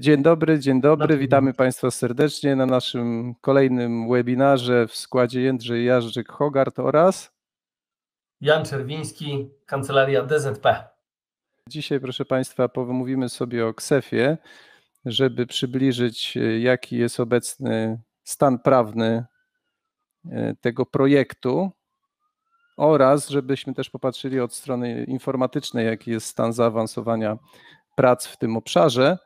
Dzień dobry, witamy Państwa serdecznie na naszym kolejnym webinarze w składzie Jędrzej Jarzyk-Hogart oraz Jan Czerwiński, Kancelaria DZP. Dzisiaj, proszę Państwa, pomówimy sobie o KSEF-ie, żeby przybliżyć, jaki jest obecny stan prawny tego projektu oraz żebyśmy też popatrzyli od strony informatycznej, jaki jest stan zaawansowania prac w tym obszarze.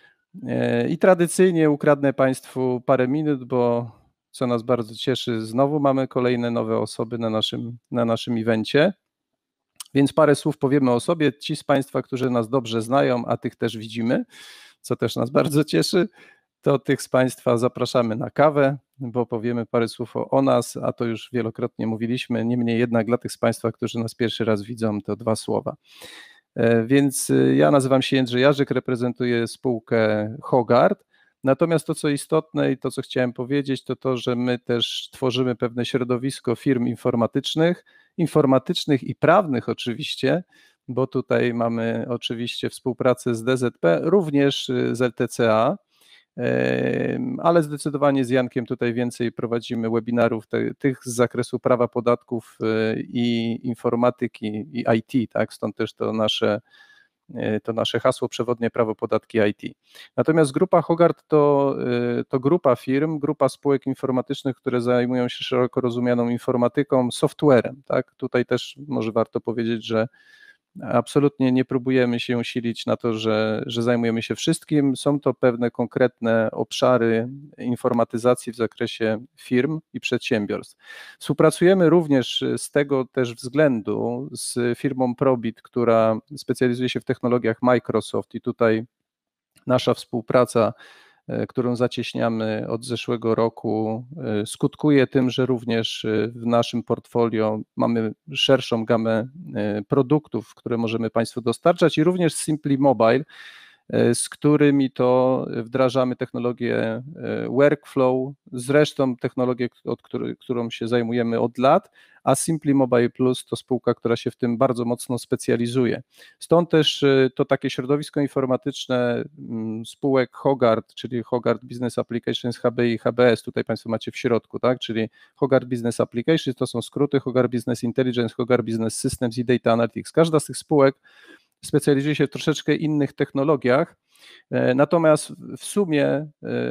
I tradycyjnie ukradnę Państwu parę minut, bo co nas bardzo cieszy, znowu mamy kolejne nowe osoby na naszym evencie. Więc parę słów powiemy o sobie. Ci z Państwa, którzy nas dobrze znają, a tych też widzimy, co też nas bardzo cieszy, to tych z Państwa zapraszamy na kawę, bo powiemy parę słów o nas, a to już wielokrotnie mówiliśmy. Niemniej jednak dla tych z Państwa, którzy nas pierwszy raz widzą, to dwa słowa. Więc ja nazywam się Jędrzej Jarzyk, reprezentuję spółkę Hogart. Natomiast to, co istotne i to, co chciałem powiedzieć, to to, że my też tworzymy pewne środowisko firm informatycznych i prawnych oczywiście, bo tutaj mamy oczywiście współpracę z DZP, również z LTCA, ale zdecydowanie z Jankiem tutaj więcej prowadzimy webinarów tych z zakresu prawa podatków i informatyki i IT, tak? Stąd też to nasze hasło przewodnie prawo, podatki, IT. Natomiast grupa Hogart to grupa firm, grupa spółek informatycznych, które zajmują się szeroko rozumianą informatyką, softwarem, tak? Tutaj też może warto powiedzieć, że absolutnie nie próbujemy się silić na to, że zajmujemy się wszystkim. Są to pewne konkretne obszary informatyzacji w zakresie firm i przedsiębiorstw. Współpracujemy również z tego też względu z firmą Probit, która specjalizuje się w technologiach Microsoft i tutaj nasza współpraca, którą zacieśniamy od zeszłego roku, skutkuje tym, że również w naszym portfolio mamy szerszą gamę produktów, które możemy Państwu dostarczać i również Simply Mobile, z którymi to wdrażamy technologię Workflow, zresztą technologię, którą się zajmujemy od lat, a Simply Mobile Plus to spółka, która się w tym bardzo mocno specjalizuje. Stąd też to takie środowisko informatyczne spółek Hogart, czyli Hogart Business Applications, HBI i HBS, tutaj Państwo macie w środku, tak? Czyli Hogart Business Applications to są skróty, Hogart Business Intelligence, Hogart Business Systems i Data Analytics. Każda z tych spółek specjalizuje się w troszeczkę innych technologiach, natomiast w sumie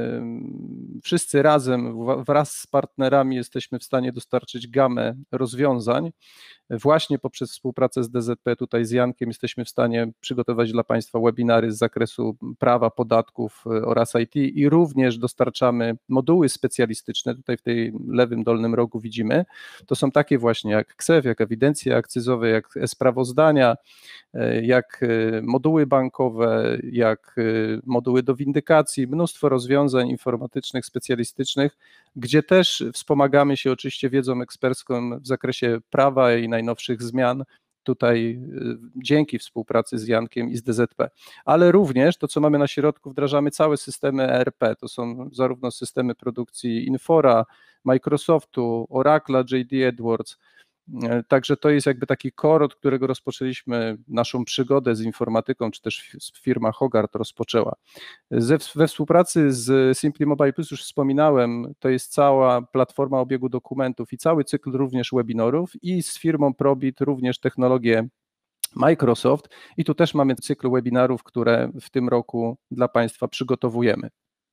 wszyscy razem wraz z partnerami jesteśmy w stanie dostarczyć gamę rozwiązań. Właśnie poprzez współpracę z DZP, tutaj z Jankiem, jesteśmy w stanie przygotować dla Państwa webinary z zakresu prawa, podatków oraz IT i również dostarczamy moduły specjalistyczne, tutaj w tej lewym dolnym rogu widzimy. To są takie właśnie jak KSEF, jak ewidencje akcyzowe, jak sprawozdania, jak moduły bankowe, jak moduły do windykacji, mnóstwo rozwiązań informatycznych, specjalistycznych, gdzie też wspomagamy się oczywiście wiedzą ekspercką w zakresie prawa i najnowszych zmian, tutaj dzięki współpracy z Jankiem i z DZP. Ale również to, co mamy na środku, wdrażamy całe systemy ERP, to są zarówno systemy produkcji Infora, Microsoftu, Oracle'a, JD Edwards. Także to jest jakby taki core, od którego rozpoczęliśmy naszą przygodę z informatyką, czy też firma Hogart rozpoczęła. We współpracy z Simply Mobile Plus już wspominałem, to jest cała platforma obiegu dokumentów i cały cykl również webinarów i z firmą Probit również technologie Microsoft i tu też mamy cykl webinarów, które w tym roku dla Państwa przygotowujemy.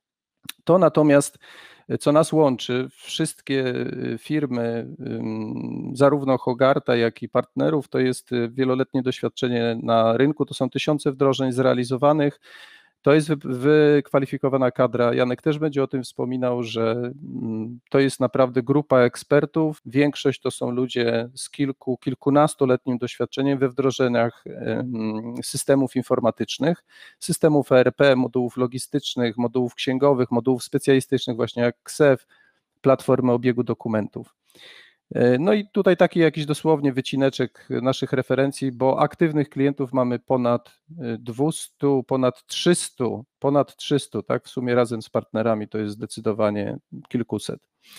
To natomiast, co nas łączy, wszystkie firmy, zarówno Hogarta, jak i partnerów, to jest wieloletnie doświadczenie na rynku, to są tysiące wdrożeń zrealizowanych, to jest wykwalifikowana kadra. Janek też będzie o tym wspominał, że to jest naprawdę grupa ekspertów. Większość to są ludzie z kilkunastoletnim doświadczeniem we wdrożeniach systemów informatycznych, systemów ERP, modułów logistycznych, modułów księgowych, modułów specjalistycznych, właśnie jak KSEF, platformy obiegu dokumentów. No i tutaj taki jakiś dosłownie wycineczek naszych referencji, bo aktywnych klientów mamy ponad 200, ponad 300, tak, w sumie razem z partnerami to jest zdecydowanie kilkuset.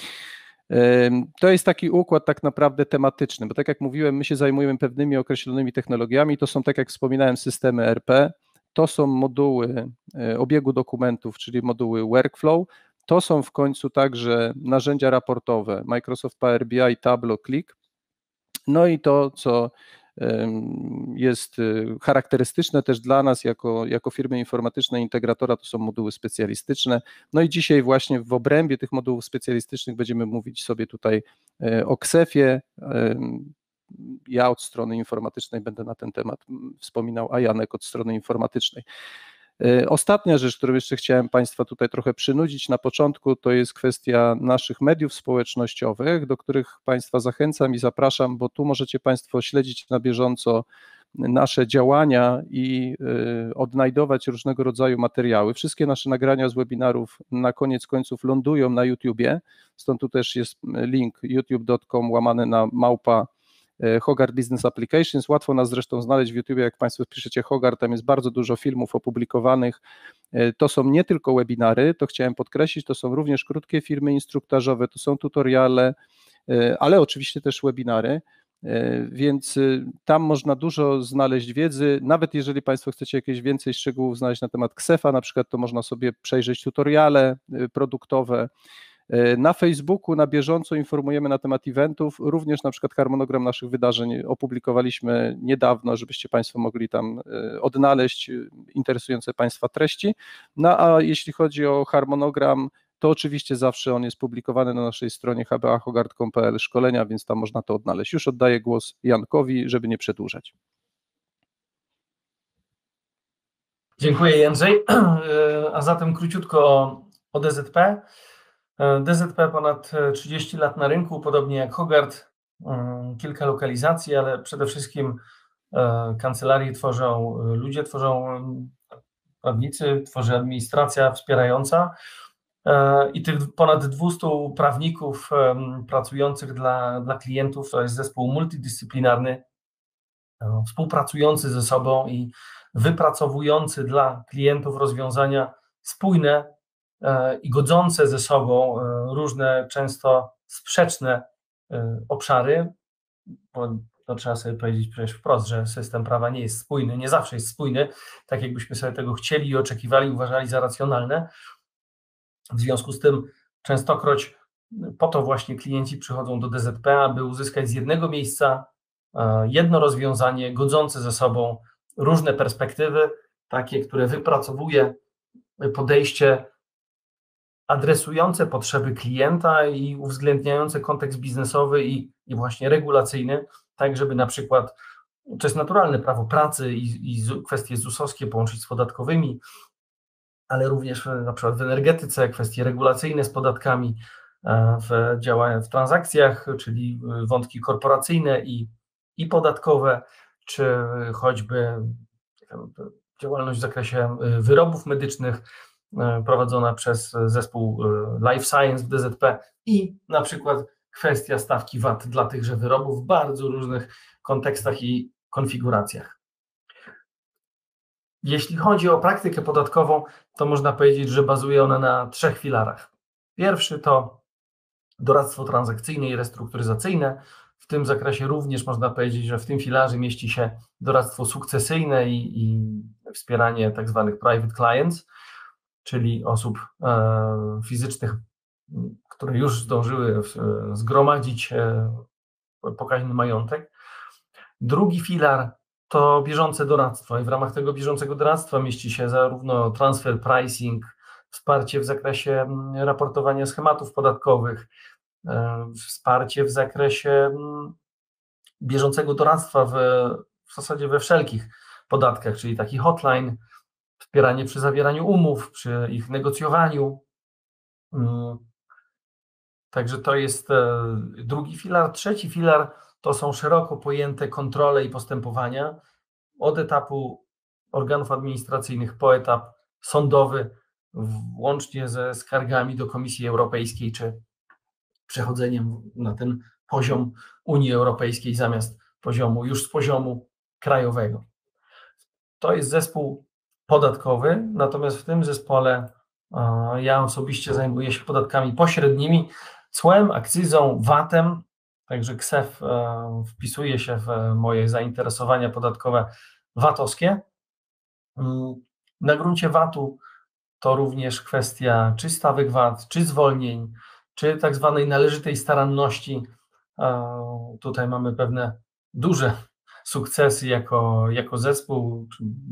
To jest taki układ tak naprawdę tematyczny, bo tak jak mówiłem, my się zajmujemy pewnymi określonymi technologiami, to są, tak jak wspominałem, systemy ERP, to są moduły obiegu dokumentów, czyli moduły workflow, to są w końcu także narzędzia raportowe, Microsoft Power BI, Tableau, Qlik, no i to, co jest charakterystyczne też dla nas jako firmy informatycznej integratora, to są moduły specjalistyczne. No i dzisiaj właśnie w obrębie tych modułów specjalistycznych będziemy mówić sobie tutaj o KSEF-ie. Ja od strony informatycznej będę na ten temat wspominał, a Janek od strony informatycznej. Ostatnia rzecz, którą jeszcze chciałem Państwa tutaj trochę przynudzić na początku, to jest kwestia naszych mediów społecznościowych, do których Państwa zachęcam i zapraszam, bo tu możecie Państwo śledzić na bieżąco nasze działania i odnajdować różnego rodzaju materiały. Wszystkie nasze nagrania z webinarów na koniec końców lądują na YouTubie, stąd tu też jest link youtube.com/małpa Hogarth Business Applications. Łatwo nas zresztą znaleźć w YouTube, jak Państwo piszecie Hogarth, tam jest bardzo dużo filmów opublikowanych. To są nie tylko webinary, to chciałem podkreślić, to są również krótkie filmy instruktażowe, to są tutoriale, ale oczywiście też webinary, więc tam można dużo znaleźć wiedzy. Nawet jeżeli Państwo chcecie jakieś więcej szczegółów znaleźć na temat KSEF-a, na przykład, to można sobie przejrzeć tutoriale produktowe. Na Facebooku na bieżąco informujemy na temat eventów, również na przykład harmonogram naszych wydarzeń opublikowaliśmy niedawno, żebyście Państwo mogli tam odnaleźć interesujące Państwa treści. No a jeśli chodzi o harmonogram, to oczywiście zawsze on jest publikowany na naszej stronie hbahogarth.pl szkolenia, więc tam można to odnaleźć. Już oddaję głos Jankowi, żeby nie przedłużać. Dziękuję, Jędrzej. A zatem króciutko o DZP. DZP ponad 30 lat na rynku, podobnie jak Hogarth, kilka lokalizacji, ale przede wszystkim kancelarii tworzą ludzie, tworzą prawnicy, tworzy administracja wspierająca i tych ponad 200 prawników pracujących dla klientów to jest zespół multidyscyplinarny, współpracujący ze sobą i wypracowujący dla klientów rozwiązania spójne i godzące ze sobą różne, często sprzeczne obszary, bo to trzeba sobie powiedzieć przecież wprost, że system prawa nie jest spójny, nie zawsze jest spójny, tak jakbyśmy sobie tego chcieli i oczekiwali, uważali za racjonalne. W związku z tym częstokroć po to właśnie klienci przychodzą do DZP, aby uzyskać z jednego miejsca jedno rozwiązanie godzące ze sobą różne perspektywy, takie, które wypracowuje podejście adresujące potrzeby klienta i uwzględniające kontekst biznesowy i właśnie regulacyjny, tak żeby na przykład, to jest naturalne prawo pracy i kwestie ZUS-owskie połączyć z podatkowymi, ale również na przykład w energetyce kwestie regulacyjne z podatkami, w działaniach, w transakcjach, czyli wątki korporacyjne i podatkowe, czy choćby działalność w zakresie wyrobów medycznych prowadzona przez zespół Life Science w DZP i na przykład kwestia stawki VAT dla tychże wyrobów w bardzo różnych kontekstach i konfiguracjach. Jeśli chodzi o praktykę podatkową, to można powiedzieć, że bazuje ona na 3 filarach. Pierwszy to doradztwo transakcyjne i restrukturyzacyjne. W tym zakresie również można powiedzieć, że w tym filarze mieści się doradztwo sukcesyjne i wspieranie tak zwanych private clients, czyli osób fizycznych, które już zdążyły zgromadzić pokaźny majątek. Drugi filar to bieżące doradztwo i w ramach tego bieżącego doradztwa mieści się zarówno transfer pricing, wsparcie w zakresie raportowania schematów podatkowych, wsparcie w zakresie bieżącego doradztwa w zasadzie we wszelkich podatkach, czyli taki hotline, wspieranie przy zawieraniu umów, przy ich negocjowaniu. Także to jest drugi filar. Trzeci filar to są szeroko pojęte kontrole i postępowania od etapu organów administracyjnych po etap sądowy, łącznie ze skargami do Komisji Europejskiej, czy przechodzeniem na ten poziom Unii Europejskiej zamiast z poziomu krajowego. To jest zespół podatkowy, natomiast w tym zespole ja osobiście zajmuję się podatkami pośrednimi, cłem, akcyzą, VAT-em, także KSEF wpisuje się w moje zainteresowania podatkowe VAT-owskie. Na gruncie VAT-u to również kwestia czy stawek VAT, czy zwolnień, czy tak zwanej należytej staranności. Tutaj mamy pewne duże sukcesy jako zespół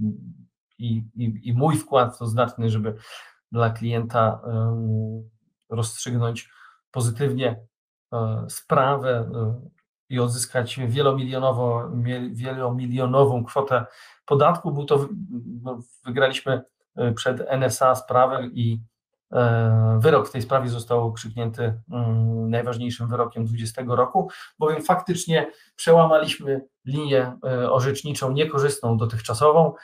i mój wkład to znaczny, żeby dla klienta rozstrzygnąć pozytywnie sprawę i odzyskać wielomilionową kwotę podatku. Wygraliśmy przed NSA sprawę i wyrok w tej sprawie został okrzyknięty najważniejszym wyrokiem 2020 roku, bowiem faktycznie przełamaliśmy linię orzeczniczą niekorzystną dotychczasową,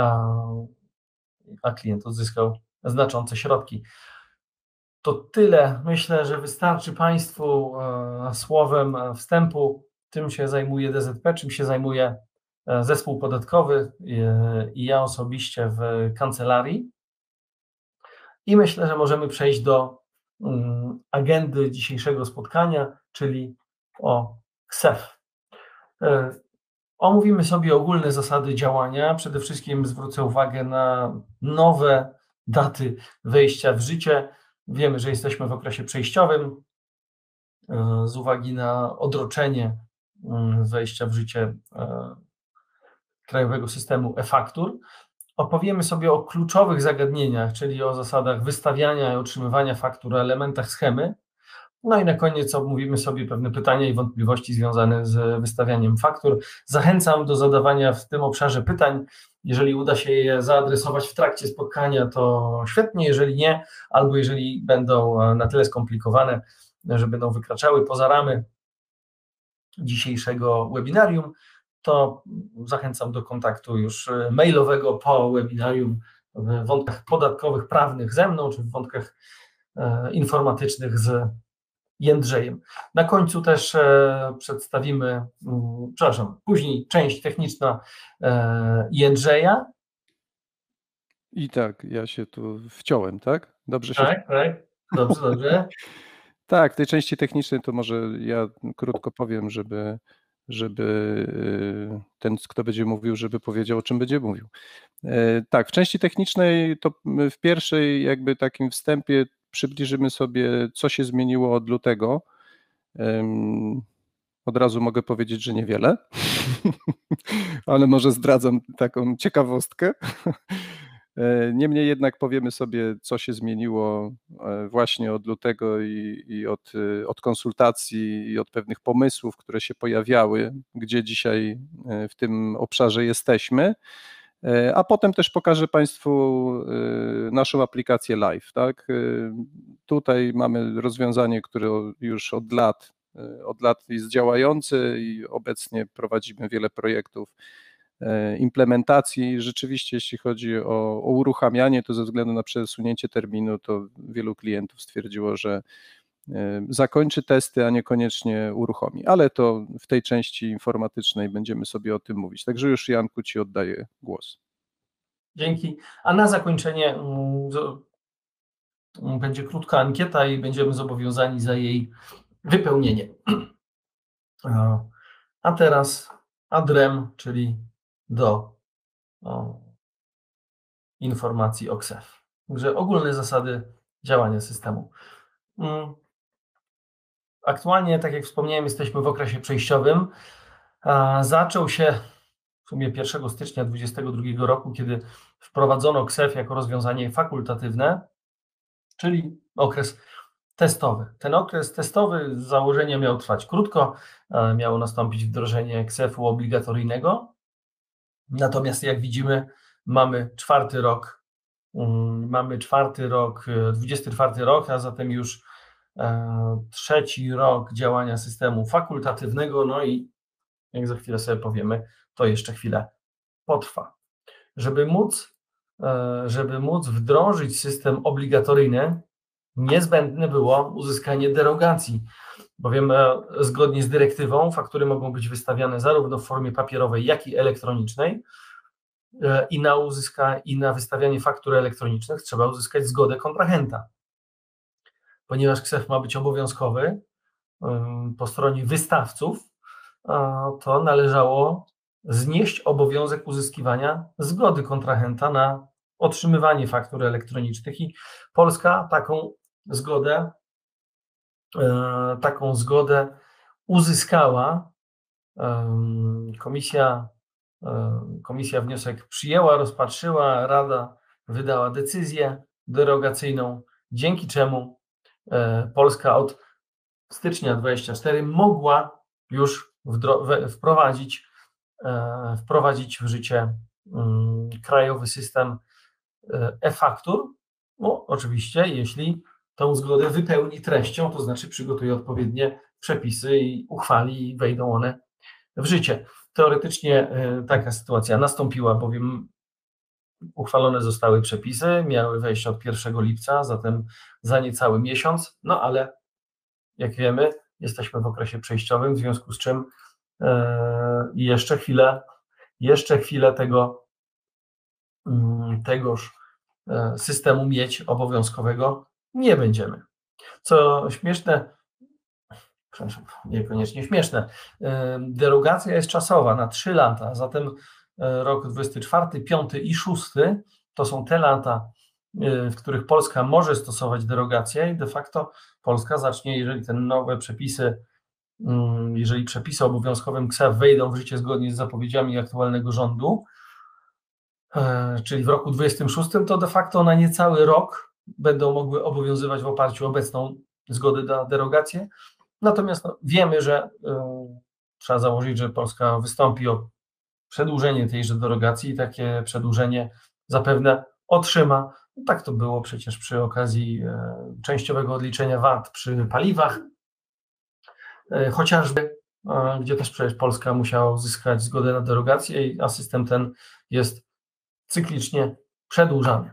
a klient odzyskał znaczące środki. To tyle. Myślę, że wystarczy Państwu słowem wstępu, czym się zajmuje DZP, czym się zajmuje zespół podatkowy i ja osobiście w kancelarii. I myślę, że możemy przejść do agendy dzisiejszego spotkania, czyli o KSeF. Omówimy sobie ogólne zasady działania. Przede wszystkim zwrócę uwagę na nowe daty wejścia w życie. Wiemy, że jesteśmy w okresie przejściowym z uwagi na odroczenie wejścia w życie krajowego systemu e-faktur. Opowiemy sobie o kluczowych zagadnieniach, czyli o zasadach wystawiania i otrzymywania faktur, o elementach schemy. No i na koniec omówimy sobie pewne pytania i wątpliwości związane z wystawianiem faktur. Zachęcam do zadawania w tym obszarze pytań. Jeżeli uda się je zaadresować w trakcie spotkania, to świetnie, jeżeli nie, albo jeżeli będą na tyle skomplikowane, że będą wykraczały poza ramy dzisiejszego webinarium, to zachęcam do kontaktu już mailowego po webinarium w wątkach podatkowych, prawnych ze mną, czy w wątkach informatycznych z Jędrzejem. Na końcu też przedstawimy, później część techniczna Jędrzeja. I tak, ja się tu wciąłem, tak? Dobrze się... Tak, dobrze. Tak, w tej części technicznej to może ja krótko powiem, żeby ten, kto będzie mówił, żeby powiedział, o czym będzie mówił. Tak, w części technicznej to w pierwszej jakby takim wstępie przybliżymy sobie, co się zmieniło od lutego. Od razu mogę powiedzieć, że niewiele, ale może zdradzam taką ciekawostkę. Niemniej jednak powiemy sobie, co się zmieniło właśnie od lutego i od konsultacji i od pewnych pomysłów, które się pojawiały, gdzie dzisiaj w tym obszarze jesteśmy. A potem też pokażę Państwu naszą aplikację Live. Tak? Tutaj mamy rozwiązanie, które już od lat jest działające i obecnie prowadzimy wiele projektów implementacji. Rzeczywiście, jeśli chodzi o uruchamianie, to ze względu na przesunięcie terminu, to wielu klientów stwierdziło, że zakończy testy, a niekoniecznie uruchomi. Ale to w tej części informatycznej będziemy sobie o tym mówić. Także już, Janku, Ci oddaję głos. Dzięki. A na zakończenie będzie krótka ankieta i będziemy zobowiązani za jej wypełnienie. A teraz adrem, czyli do informacji o KSeF. Także ogólne zasady działania systemu. Aktualnie, tak jak wspomniałem, jesteśmy w okresie przejściowym. Zaczął się w sumie 1 stycznia 2022 roku, kiedy wprowadzono KSeF jako rozwiązanie fakultatywne, czyli okres testowy. Ten okres testowy z założenia miał trwać krótko, miało nastąpić wdrożenie KSeF-u obligatoryjnego, natomiast jak widzimy, mamy 24 rok, a zatem już 3. rok działania systemu fakultatywnego, no i jak za chwilę sobie powiemy, to jeszcze chwilę potrwa. Żeby móc wdrożyć system obligatoryjny, niezbędne było uzyskanie derogacji, bowiem zgodnie z dyrektywą faktury mogą być wystawiane zarówno w formie papierowej, jak i elektronicznej i na wystawianie faktur elektronicznych trzeba uzyskać zgodę kontrahenta. Ponieważ KSeF ma być obowiązkowy po stronie wystawców, to należało znieść obowiązek uzyskiwania zgody kontrahenta na otrzymywanie faktur elektronicznych i Polska taką zgodę uzyskała. Komisja wniosek przyjęła, rozpatrzyła, Rada wydała decyzję derogacyjną, dzięki czemu Polska od stycznia 2024 mogła już wprowadzić w życie krajowy system e-faktur, oczywiście jeśli tą zgodę wypełni treścią, to znaczy przygotuje odpowiednie przepisy i uchwali i wejdą one w życie. Teoretycznie taka sytuacja nastąpiła, bowiem uchwalone zostały przepisy, miały wejść od 1 lipca, zatem za niecały miesiąc, no ale jak wiemy, jesteśmy w okresie przejściowym, w związku z czym jeszcze chwilę tegoż systemu mieć obowiązkowego nie będziemy. Co śmieszne, przepraszam, niekoniecznie śmieszne, derogacja jest czasowa na 3 lata, zatem rok 24, 5 i 6 to są te lata, w których Polska może stosować derogację i de facto Polska zacznie, jeżeli przepisy o obowiązkowym KSeF wejdą w życie zgodnie z zapowiedziami aktualnego rządu, czyli w roku 26, to de facto na niecały rok będą mogły obowiązywać w oparciu o obecną zgodę na derogację. Natomiast wiemy, że trzeba założyć, że Polska wystąpi o przedłużenie tejże derogacji i takie przedłużenie zapewne otrzyma. Tak to było przecież przy okazji częściowego odliczenia VAT przy paliwach, chociażby, gdzie też przecież Polska musiała uzyskać zgodę na derogację, a system ten jest cyklicznie przedłużany.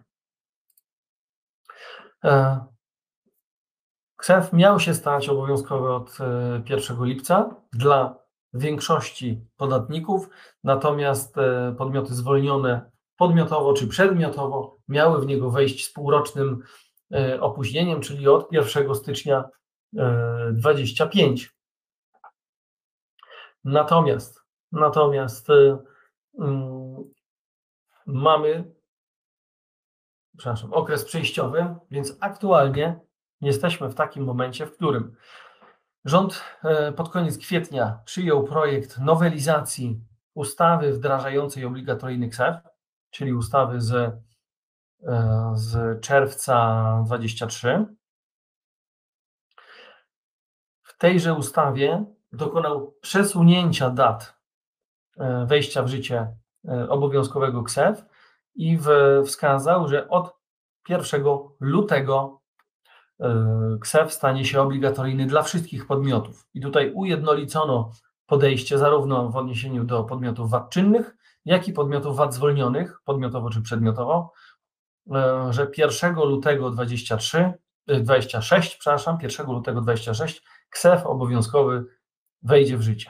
KSeF miał się stać obowiązkowy od 1 lipca dla większości podatników, natomiast podmioty zwolnione podmiotowo czy przedmiotowo miały w niego wejść z półrocznym opóźnieniem, czyli od 1 stycznia 2025. Natomiast mamy okres przejściowy, więc aktualnie jesteśmy w takim momencie, w którym rząd pod koniec kwietnia przyjął projekt nowelizacji ustawy wdrażającej obligatoryjny KSeF, czyli ustawy z czerwca 2023. W tejże ustawie dokonał przesunięcia dat wejścia w życie obowiązkowego KSeF i wskazał, że od 1 lutego KSeF stanie się obligatoryjny dla wszystkich podmiotów. I tutaj ujednolicono podejście zarówno w odniesieniu do podmiotów VAT czynnych, jak i podmiotów VAT zwolnionych, podmiotowo czy przedmiotowo, że 1 lutego 26 KSeF obowiązkowy wejdzie w życie.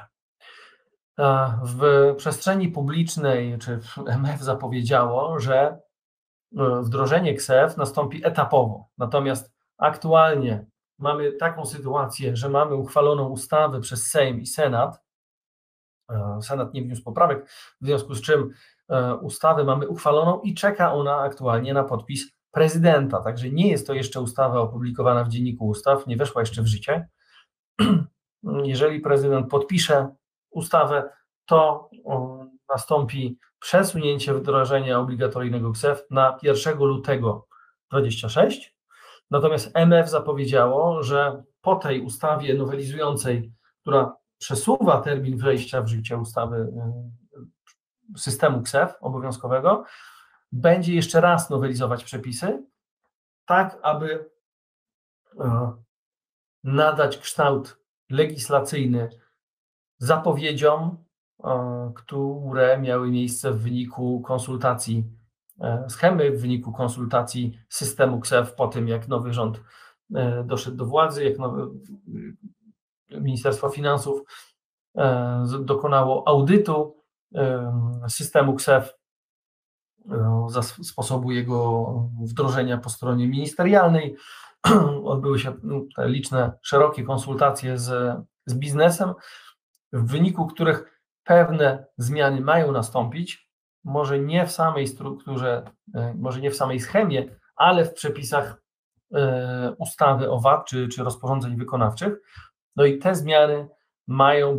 W przestrzeni publicznej, czy MF zapowiedziało, że wdrożenie KSeF nastąpi etapowo. Natomiast aktualnie mamy taką sytuację, że mamy uchwaloną ustawę przez Sejm i Senat. Senat nie wniósł poprawek, w związku z czym ustawę mamy uchwaloną i czeka ona aktualnie na podpis prezydenta. Także nie jest to jeszcze ustawa opublikowana w Dzienniku Ustaw, nie weszła jeszcze w życie. Jeżeli prezydent podpisze ustawę, to nastąpi przesunięcie wdrożenia obligatoryjnego KSeF na 1 lutego 2026. Natomiast MF zapowiedziało, że po tej ustawie nowelizującej, która przesuwa termin wejścia w życie ustawy systemu KSeF obowiązkowego, będzie jeszcze raz nowelizować przepisy, tak aby nadać kształt legislacyjny zapowiedziom, które miały miejsce w wyniku konsultacji schemy, w wyniku konsultacji systemu KSeF po tym, jak nowy rząd doszedł do władzy, jak Ministerstwo Finansów dokonało audytu systemu KSeF, sposobu jego wdrożenia po stronie ministerialnej. Odbyły się te liczne, szerokie konsultacje z biznesem, w wyniku których pewne zmiany mają nastąpić, może nie w samej strukturze, może nie w samej schemie, ale w przepisach ustawy o VAT czy rozporządzeń wykonawczych. No i te zmiany mają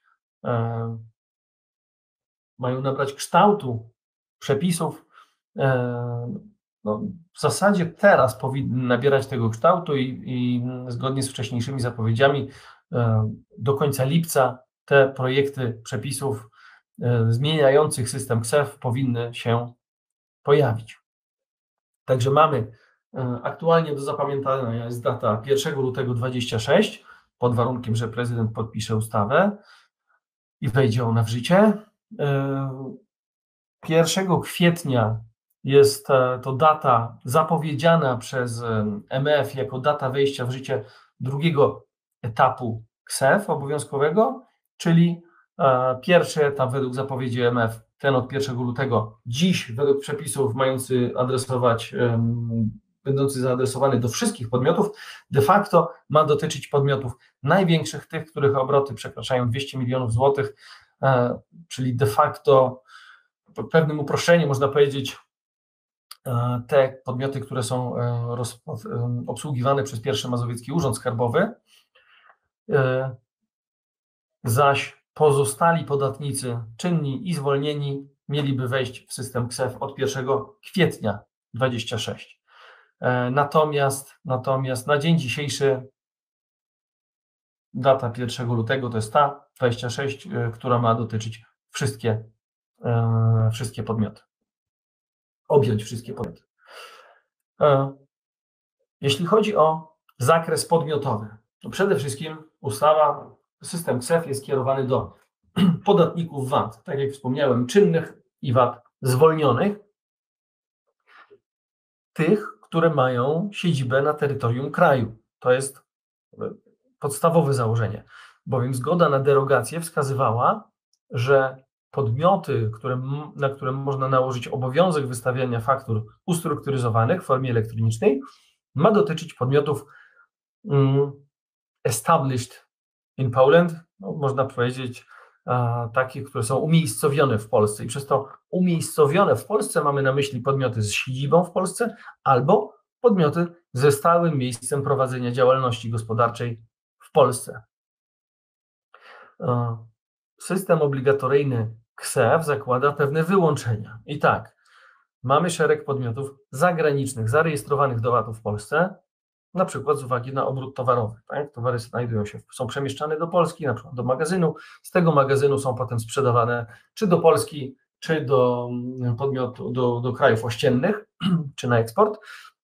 nabrać kształtu przepisów. No, w zasadzie teraz powinny nabierać tego kształtu i zgodnie z wcześniejszymi zapowiedziami do końca lipca te projekty przepisów zmieniających system KSeF powinny się pojawić. Także mamy aktualnie do zapamiętania jest data 1 lutego 2026, pod warunkiem, że prezydent podpisze ustawę i wejdzie ona w życie. 1 kwietnia jest to data zapowiedziana przez MF jako data wejścia w życie drugiego etapu KSeF obowiązkowego, czyli pierwszy etap według zapowiedzi MF, ten od 1 lutego, dziś według przepisów będący zaadresowany do wszystkich podmiotów, de facto ma dotyczyć podmiotów największych, tych, których obroty przekraczają 200 milionów złotych, czyli de facto w pewnym uproszczeniu można powiedzieć te podmioty, które są obsługiwane przez Pierwszy Mazowiecki Urząd Skarbowy, zaś pozostali podatnicy czynni i zwolnieni mieliby wejść w system KSeF od 1 kwietnia 2026. Natomiast na dzień dzisiejszy data 1 lutego to jest ta 26, która ma dotyczyć wszystkie podmioty. Objąć wszystkie podmioty. Jeśli chodzi o zakres podmiotowy, to przede wszystkim system KSeF jest skierowany do podatników VAT, tak jak wspomniałem, czynnych i VAT zwolnionych, tych, które mają siedzibę na terytorium kraju. To jest podstawowe założenie, bowiem zgoda na derogację wskazywała, że podmioty, na które można nałożyć obowiązek wystawiania faktur ustrukturyzowanych w formie elektronicznej, ma dotyczyć podmiotów established in Poland, no, można powiedzieć takich, które są umiejscowione w Polsce i przez to umiejscowione w Polsce mamy na myśli podmioty z siedzibą w Polsce albo podmioty ze stałym miejscem prowadzenia działalności gospodarczej w Polsce. System obligatoryjny KSeF zakłada pewne wyłączenia. I tak, mamy szereg podmiotów zagranicznych zarejestrowanych do VAT-u w Polsce, na przykład z uwagi na obrót towarowy. Tak? Towary są przemieszczane do Polski, na przykład do magazynu. Z tego magazynu są potem sprzedawane czy do Polski, czy do podmiotu, do krajów ościennych, czy na eksport.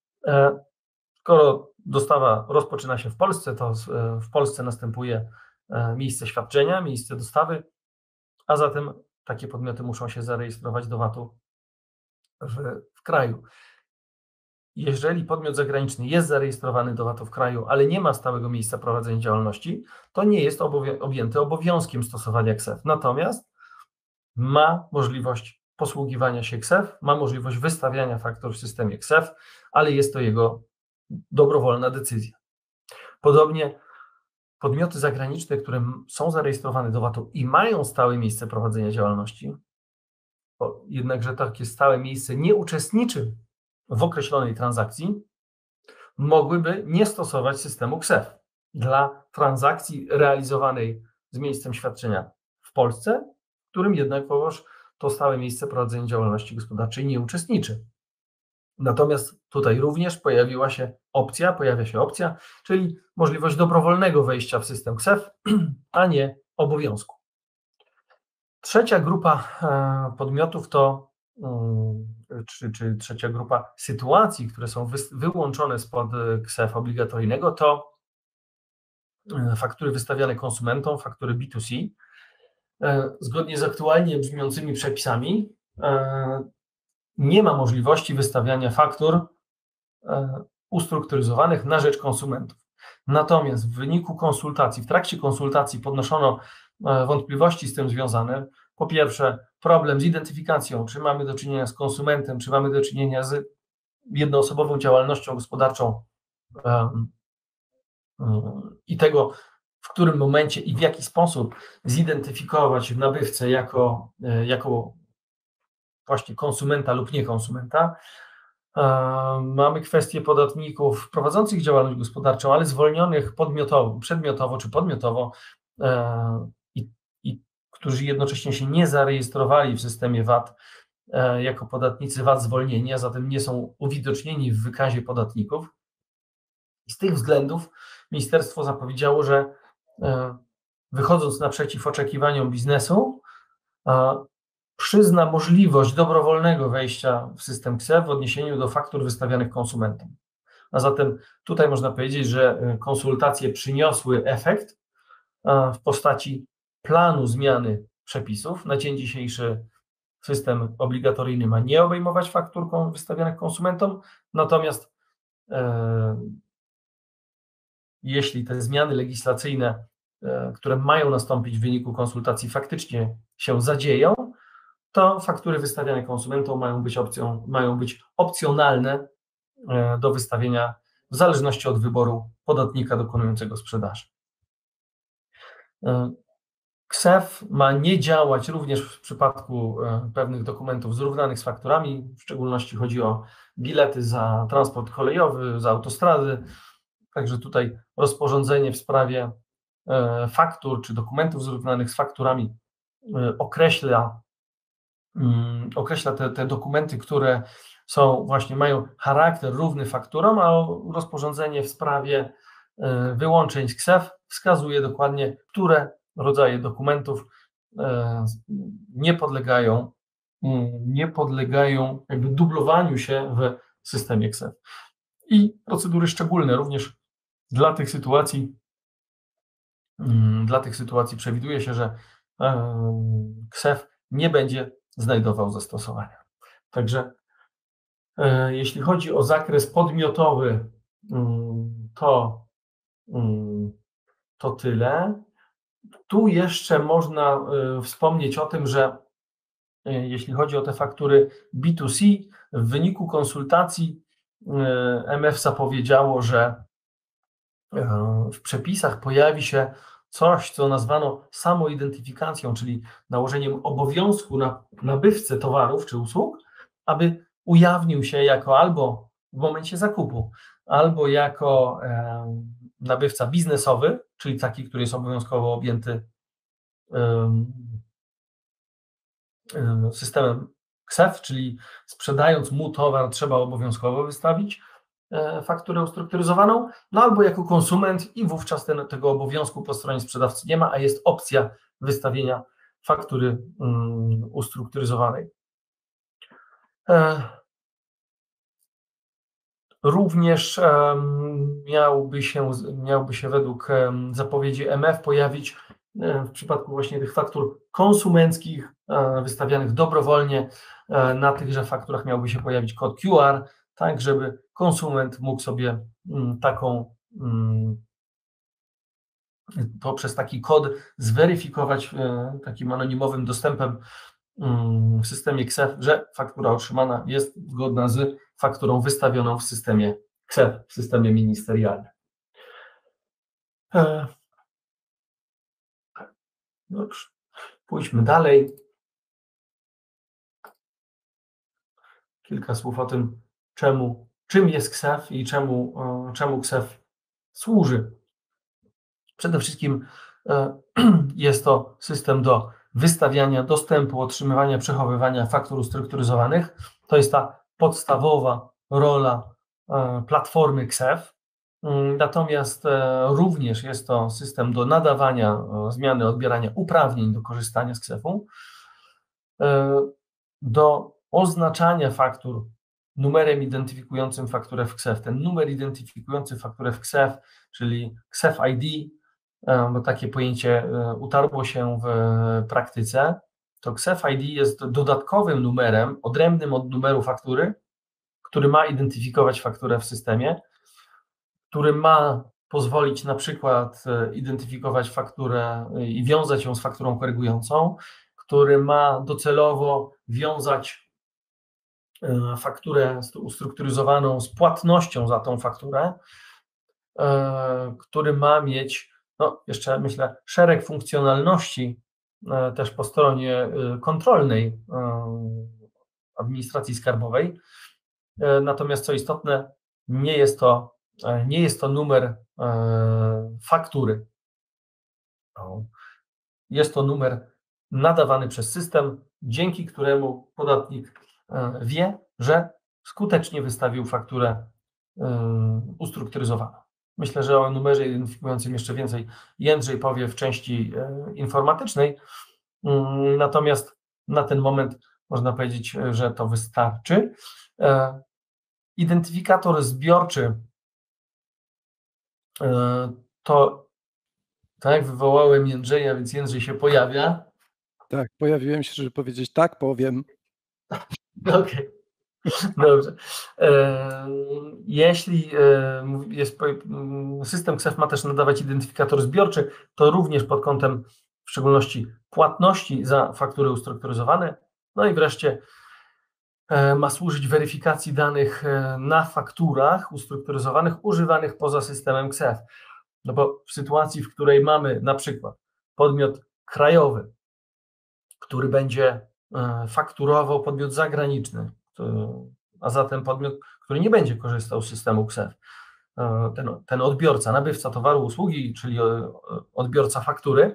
Skoro dostawa rozpoczyna się w Polsce, to w Polsce następuje miejsce świadczenia, miejsce dostawy, a zatem takie podmioty muszą się zarejestrować do VAT-u w kraju. Jeżeli podmiot zagraniczny jest zarejestrowany do VAT-u w kraju, ale nie ma stałego miejsca prowadzenia działalności, to nie jest objęty obowiązkiem stosowania KSeF. Natomiast ma możliwość posługiwania się KSeF, ma możliwość wystawiania faktur w systemie KSeF, ale jest to jego dobrowolna decyzja. Podobnie podmioty zagraniczne, które są zarejestrowane do VAT-u i mają stałe miejsce prowadzenia działalności, jednakże takie stałe miejsce nie uczestniczy w określonej transakcji, mogłyby nie stosować systemu KSeF dla transakcji realizowanej z miejscem świadczenia w Polsce, w którym jednakowoż to stałe miejsce prowadzenia działalności gospodarczej nie uczestniczy. Natomiast tutaj również pojawia się opcja, czyli możliwość dobrowolnego wejścia w system KSeF, a nie obowiązku. Trzecia grupa podmiotów czy trzecia grupa sytuacji, które są wyłączone spod KSeF obligatoryjnego, to faktury wystawiane konsumentom, faktury B2C. Zgodnie z aktualnie brzmiącymi przepisami nie ma możliwości wystawiania faktur ustrukturyzowanych na rzecz konsumentów. Natomiast w trakcie konsultacji podnoszono wątpliwości z tym związane. Po pierwsze, problem z identyfikacją, czy mamy do czynienia z konsumentem, czy mamy do czynienia z jednoosobową działalnością gospodarczą i tego, w którym momencie i w jaki sposób zidentyfikować nabywcę jako właśnie konsumenta lub niekonsumenta. Mamy kwestię podatników prowadzących działalność gospodarczą, ale zwolnionych przedmiotowo czy podmiotowo i którzy jednocześnie się nie zarejestrowali w systemie VAT jako podatnicy VAT zwolnieni, a zatem nie są uwidocznieni w wykazie podatników. I z tych względów ministerstwo zapowiedziało, że wychodząc naprzeciw oczekiwaniom biznesu, przyzna możliwość dobrowolnego wejścia w system KSeF w odniesieniu do faktur wystawianych konsumentom. A zatem tutaj można powiedzieć, że konsultacje przyniosły efekt w postaci planu zmiany przepisów. Na dzień dzisiejszy system obligatoryjny ma nie obejmować faktur wystawianych konsumentom, natomiast jeśli te zmiany legislacyjne, które mają nastąpić w wyniku konsultacji, faktycznie się zadzieją, to faktury wystawiane konsumentom mają być opcjonalne do wystawienia w zależności od wyboru podatnika dokonującego sprzedaży. KSeF ma nie działać również w przypadku pewnych dokumentów zrównanych z fakturami, w szczególności chodzi o bilety za transport kolejowy, za autostrady. Także tutaj rozporządzenie w sprawie faktur czy dokumentów zrównanych z fakturami określa te dokumenty, które mają charakter równy fakturom, a rozporządzenie w sprawie wyłączeń z KSeF wskazuje dokładnie, które rodzaje dokumentów nie podlegają jakby dublowaniu się w systemie KSeF. I procedury szczególne również dla tych sytuacji przewiduje się, że KSeF nie będzie znajdował zastosowania. Także jeśli chodzi o zakres podmiotowy, to tyle. Tu jeszcze można wspomnieć o tym, że jeśli chodzi o te faktury B2C, w wyniku konsultacji MF zapowiedziało, że w przepisach pojawi się coś, co nazwano samoidentyfikacją, czyli nałożeniem obowiązku na nabywcę towarów czy usług, aby ujawnił się jako albo w momencie zakupu, albo jako nabywca biznesowy, czyli taki, który jest obowiązkowo objęty systemem KSeF, czyli sprzedając mu towar trzeba obowiązkowo wystawić fakturę ustrukturyzowaną, no albo jako konsument i wówczas tego obowiązku po stronie sprzedawcy nie ma, a jest opcja wystawienia faktury ustrukturyzowanej. Również miałby się według zapowiedzi MF pojawić w przypadku właśnie tych faktur konsumenckich wystawianych dobrowolnie, na tychże fakturach miałby się pojawić kod QR, tak żeby konsument mógł sobie poprzez taki kod zweryfikować takim anonimowym dostępem w systemie KSeF, że faktura otrzymana jest zgodna z fakturą wystawioną w systemie KSeF, w systemie ministerialnym. Dobrze, pójdźmy dalej. Kilka słów o tym, czym jest KSeF i czemu KSeF służy. Przede wszystkim jest to system do wystawiania, dostępu, otrzymywania, przechowywania faktur ustrukturyzowanych. To jest ta podstawowa rola platformy KSeF. Natomiast również jest to system do nadawania, zmiany, odbierania uprawnień do korzystania z KSeF-u, do oznaczania faktur numerem identyfikującym fakturę w KSeF. Ten numer identyfikujący fakturę w KSeF, czyli KSeF ID, bo takie pojęcie utarło się w praktyce, to KSeF ID jest dodatkowym numerem, odrębnym od numeru faktury, który ma identyfikować fakturę w systemie, który ma pozwolić na przykład identyfikować fakturę i wiązać ją z fakturą korygującą, który ma docelowo wiązać fakturę ustrukturyzowaną z płatnością za tą fakturę, który ma mieć no jeszcze myślę, szereg funkcjonalności też po stronie kontrolnej administracji skarbowej. Natomiast co istotne, nie jest to numer faktury. Jest to numer nadawany przez system, dzięki któremu podatnik wie, że skutecznie wystawił fakturę ustrukturyzowaną. Myślę, że o numerze identyfikującym jeszcze więcej Jędrzej powie w części informatycznej, natomiast na ten moment można powiedzieć, że to wystarczy. Identyfikator zbiorczy to, tak, wywołałem Jędrzeja, więc Jędrzej się pojawia. Tak, pojawiłem się, żeby powiedzieć tak, powiem. Okej, dobrze. Jeśli system KSEF ma też nadawać identyfikator zbiorczy, to również pod kątem w szczególności płatności za faktury ustrukturyzowane. No i wreszcie ma służyć weryfikacji danych na fakturach ustrukturyzowanych używanych poza systemem KSEF. No bo w sytuacji, w której mamy na przykład podmiot krajowy, który będzie fakturował podmiot zagraniczny, a zatem podmiot, który nie będzie korzystał z systemu KSEF, ten odbiorca, nabywca towaru, usługi, czyli odbiorca faktury,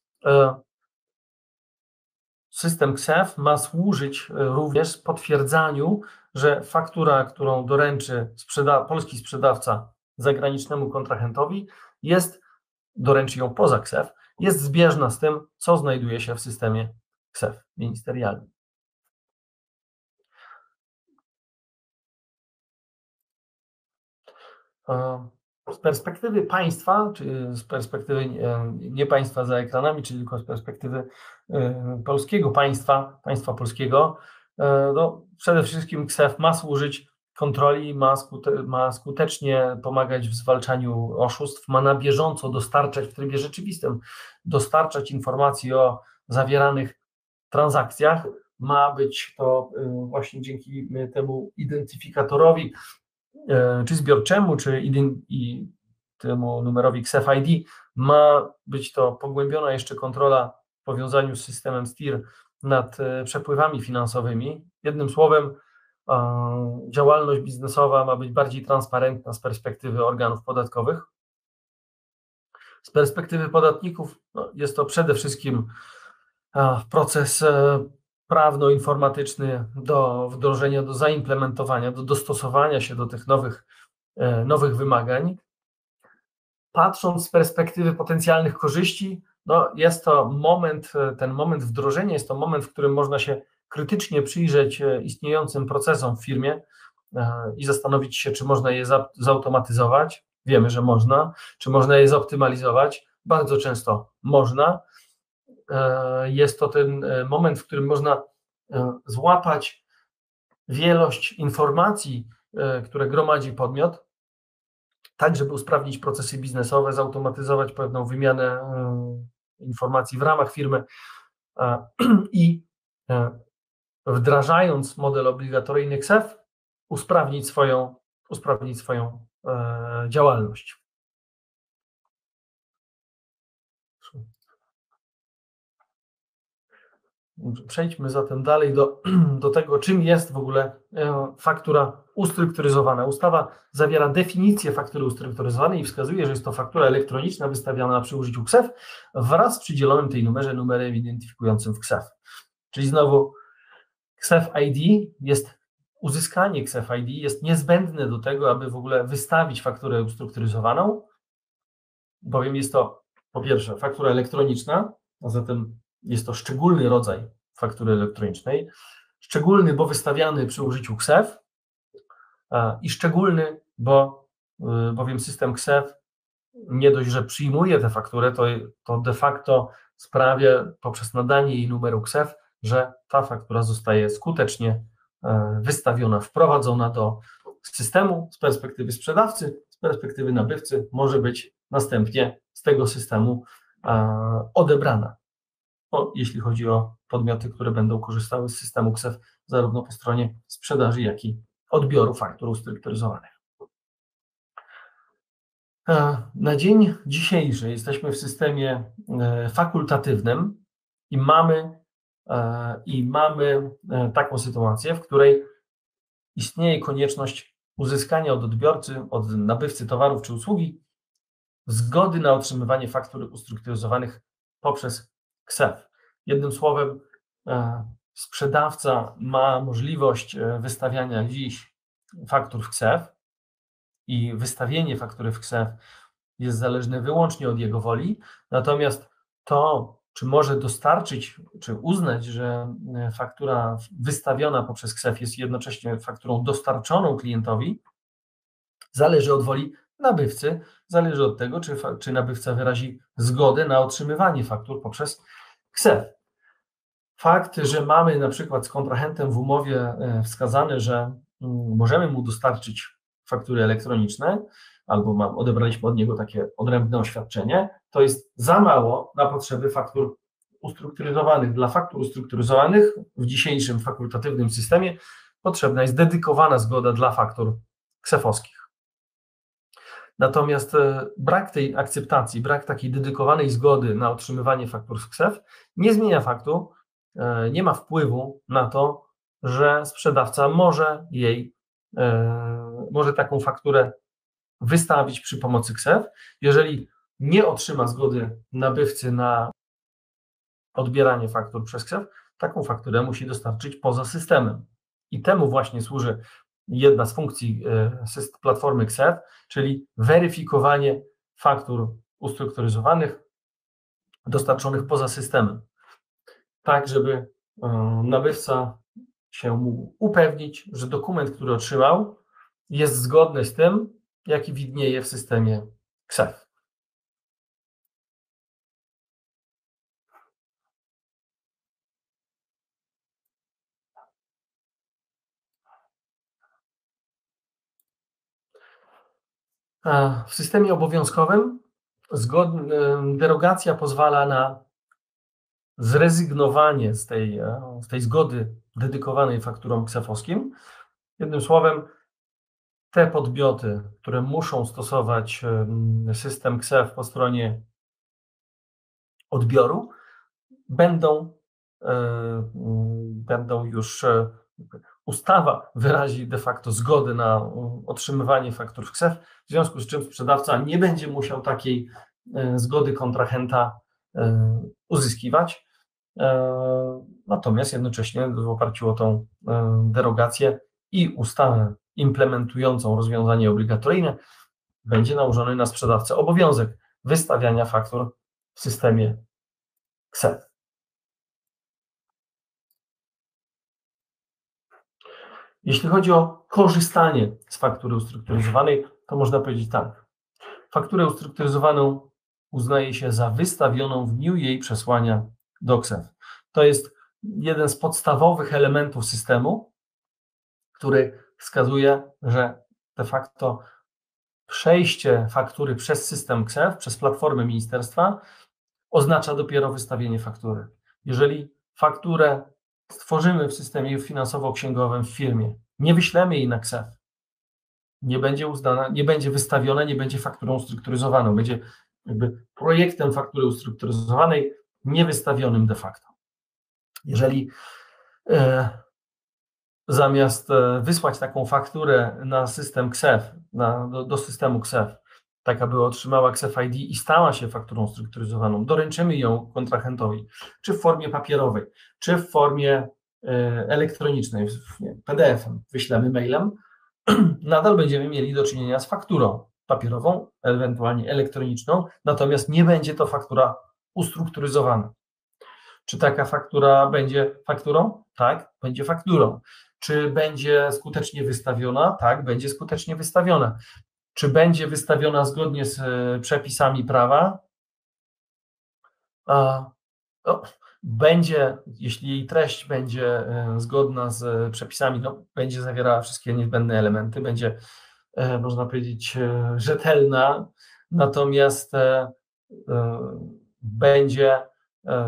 system KSEF ma służyć również potwierdzaniu, że faktura, którą doręczy polski sprzedawca zagranicznemu kontrahentowi, doręczy ją poza KSEF, jest zbieżna z tym, co znajduje się w systemie KSEF ministerialnym. Z perspektywy państwa, czy z perspektywy nie państwa za ekranami, czyli tylko z perspektywy polskiego państwa polskiego, no przede wszystkim KSEF ma służyć kontroli, ma skutecznie pomagać w zwalczaniu oszustw, ma na bieżąco dostarczać w trybie rzeczywistym, dostarczać informacji o zawieranych transakcjach. Ma być to właśnie dzięki temu identyfikatorowi, czy zbiorczemu, czy temu numerowi KSEF ID, ma być to pogłębiona jeszcze kontrola w powiązaniu z systemem STIR nad przepływami finansowymi. Jednym słowem, działalność biznesowa ma być bardziej transparentna z perspektywy organów podatkowych. Z perspektywy podatników jest to przede wszystkim proces prawno-informatyczny do wdrożenia, do zaimplementowania, do dostosowania się do tych nowych wymagań. Patrząc z perspektywy potencjalnych korzyści, jest to ten moment wdrożenia, jest to moment, w którym można się krytycznie przyjrzeć istniejącym procesom w firmie i zastanowić się, czy można je zautomatyzować. Wiemy, że można. Czy można je zoptymalizować? Bardzo często można. Jest to ten moment, w którym można złapać wielość informacji, które gromadzi podmiot, tak żeby usprawnić procesy biznesowe, zautomatyzować pewną wymianę informacji w ramach firmy i wdrażając model obligatoryjny KSEF, usprawnić swoją działalność. Przejdźmy zatem dalej do tego, czym jest w ogóle faktura ustrukturyzowana. Ustawa zawiera definicję faktury ustrukturyzowanej i wskazuje, że jest to faktura elektroniczna wystawiana przy użyciu KSEF wraz z przydzielonym tej numerem identyfikującym w KSEF. Czyli znowu KSEF ID uzyskanie KSEF ID jest niezbędne do tego, aby w ogóle wystawić fakturę ustrukturyzowaną, bowiem jest to po pierwsze faktura elektroniczna, a zatem jest to szczególny rodzaj faktury elektronicznej, szczególny, bo wystawiany przy użyciu KSEF i szczególny, bowiem system KSEF nie dość, że przyjmuje tę fakturę, to de facto sprawia poprzez nadanie jej numeru KSEF, że ta faktura zostaje skutecznie wystawiona, wprowadzona do systemu z perspektywy sprzedawcy, z perspektywy nabywcy może być następnie z tego systemu odebrana. Jeśli chodzi o podmioty, które będą korzystały z systemu KSEF zarówno po stronie sprzedaży, jak i odbioru faktur ustrukturyzowanych. Na dzień dzisiejszy jesteśmy w systemie fakultatywnym i mamy taką sytuację, w której istnieje konieczność uzyskania od odbiorcy, od nabywcy towarów czy usługi zgody na otrzymywanie faktur ustrukturyzowanych poprzez KSEF. Jednym słowem, sprzedawca ma możliwość wystawiania dziś faktur w KSEF i wystawienie faktury w KSEF jest zależne wyłącznie od jego woli, natomiast to, czy może dostarczyć, czy uznać, że faktura wystawiona poprzez KSEF jest jednocześnie fakturą dostarczoną klientowi, zależy od woli nabywcy, zależy od tego, czy nabywca wyrazi zgodę na otrzymywanie faktur poprzez KSEF. Fakt, że mamy na przykład z kontrahentem w umowie wskazane, że możemy mu dostarczyć faktury elektroniczne, albo odebraliśmy od niego takie odrębne oświadczenie, to jest za mało na potrzeby faktur ustrukturyzowanych. Dla faktur ustrukturyzowanych w dzisiejszym fakultatywnym systemie potrzebna jest dedykowana zgoda dla faktur KSEF-owskich. Natomiast brak tej akceptacji, brak takiej dedykowanej zgody na otrzymywanie faktur z KSEF nie zmienia faktu, nie ma wpływu na to, że sprzedawca może taką fakturę wystawić przy pomocy KSEF. Jeżeli nie otrzyma zgody nabywcy na odbieranie faktur przez KSEF, taką fakturę musi dostarczyć poza systemem. I temu właśnie służy jedna z funkcji platformy KSEF, czyli weryfikowanie faktur ustrukturyzowanych dostarczonych poza systemem, tak żeby nabywca się mógł upewnić, że dokument, który otrzymał, jest zgodny z tym, jaki widnieje w systemie KSEF. W systemie obowiązkowym derogacja pozwala na zrezygnowanie z tej zgody dedykowanej fakturom KSEF-owskim. Jednym słowem, te podmioty, które muszą stosować system KSEF po stronie odbioru, będą już, ustawa wyrazi de facto zgodę na otrzymywanie faktur w KSEF, w związku z czym sprzedawca nie będzie musiał takiej zgody kontrahenta uzyskiwać. Natomiast jednocześnie w oparciu o tą derogację i ustawę implementującą rozwiązanie obligatoryjne będzie nałożony na sprzedawcę obowiązek wystawiania faktur w systemie KSEF. Jeśli chodzi o korzystanie z faktury ustrukturyzowanej, to można powiedzieć tak. Fakturę ustrukturyzowaną uznaje się za wystawioną w dniu jej przesłania do KSEF. To jest jeden z podstawowych elementów systemu, który wskazuje, że de facto przejście faktury przez system KSEF, przez platformę ministerstwa oznacza dopiero wystawienie faktury. Jeżeli fakturę stworzymy w systemie finansowo-księgowym w firmie, nie wyślemy jej na KSEF, nie będzie uznana, nie będzie wystawiona, nie będzie fakturą ustrukturyzowaną, będzie jakby projektem faktury ustrukturyzowanej, niewystawionym de facto. Jeżeli zamiast wysłać taką fakturę na system KSEF, do systemu KSEF, tak aby otrzymała KSEF ID i stała się fakturą ustrukturyzowaną, doręczymy ją kontrahentowi, czy w formie papierowej, czy w formie elektronicznej, PDF-em, wyślemy mailem, nadal będziemy mieli do czynienia z fakturą papierową, ewentualnie elektroniczną, natomiast nie będzie to faktura ustrukturyzowana. Czy taka faktura będzie fakturą? Tak, będzie fakturą. Czy będzie skutecznie wystawiona? Tak, będzie skutecznie wystawiona. Czy będzie wystawiona zgodnie z przepisami prawa? Będzie, jeśli jej treść będzie zgodna z przepisami, będzie zawierała wszystkie niezbędne elementy, będzie, można powiedzieć, rzetelna, natomiast będzie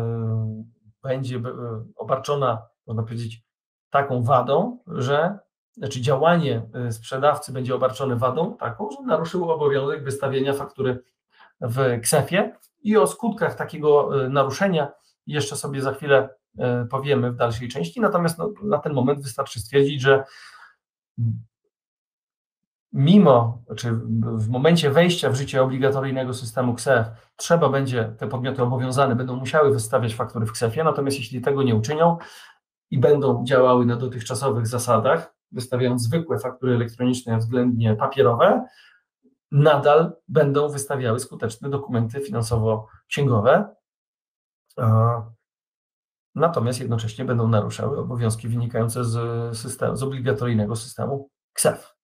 obarczona, można powiedzieć, taką wadą, że znaczy działanie sprzedawcy będzie obarczone wadą taką, że naruszył obowiązek wystawienia faktury w KSEF-ie i o skutkach takiego naruszenia jeszcze sobie za chwilę powiemy w dalszej części, natomiast na ten moment wystarczy stwierdzić, że w momencie wejścia w życie obligatoryjnego systemu KSEF trzeba będzie, te podmioty obowiązane będą musiały wystawiać faktury w KSEF-ie, natomiast jeśli tego nie uczynią i będą działały na dotychczasowych zasadach, wystawiając zwykłe faktury elektroniczne, względnie papierowe, nadal będą wystawiały skuteczne dokumenty finansowo-księgowe, natomiast jednocześnie będą naruszały obowiązki wynikające z obligatoryjnego systemu KSEF.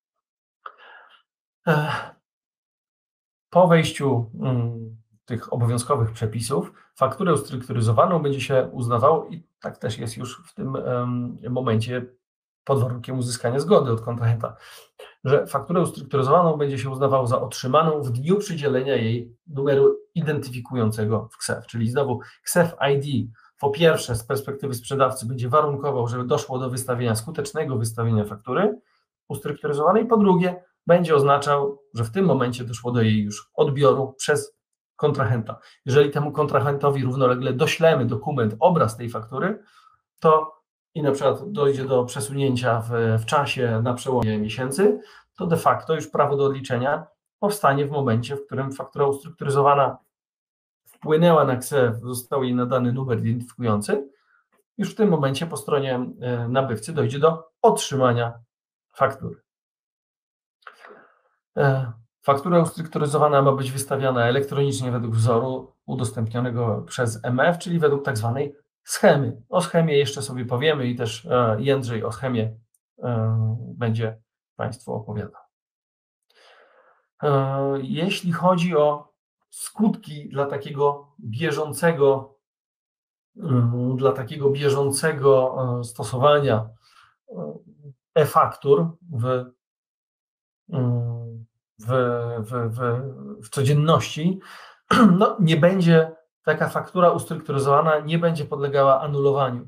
Po wejściu tych obowiązkowych przepisów fakturę ustrukturyzowaną będzie się uznawało, i tak też jest już w tym momencie pod warunkiem uzyskania zgody od kontrahenta, że fakturę ustrukturyzowaną będzie się uznawało za otrzymaną w dniu przydzielenia jej numeru identyfikującego w KSEF, czyli znowu KSEF ID po pierwsze z perspektywy sprzedawcy będzie warunkował, żeby doszło do skutecznego wystawienia faktury ustrukturyzowanej, po drugie będzie oznaczał, że w tym momencie doszło do jej już odbioru przez kontrahenta. Jeżeli temu kontrahentowi równolegle doślemy dokument, obraz tej faktury, to i na przykład dojdzie do przesunięcia w czasie na przełomie miesięcy, to de facto już prawo do odliczenia powstanie w momencie, w którym faktura ustrukturyzowana wpłynęła na KSEF, został jej nadany numer identyfikujący, już w tym momencie po stronie nabywcy dojdzie do otrzymania faktury. Faktura ustrukturyzowana ma być wystawiana elektronicznie według wzoru udostępnionego przez MF, czyli według tak zwanej schemy. O schemie jeszcze sobie powiemy i też Jędrzej o schemie będzie Państwu opowiadał. Jeśli chodzi o skutki dla takiego bieżącego stosowania e-faktur w codzienności, no, nie będzie taka faktura ustrukturyzowana, nie będzie podlegała anulowaniu.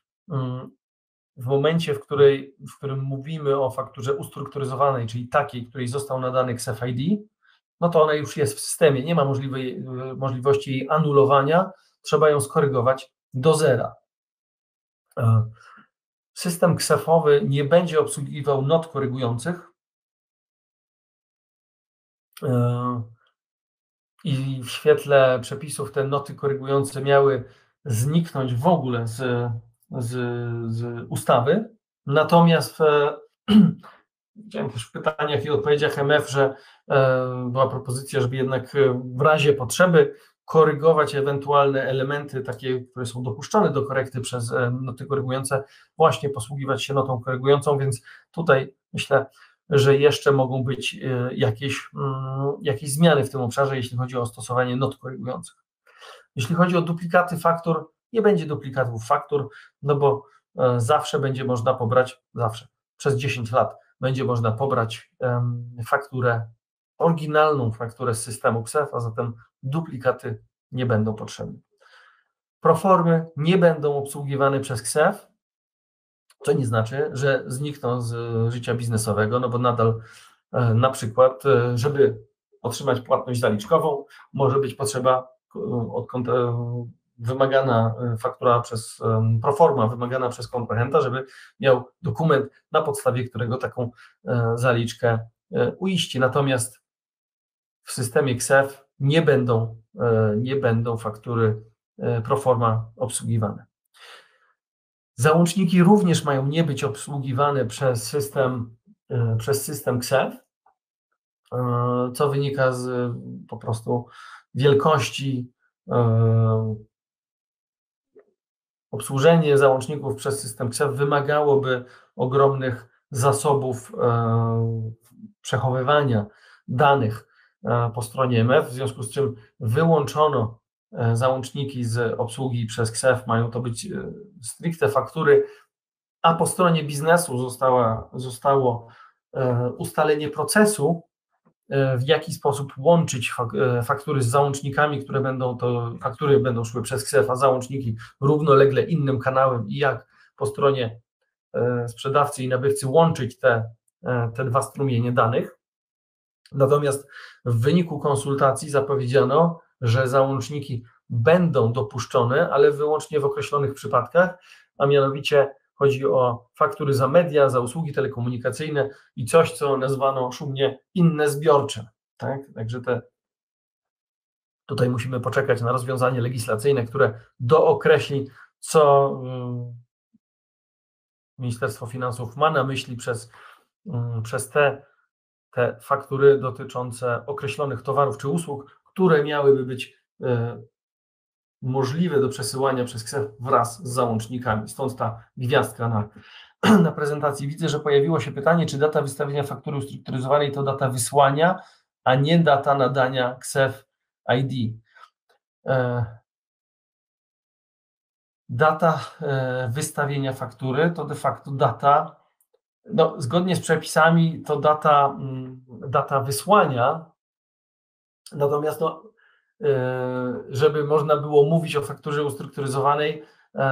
W momencie, w którym mówimy o fakturze ustrukturyzowanej, czyli takiej, której został nadany KSEF ID, no to ona już jest w systemie, nie ma możliwości jej anulowania, trzeba ją skorygować do zera. System KSEF-owy nie będzie obsługiwał not korygujących i w świetle przepisów te noty korygujące miały zniknąć w ogóle z ustawy. Natomiast widziałem też w pytaniach i odpowiedziach MF, że była propozycja, żeby jednak w razie potrzeby korygować ewentualne elementy takie, które są dopuszczone do korekty przez noty korygujące, właśnie posługiwać się notą korygującą, więc tutaj myślę, że jeszcze mogą być jakieś zmiany w tym obszarze, jeśli chodzi o stosowanie not korygujących. Jeśli chodzi o duplikaty faktur, nie będzie duplikatów faktur, no bo zawsze będzie można pobrać, przez 10 lat będzie można pobrać fakturę, oryginalną fakturę z systemu KSEF, a zatem duplikaty nie będą potrzebne. Proformy nie będą obsługiwane przez KSEF, co nie znaczy, że znikną z życia biznesowego, no bo nadal na przykład, żeby otrzymać płatność zaliczkową, może być potrzeba wymagana faktura proforma wymagana przez kontrahenta, żeby miał dokument, na podstawie którego taką zaliczkę uiści. Natomiast w systemie KSEF nie będą faktury proforma obsługiwane. Załączniki również mają nie być obsługiwane przez system KSEF, co wynika z po prostu wielkości. Obsłużenie załączników przez system KSEF wymagałoby ogromnych zasobów przechowywania danych po stronie MF, w związku z czym wyłączono załączniki z obsługi przez KSEF, mają to być stricte faktury, a po stronie biznesu zostało ustalenie procesu, w jaki sposób łączyć faktury z załącznikami, faktury będą szły przez KSEF, a załączniki równolegle innym kanałem i jak po stronie sprzedawcy i nabywcy łączyć te dwa strumienie danych. Natomiast w wyniku konsultacji zapowiedziano, że załączniki będą dopuszczone, ale wyłącznie w określonych przypadkach, a mianowicie chodzi o faktury za media, za usługi telekomunikacyjne i coś, co nazwano szumnie inne zbiorcze. Tak? Także tutaj musimy poczekać na rozwiązanie legislacyjne, które dookreśli, co Ministerstwo Finansów ma na myśli przez te faktury dotyczące określonych towarów czy usług, które miałyby być możliwe do przesyłania przez KSEF wraz z załącznikami. Stąd ta gwiazdka na prezentacji. Widzę, że pojawiło się pytanie, czy data wystawienia faktury ustrukturyzowanej to data wysłania, a nie data nadania KSEF ID. Data wystawienia faktury to de facto data, zgodnie z przepisami to data wysłania, natomiast żeby można było mówić o fakturze ustrukturyzowanej,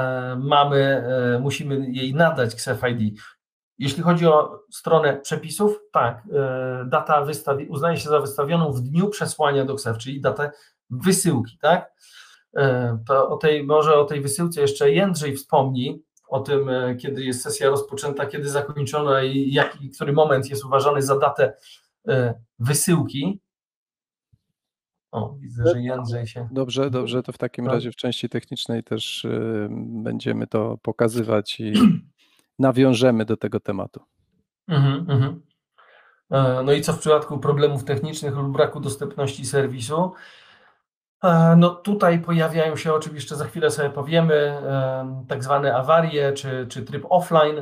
musimy jej nadać KSEF ID. Jeśli chodzi o stronę przepisów, tak, data uznaje się za wystawioną w dniu przesłania do KSEF, czyli datę wysyłki, tak? To może o tej wysyłce jeszcze Jędrzej wspomni, o tym, kiedy jest sesja rozpoczęta, kiedy zakończona i który moment jest uważany za datę wysyłki. Widzę, że Jędrzej się... Dobrze, to w takim razie w części technicznej też będziemy to pokazywać i nawiążemy do tego tematu. No i co w przypadku problemów technicznych lub braku dostępności serwisu? Tutaj pojawiają się, oczywiście za chwilę sobie powiemy, tak zwane awarie czy tryb offline.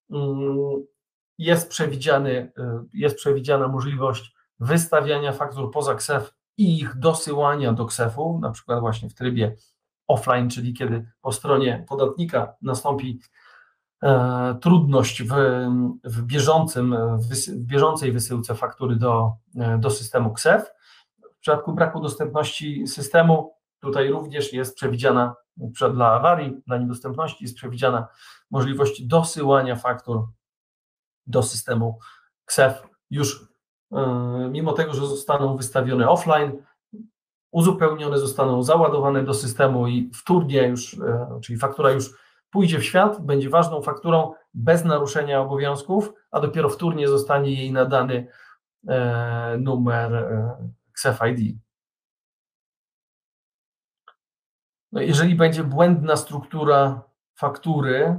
Jest przewidziana możliwość wystawiania faktur poza KSEF i ich dosyłania do KSEF-u, na przykład właśnie w trybie offline, czyli kiedy po stronie podatnika nastąpi trudność w bieżącej wysyłce faktury do systemu KSEF. W przypadku braku dostępności systemu, tutaj również jest przewidziana, dla awarii, dla niedostępności jest przewidziana możliwość dosyłania faktur do systemu KSEF już mimo tego, że zostaną wystawione offline, uzupełnione zostaną, załadowane do systemu i wtórnie już, czyli faktura już pójdzie w świat, będzie ważną fakturą bez naruszenia obowiązków, a dopiero wtórnie zostanie jej nadany numer KSEF ID. Jeżeli będzie błędna struktura faktury,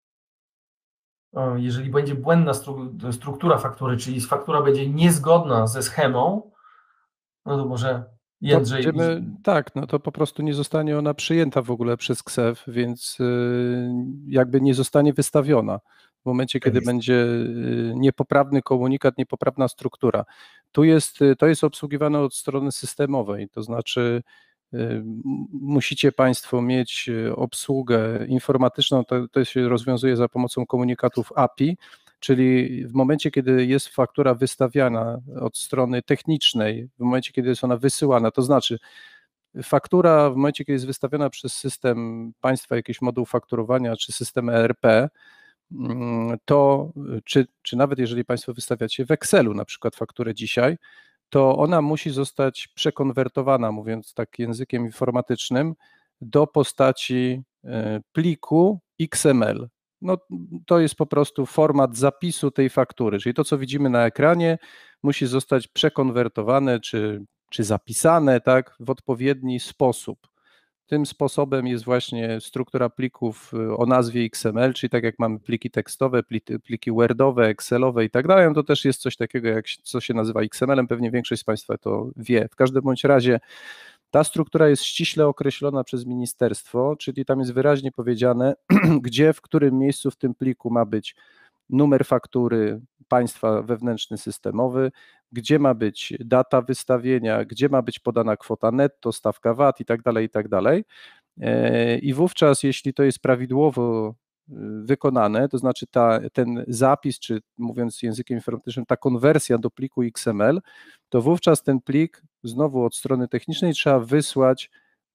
czyli faktura będzie niezgodna ze schemą, to może Jędrzej... Tak, to po prostu nie zostanie ona przyjęta w ogóle przez KSEF, więc jakby nie zostanie wystawiona w momencie, kiedy będzie niepoprawny komunikat, niepoprawna struktura. To jest obsługiwane od strony systemowej, to znaczy musicie Państwo mieć obsługę informatyczną, to się rozwiązuje za pomocą komunikatów API, czyli w momencie, kiedy jest faktura wystawiana od strony technicznej, w momencie, kiedy jest ona wysyłana, to znaczy faktura w momencie, kiedy jest wystawiona przez system państwa, jakiś moduł fakturowania, czy system ERP, to czy nawet jeżeli Państwo wystawiacie w Excelu na przykład fakturę dzisiaj, to ona musi zostać przekonwertowana, mówiąc tak językiem informatycznym, do postaci pliku XML. To jest po prostu format zapisu tej faktury, czyli to, co widzimy na ekranie, musi zostać przekonwertowane czy zapisane, tak, w odpowiedni sposób. Tym sposobem jest właśnie struktura plików o nazwie XML, czyli tak jak mamy pliki tekstowe, pliki Wordowe, Excelowe i tak dalej, to też jest coś takiego, co się nazywa XML-em, pewnie większość z Państwa to wie. W każdym bądź razie ta struktura jest ściśle określona przez ministerstwo, czyli tam jest wyraźnie powiedziane, gdzie, w którym miejscu w tym pliku ma być numer faktury państwa wewnętrzny systemowy, gdzie ma być data wystawienia, gdzie ma być podana kwota netto, stawka VAT i tak dalej. I wówczas, jeśli to jest prawidłowo wykonane, to znaczy ten zapis, czy mówiąc językiem informatycznym, ta konwersja do pliku XML, to wówczas ten plik znowu od strony technicznej trzeba wysłać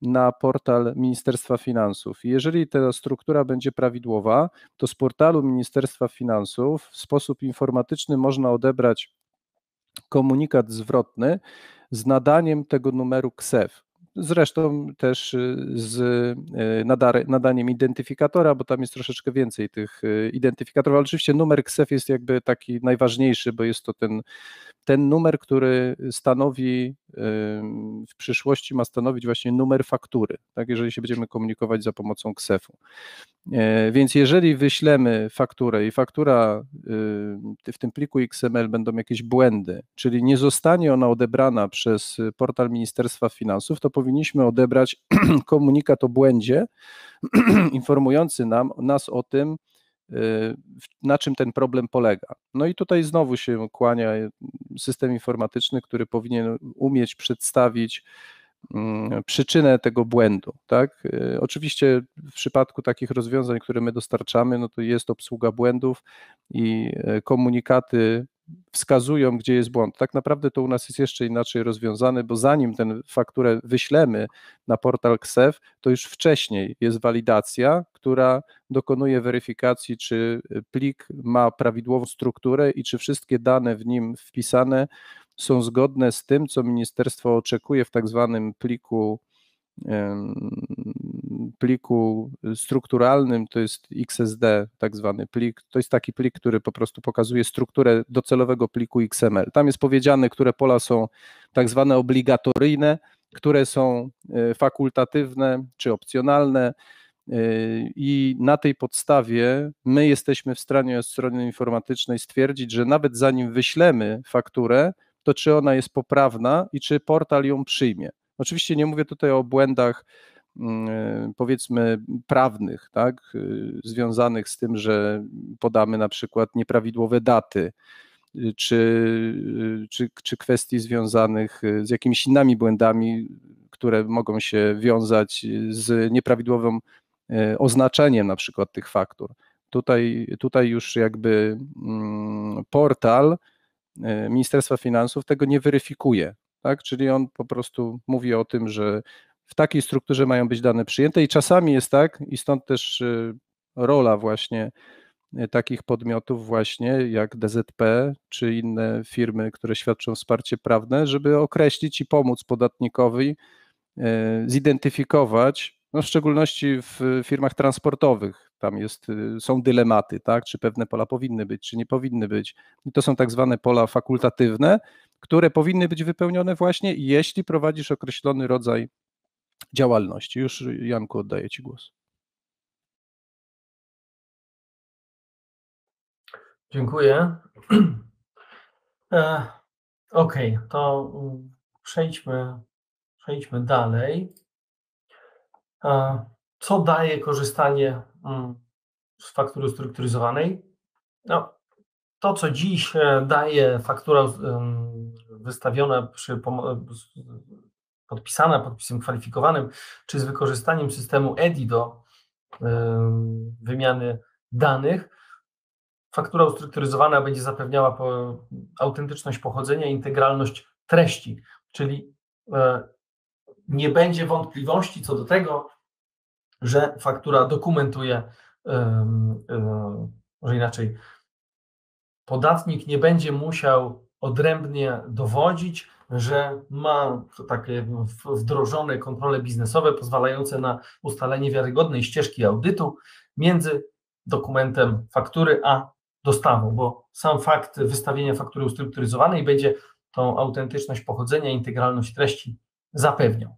na portal Ministerstwa Finansów. Jeżeli ta struktura będzie prawidłowa, to z portalu Ministerstwa Finansów w sposób informatyczny można odebrać komunikat zwrotny z nadaniem tego numeru KSEF. Zresztą też z nadaniem identyfikatora, bo tam jest troszeczkę więcej tych identyfikatorów, ale oczywiście numer KSEF jest jakby taki najważniejszy, bo jest to ten numer, który stanowi, w przyszłości ma stanowić właśnie numer faktury, tak, jeżeli się będziemy komunikować za pomocą KSEF-u. Więc jeżeli wyślemy fakturę i faktura w tym pliku XML będą jakieś błędy, czyli nie zostanie ona odebrana przez portal Ministerstwa Finansów, to powinniśmy odebrać komunikat o błędzie informujący nas o tym, na czym ten problem polega. No i tutaj znowu się kłania system informatyczny, który powinien umieć przedstawić przyczynę tego błędu, tak? Oczywiście w przypadku takich rozwiązań, które my dostarczamy, no to jest obsługa błędów i komunikaty wskazują, gdzie jest błąd. Tak naprawdę to u nas jest jeszcze inaczej rozwiązane, bo zanim tę fakturę wyślemy na portal KSEF, to już wcześniej jest walidacja, która dokonuje weryfikacji, czy plik ma prawidłową strukturę i czy wszystkie dane w nim wpisane są zgodne z tym, co ministerstwo oczekuje w tak zwanym pliku strukturalnym, to jest XSD, tak zwany plik, to jest taki plik, który po prostu pokazuje strukturę docelowego pliku XML. Tam jest powiedziane, które pola są tak zwane obligatoryjne, które są fakultatywne czy opcjonalne, i na tej podstawie my jesteśmy w stanie od strony informatycznej stwierdzić, że nawet zanim wyślemy fakturę, to czy ona jest poprawna i czy portal ją przyjmie. Oczywiście nie mówię tutaj o błędach, powiedzmy, prawnych, tak, związanych z tym, że podamy na przykład nieprawidłowe daty, czy kwestii związanych z jakimiś innymi błędami, które mogą się wiązać z nieprawidłowym oznaczeniem na przykład tych faktur. Tutaj już jakby portal Ministerstwa Finansów tego nie weryfikuje, tak? Czyli on po prostu mówi o tym, że w takiej strukturze mają być dane przyjęte i czasami jest tak, i stąd też rola właśnie takich podmiotów właśnie jak DZP czy inne firmy, które świadczą wsparcie prawne, żeby określić i pomóc podatnikowi zidentyfikować, no w szczególności w firmach transportowych, tam są dylematy, tak, czy pewne pola powinny być, czy nie powinny być. I to są tak zwane pola fakultatywne, które powinny być wypełnione właśnie, jeśli prowadzisz określony rodzaj działalności. Już, Janku, oddaję Ci głos. Dziękuję. Okej, to przejdźmy dalej. Co daje korzystanie z faktury ustrukturyzowanej? No, to, co dziś daje faktura wystawiona podpisana podpisem kwalifikowanym, czy z wykorzystaniem systemu EDI do wymiany danych, faktura ustrukturyzowana będzie zapewniała autentyczność pochodzenia i integralność treści, czyli nie będzie wątpliwości co do tego, że faktura dokumentuje, może inaczej, podatnik nie będzie musiał odrębnie dowodzić, że ma takie wdrożone kontrole biznesowe pozwalające na ustalenie wiarygodnej ścieżki audytu między dokumentem faktury a dostawą, bo sam fakt wystawienia faktury ustrukturyzowanej będzie tą autentyczność pochodzenia i integralność treści zapewniał.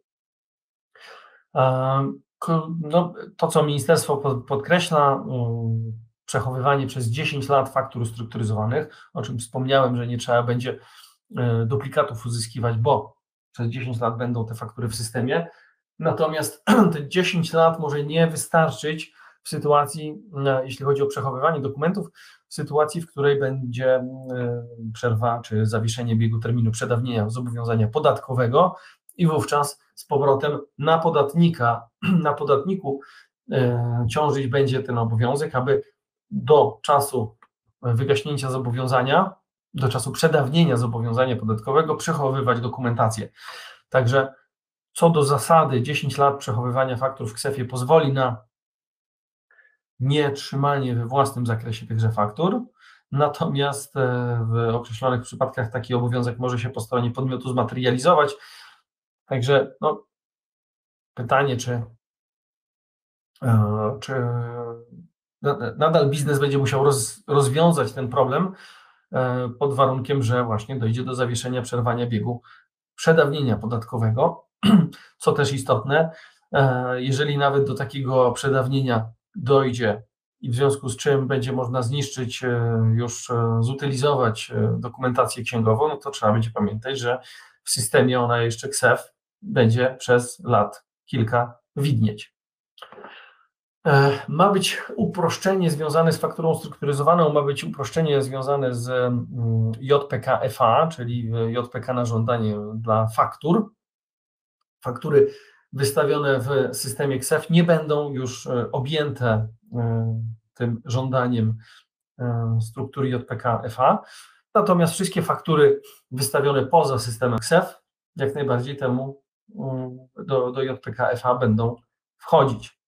No, to, co ministerstwo podkreśla, przechowywanie przez 10 lat faktur ustrukturyzowanych, o czym wspomniałem, że nie trzeba będzie duplikatów uzyskiwać, bo przez 10 lat będą te faktury w systemie. Natomiast te 10 lat może nie wystarczyć w sytuacji, jeśli chodzi o przechowywanie dokumentów, w sytuacji, w której będzie przerwa czy zawieszenie biegu terminu przedawnienia zobowiązania podatkowego i wówczas z powrotem na podatniku ciążyć będzie ten obowiązek, aby do czasu wygaśnięcia zobowiązania, do czasu przedawnienia zobowiązania podatkowego przechowywać dokumentację. Także Co do zasady 10 lat przechowywania faktur w KSEF-ie pozwoli na nietrzymanie we własnym zakresie tychże faktur, natomiast w określonych przypadkach taki obowiązek może się po stronie podmiotu zmaterializować. Także no, pytanie, czy nadal biznes będzie musiał rozwiązać ten problem pod warunkiem, że właśnie dojdzie do zawieszenia, przerwania biegu przedawnienia podatkowego, co też istotne, jeżeli nawet do takiego przedawnienia dojdzie i w związku z czym będzie można zniszczyć, już zutylizować dokumentację księgową, no to trzeba będzie pamiętać, że w systemie ona jeszcze KSEF będzie przez lat kilka widnieć. Ma być uproszczenie związane z fakturą strukturyzowaną, ma być uproszczenie związane z JPK FA, czyli JPK na żądanie dla faktur. Faktury wystawione w systemie KSEF nie będą już objęte tym żądaniem struktury JPK FA, natomiast wszystkie faktury wystawione poza systemem KSEF jak najbardziej temu do JPK FA będą wchodzić.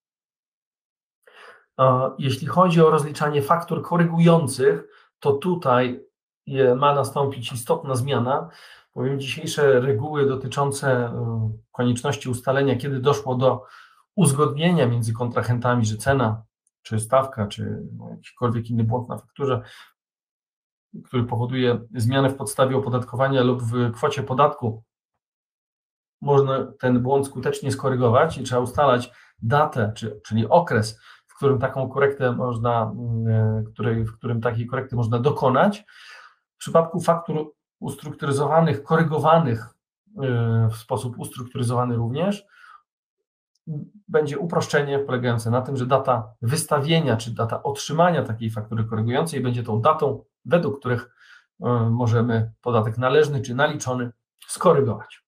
Jeśli chodzi o rozliczanie faktur korygujących, to tutaj ma nastąpić istotna zmiana, bowiem dzisiejsze reguły dotyczące konieczności ustalenia, kiedy doszło do uzgodnienia między kontrahentami, że cena, czy stawka, czy jakikolwiek inny błąd na fakturze, który powoduje zmianę w podstawie opodatkowania lub w kwocie podatku, można ten błąd skutecznie skorygować i trzeba ustalać datę, czyli okres, w którym taką korektę można, w którym takiej korekty można dokonać. W przypadku faktur ustrukturyzowanych, korygowanych w sposób ustrukturyzowany również, będzie uproszczenie polegające na tym, że data wystawienia czy data otrzymania takiej faktury korygującej będzie tą datą, według których możemy podatek należny czy naliczony skorygować.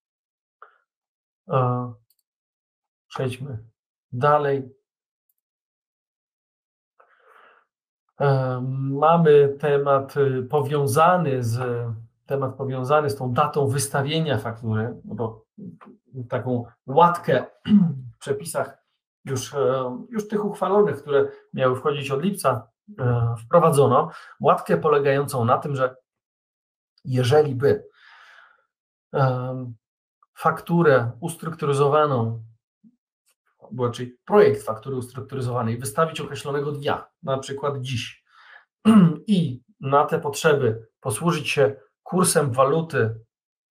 Przejdźmy dalej. Mamy temat powiązany z tą datą wystawienia faktury, no bo taką łatkę w przepisach już tych uchwalonych, które miały wchodzić od lipca, wprowadzono łatkę polegającą na tym, że jeżeli by fakturę ustrukturyzowaną, czyli projekt faktury ustrukturyzowanej wystawić określonego dnia, na przykład dziś, i na te potrzeby posłużyć się kursem waluty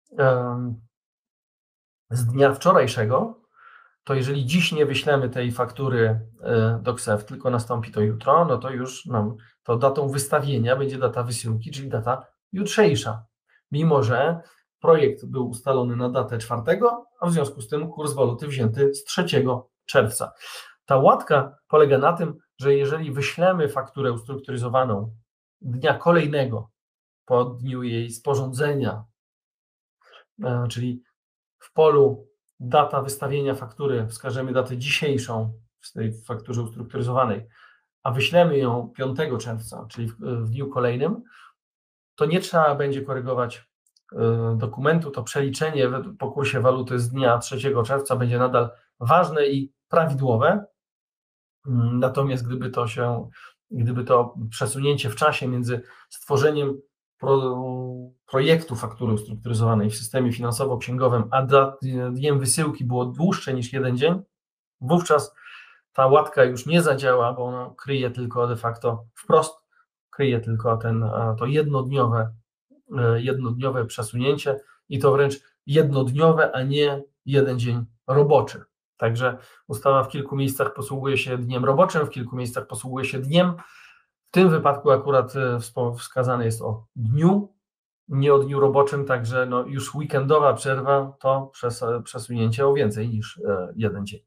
z dnia wczorajszego, to jeżeli dziś nie wyślemy tej faktury do KSEF, tylko nastąpi to jutro, no to już nam to datą wystawienia będzie data wysyłki, czyli data jutrzejsza, mimo że projekt był ustalony na datę 4, a w związku z tym kurs waluty wzięty z 3 czerwca. Ta łatka polega na tym, że jeżeli wyślemy fakturę ustrukturyzowaną dnia kolejnego po dniu jej sporządzenia, czyli w polu data wystawienia faktury wskażemy datę dzisiejszą w tej fakturze ustrukturyzowanej, a wyślemy ją 5 czerwca, czyli w dniu kolejnym, to nie trzeba będzie korygować dokumentu, to przeliczenie po kursie waluty z dnia 3 czerwca będzie nadal ważne i prawidłowe. Natomiast gdyby to przesunięcie w czasie między stworzeniem projektu faktury ustrukturyzowanej w systemie finansowo-księgowym, a dniem wysyłki było dłuższe niż 1 dzień, wówczas ta łatka już nie zadziała, bo ona kryje tylko de facto wprost, kryje tylko to jednodniowe przesunięcie i to wręcz jednodniowe, a nie 1 dzień roboczy. Także ustawa w kilku miejscach posługuje się dniem roboczym, w kilku miejscach posługuje się dniem. W tym wypadku akurat wskazane jest o dniu, nie o dniu roboczym, także no już weekendowa przerwa to przesunięcie o więcej niż 1 dzień.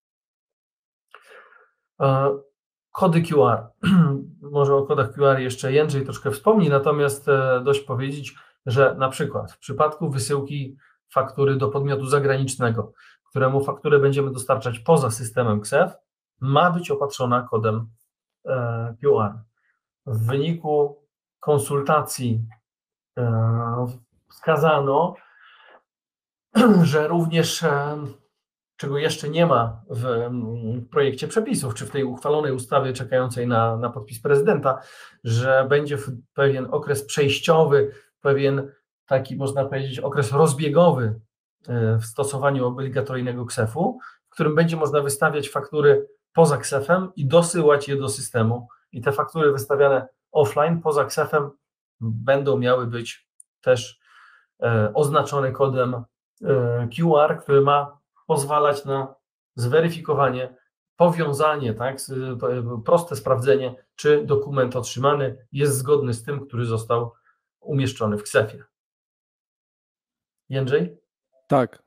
Kody QR. Może o kodach QR jeszcze Jędrzej troszkę wspomni, natomiast dość powiedzieć, że na przykład w przypadku wysyłki faktury do podmiotu zagranicznego, któremu fakturę będziemy dostarczać poza systemem KSEF, ma być opatrzona kodem QR. W wyniku konsultacji wskazano, że również, czego jeszcze nie ma w projekcie przepisów, czy w tej uchwalonej ustawie czekającej na podpis prezydenta, że będzie pewien okres przejściowy, pewien taki, można powiedzieć, okres rozbiegowy w stosowaniu obligatoryjnego KSeF-u, w którym będzie można wystawiać faktury poza KSeF-em i dosyłać je do systemu. I te faktury wystawiane offline, poza KSeF-em, będą miały być też oznaczone kodem QR, który ma pozwalać na zweryfikowanie, powiązanie, tak, proste sprawdzenie, czy dokument otrzymany jest zgodny z tym, który został umieszczony w KSeF-ie. Jędrzej? Tak,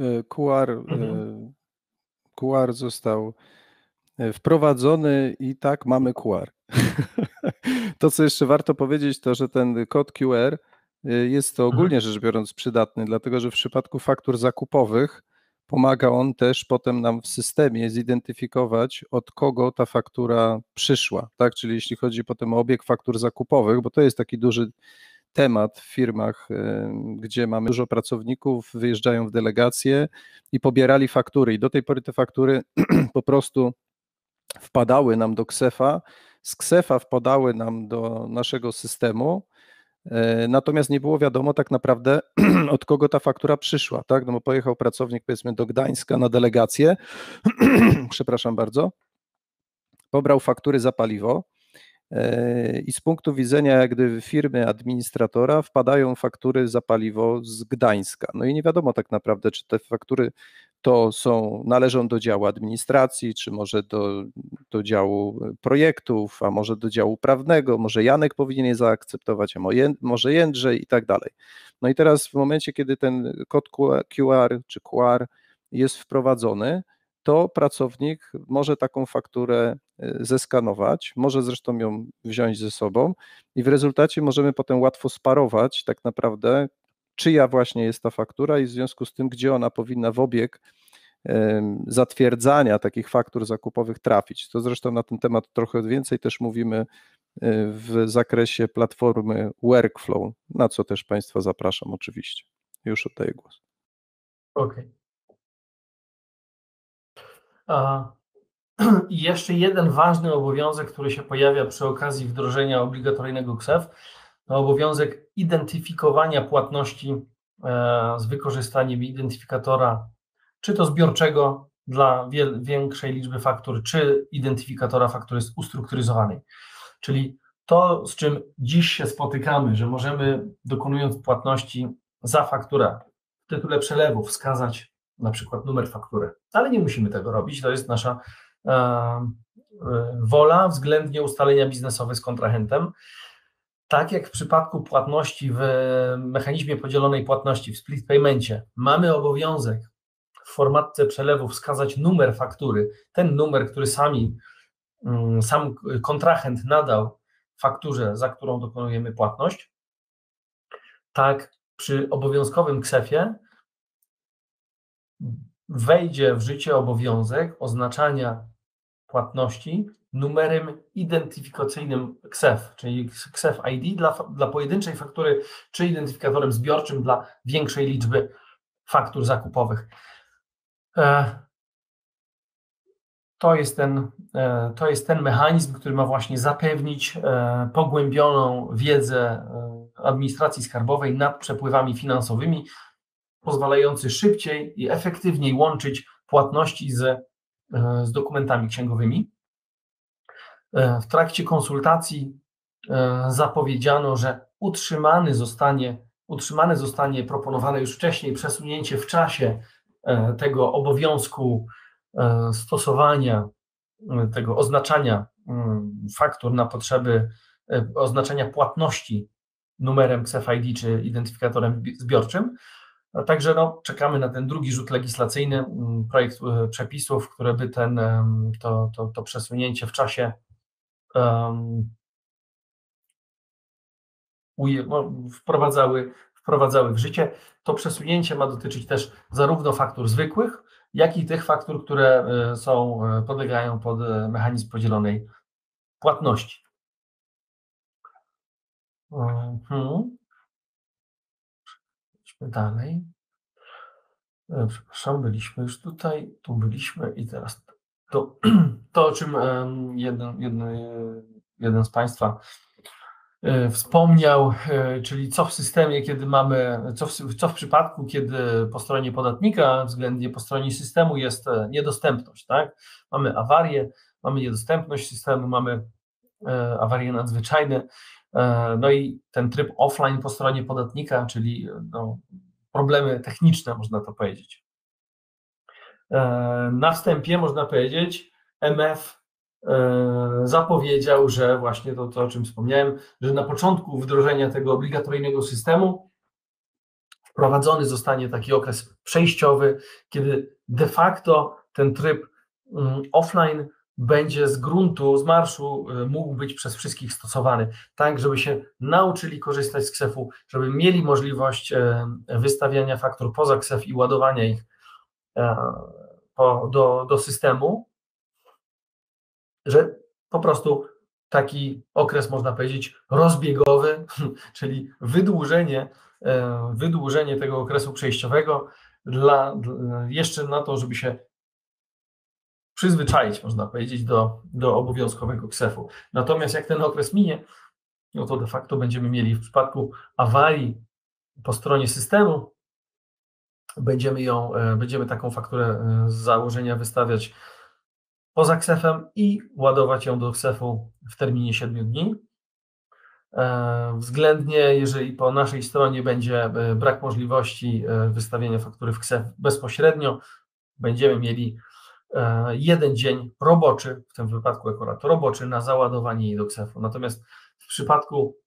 QR został wprowadzony i tak mamy QR. To, co jeszcze warto powiedzieć, to, że ten kod QR jest to ogólnie rzecz biorąc przydatny, dlatego że w przypadku faktur zakupowych pomaga on też potem nam w systemie zidentyfikować, od kogo ta faktura przyszła, tak? Czyli jeśli chodzi potem o obieg faktur zakupowych, bo to jest taki duży temat w firmach, gdzie mamy dużo pracowników, wyjeżdżają w delegacje i pobierali faktury i do tej pory te faktury po prostu wpadały nam do KSeF-a, z KSeF-a wpadały nam do naszego systemu, natomiast nie było wiadomo tak naprawdę, od kogo ta faktura przyszła, tak? No bo pojechał pracownik, powiedzmy, do Gdańska na delegację, przepraszam bardzo, pobrał faktury za paliwo i z punktu widzenia jak gdyby firmy administratora wpadają faktury za paliwo z Gdańska. No i nie wiadomo tak naprawdę, czy te faktury należą do działu administracji, czy może do działu projektów, a może do działu prawnego, może Janek powinien je zaakceptować, a może Jędrzej i tak dalej. No i teraz w momencie, kiedy ten kod QR czy QR jest wprowadzony, to pracownik może taką fakturę zeskanować, może zresztą ją wziąć ze sobą i w rezultacie możemy potem łatwo sparować tak naprawdę, czyja właśnie jest ta faktura i w związku z tym, gdzie ona powinna w obieg zatwierdzania takich faktur zakupowych trafić. To zresztą na ten temat trochę więcej też mówimy w zakresie platformy Workflow, na co też Państwa zapraszam oczywiście. Już oddaję głos. Okej. I jeszcze jeden ważny obowiązek, który się pojawia przy okazji wdrożenia obligatoryjnego KSeF, to obowiązek identyfikowania płatności z wykorzystaniem identyfikatora, czy to zbiorczego dla większej liczby faktur, czy identyfikatora faktury ustrukturyzowanej. Czyli to, z czym dziś się spotykamy, że możemy, dokonując płatności za fakturę, w tytule przelewu wskazać na przykład numer faktury, ale nie musimy tego robić, to jest nasza wola względnie ustalenia biznesowe z kontrahentem. Tak jak w przypadku płatności w mechanizmie podzielonej płatności, w split paymencie, mamy obowiązek w formatce przelewu wskazać numer faktury, ten numer, który sam kontrahent nadał fakturze, za którą dokonujemy płatność. Tak przy obowiązkowym KSeF-ie wejdzie w życie obowiązek oznaczania płatności numerem identyfikacyjnym KSeF, czyli KSeF ID dla pojedynczej faktury, czy identyfikatorem zbiorczym dla większej liczby faktur zakupowych. To jest ten mechanizm, który ma właśnie zapewnić pogłębioną wiedzę administracji skarbowej nad przepływami finansowymi, pozwalający szybciej i efektywniej łączyć płatności z dokumentami księgowymi. W trakcie konsultacji zapowiedziano, że utrzymane zostanie proponowane już wcześniej przesunięcie w czasie tego obowiązku stosowania, tego oznaczania faktur na potrzeby oznaczenia płatności numerem KSeF ID czy identyfikatorem zbiorczym. Także czekamy na ten drugi rzut legislacyjny, projekt przepisów, które by to przesunięcie w czasie wprowadzały w życie. To przesunięcie ma dotyczyć też zarówno faktur zwykłych, jak i tych faktur, które podlegają pod mechanizm podzielonej płatności. Idźmy dalej. Przepraszam, byliśmy już tutaj, tu byliśmy i teraz to o czym jeden z Państwa wspomniał, czyli co w systemie, kiedy mamy, co w przypadku, kiedy po stronie podatnika, względnie po stronie systemu jest niedostępność, tak? Mamy awarię, mamy niedostępność systemu, mamy awarie nadzwyczajne, no i ten tryb offline po stronie podatnika, czyli no, problemy techniczne, można to powiedzieć. Na wstępie można powiedzieć, MF zapowiedział, że właśnie to, o czym wspomniałem, że na początku wdrożenia tego obligatoryjnego systemu wprowadzony zostanie taki okres przejściowy, kiedy de facto ten tryb offline będzie z gruntu, z marszu mógł być przez wszystkich stosowany, tak żeby się nauczyli korzystać z KSEF-u, żeby mieli możliwość wystawiania faktur poza KSEF i ładowania ich do systemu, że po prostu taki okres, można powiedzieć, rozbiegowy, czyli wydłużenie tego okresu przejściowego jeszcze na to, żeby się przyzwyczaić, można powiedzieć, do obowiązkowego KSEF-u. Natomiast jak ten okres minie, no to de facto będziemy mieli w przypadku awarii po stronie systemu, będziemy taką fakturę z założenia wystawiać poza KSEF-em i ładować ją do KSEF-u w terminie 7 dni. Względnie, jeżeli po naszej stronie będzie brak możliwości wystawienia faktury w KSEF bezpośrednio, będziemy mieli 1 dzień roboczy, w tym wypadku akurat roboczy, na załadowanie jej do KSEF-u. Natomiast w przypadku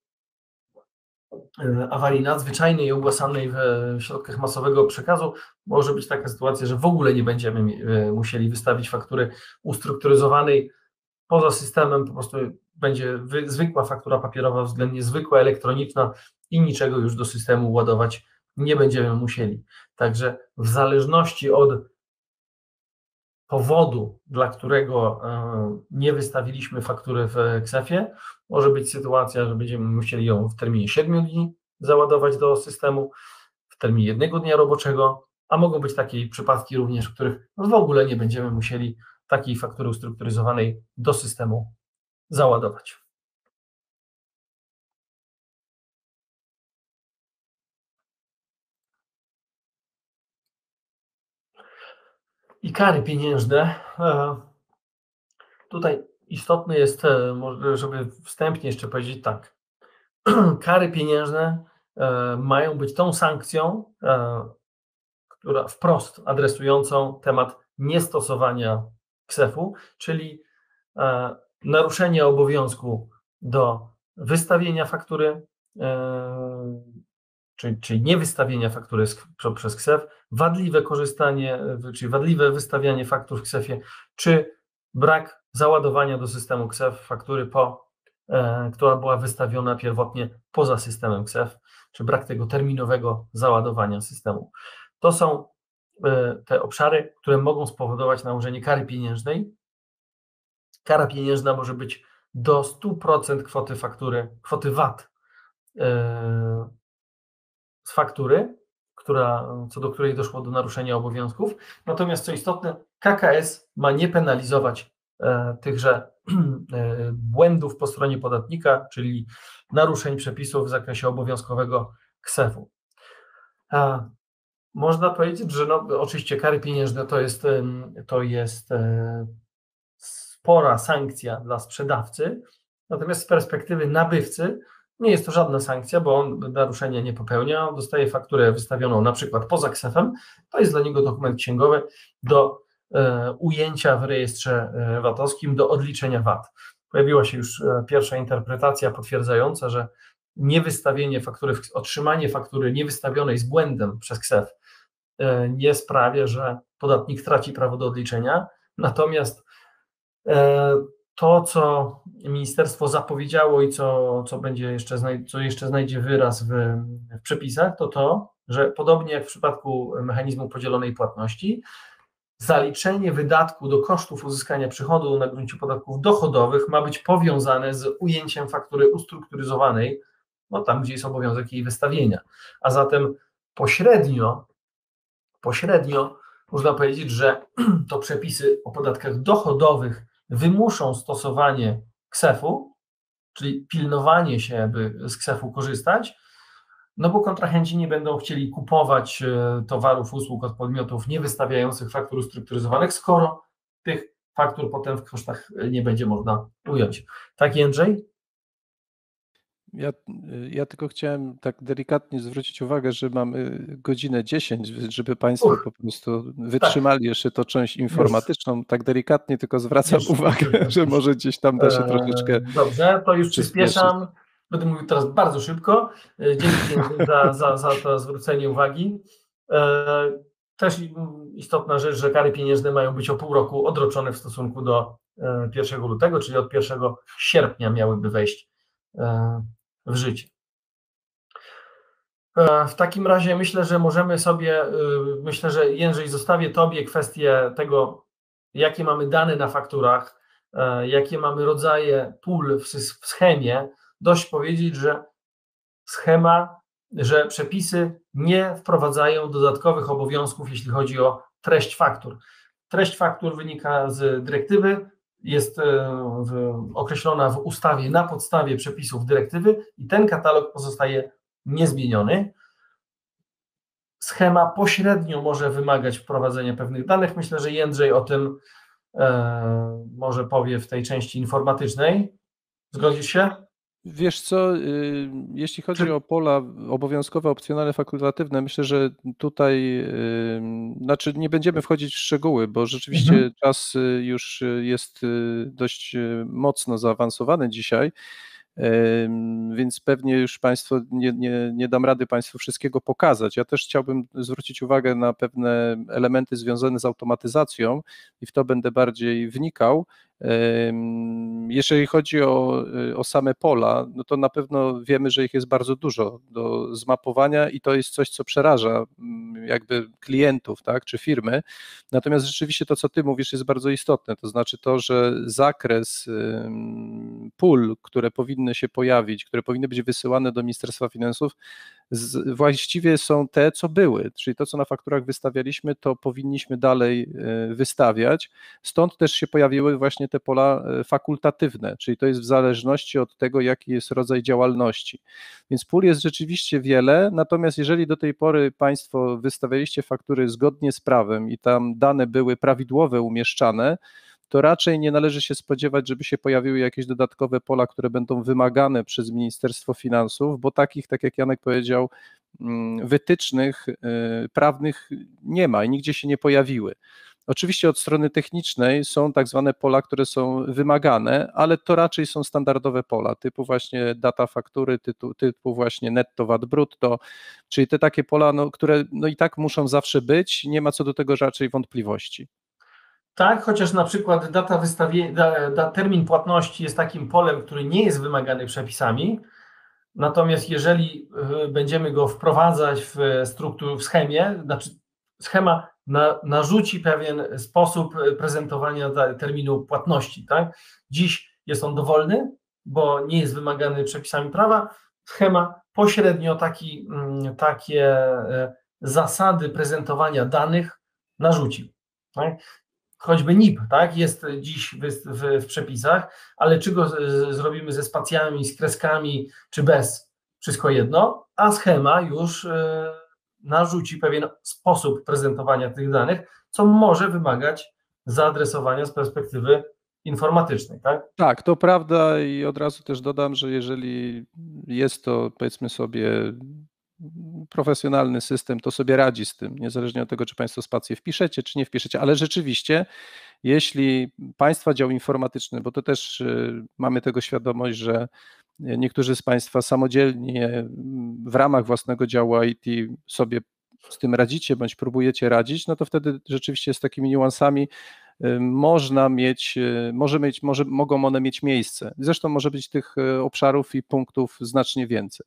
awarii nadzwyczajnej i ogłasanej w środkach masowego przekazu może być taka sytuacja, że w ogóle nie będziemy musieli wystawić faktury ustrukturyzowanej poza systemem, po prostu będzie zwykła faktura papierowa, względnie zwykła elektroniczna i niczego już do systemu ładować nie będziemy musieli. Także w zależności od powodu, dla którego nie wystawiliśmy faktury w KSEF-ie, może być sytuacja, że będziemy musieli ją w terminie 7 dni załadować do systemu, w terminie 1 dnia roboczego, a mogą być takie przypadki również, w których w ogóle nie będziemy musieli takiej faktury ustrukturyzowanej do systemu załadować. I kary pieniężne. Tutaj istotne jest, żeby wstępnie jeszcze powiedzieć tak, kary pieniężne mają być tą sankcją, która wprost adresującą temat niestosowania KSEF-u, czyli naruszenie obowiązku do wystawienia faktury, czyli niewystawienia faktury przez KSEF, wadliwe korzystanie, czyli wadliwe wystawianie faktur w KSEF-ie, czy brak załadowania do systemu KSEF faktury, która była wystawiona pierwotnie poza systemem KSEF, czy brak tego terminowego załadowania systemu. To są te obszary, które mogą spowodować nałożenie kary pieniężnej. Kara pieniężna może być do 100% kwoty faktury, kwoty VAT z faktury, co do której doszło do naruszenia obowiązków. Natomiast co istotne, KKS ma nie penalizować tychże błędów po stronie podatnika, czyli naruszeń przepisów w zakresie obowiązkowego KSEF-u. Można powiedzieć, że oczywiście kary pieniężne to jest spora sankcja dla sprzedawcy, natomiast z perspektywy nabywcy nie jest to żadna sankcja, bo on naruszenia nie popełnia, dostaje fakturę wystawioną na przykład poza KSEF-em, to jest dla niego dokument księgowy do ujęcia w rejestrze VAT-owskim, do odliczenia VAT. Pojawiła się już pierwsza interpretacja potwierdzająca, że niewystawienie faktury, otrzymanie faktury niewystawionej z błędem przez KSEF nie sprawia, że podatnik traci prawo do odliczenia, natomiast to, co ministerstwo zapowiedziało i co jeszcze znajdzie wyraz w przepisach, to, że podobnie jak w przypadku mechanizmu podzielonej płatności, zaliczenie wydatku do kosztów uzyskania przychodu na gruncie podatków dochodowych ma być powiązane z ujęciem faktury ustrukturyzowanej, tam gdzie jest obowiązek jej wystawienia. A zatem pośrednio pośrednio można powiedzieć, że to przepisy o podatkach dochodowych wymuszą stosowanie KSEF-u, czyli pilnowanie się, by z KSEF-u korzystać, no bo kontrahenci nie będą chcieli kupować towarów, usług od podmiotów niewystawiających faktur ustrukturyzowanych, skoro tych faktur potem w kosztach nie będzie można ująć. Tak, Jędrzej? Ja tylko chciałem tak delikatnie zwrócić uwagę, że mamy godzinę 10, żeby Państwo po prostu wytrzymali jeszcze tą część informatyczną. Tak delikatnie tylko zwracam uwagę, że może gdzieś tam da się troszeczkę Dobrze, to już przyspieszyć. przyspieszam. Będę mówił teraz bardzo szybko. Dzięki za to zwrócenie uwagi. Też istotna rzecz, że kary pieniężne mają być o pół roku odroczone w stosunku do 1 lutego, czyli od 1 sierpnia miałyby wejść w życie. W takim razie myślę, że możemy sobie, że Jędrzej, zostawię Tobie kwestię tego, jakie mamy dane na fakturach, jakie mamy rodzaje pól w schemie. Dość powiedzieć, że przepisy nie wprowadzają dodatkowych obowiązków, jeśli chodzi o treść faktur. Treść faktur wynika z dyrektywy, jest określona w ustawie na podstawie przepisów dyrektywy i ten katalog pozostaje niezmieniony. Schema pośrednio może wymagać wprowadzenia pewnych danych. Myślę, że Jędrzej o tym może powie w tej części informatycznej. Zgodzisz się? Wiesz co, jeśli chodzi o pola obowiązkowe, opcjonalne, fakultatywne, myślę, że tutaj, znaczy nie będziemy wchodzić w szczegóły, bo rzeczywiście czas już jest dość mocno zaawansowany dzisiaj, więc pewnie już Państwo, nie dam rady Państwu wszystkiego pokazać. Ja też chciałbym zwrócić uwagę na pewne elementy związane z automatyzacją i w to będę bardziej wnikał. Jeżeli chodzi o same pola, no to na pewno wiemy, że ich jest bardzo dużo do zmapowania i to jest coś, co przeraża jakby klientów, tak, czy firmy. Natomiast rzeczywiście to, co Ty mówisz, jest bardzo istotne, to znaczy to, że zakres pól, które powinny się pojawić, które powinny być wysyłane do Ministerstwa Finansów, właściwie są te, co były, czyli to, co na fakturach wystawialiśmy, to powinniśmy dalej wystawiać. Stąd też się pojawiły właśnie te pola fakultatywne, czyli to jest w zależności od tego, jaki jest rodzaj działalności. Więc pól jest rzeczywiście wiele, natomiast jeżeli do tej pory Państwo wystawialiście faktury zgodnie z prawem i tam dane były prawidłowo umieszczane, to raczej nie należy się spodziewać, żeby się pojawiły jakieś dodatkowe pola, które będą wymagane przez Ministerstwo Finansów, bo takich, tak jak Janek powiedział, wytycznych prawnych nie ma i nigdzie się nie pojawiły. Oczywiście od strony technicznej są tak zwane pola, które są wymagane, ale to raczej są standardowe pola, typu właśnie data faktury, typu właśnie netto VAT brutto, czyli te takie pola, które i tak muszą zawsze być, nie ma co do tego raczej wątpliwości. Tak, chociaż na przykład termin płatności jest takim polem, który nie jest wymagany przepisami, natomiast jeżeli będziemy go wprowadzać w schemie, znaczy schema narzuci pewien sposób prezentowania terminu płatności. Tak? Dziś jest on dowolny, bo nie jest wymagany przepisami prawa. Schema pośrednio takie zasady prezentowania danych narzuci. Tak? Choćby NIP, tak, jest dziś w przepisach, ale czy go zrobimy ze spacjami, z kreskami, czy bez, wszystko jedno, a schema już narzuci pewien sposób prezentowania tych danych, co może wymagać zaadresowania z perspektywy informatycznej, tak? Tak, to prawda i od razu też dodam, że jeżeli jest to, powiedzmy sobie, profesjonalny system, to sobie radzi z tym, niezależnie od tego, czy Państwo spację wpiszecie, czy nie wpiszecie, ale rzeczywiście, jeśli Państwa dział informatyczny, bo to też mamy tego świadomość, że niektórzy z Państwa samodzielnie w ramach własnego działu IT sobie z tym radzicie, bądź próbujecie radzić, no to wtedy rzeczywiście z takimi niuansami mogą one mieć miejsce. Zresztą może być tych obszarów i punktów znacznie więcej.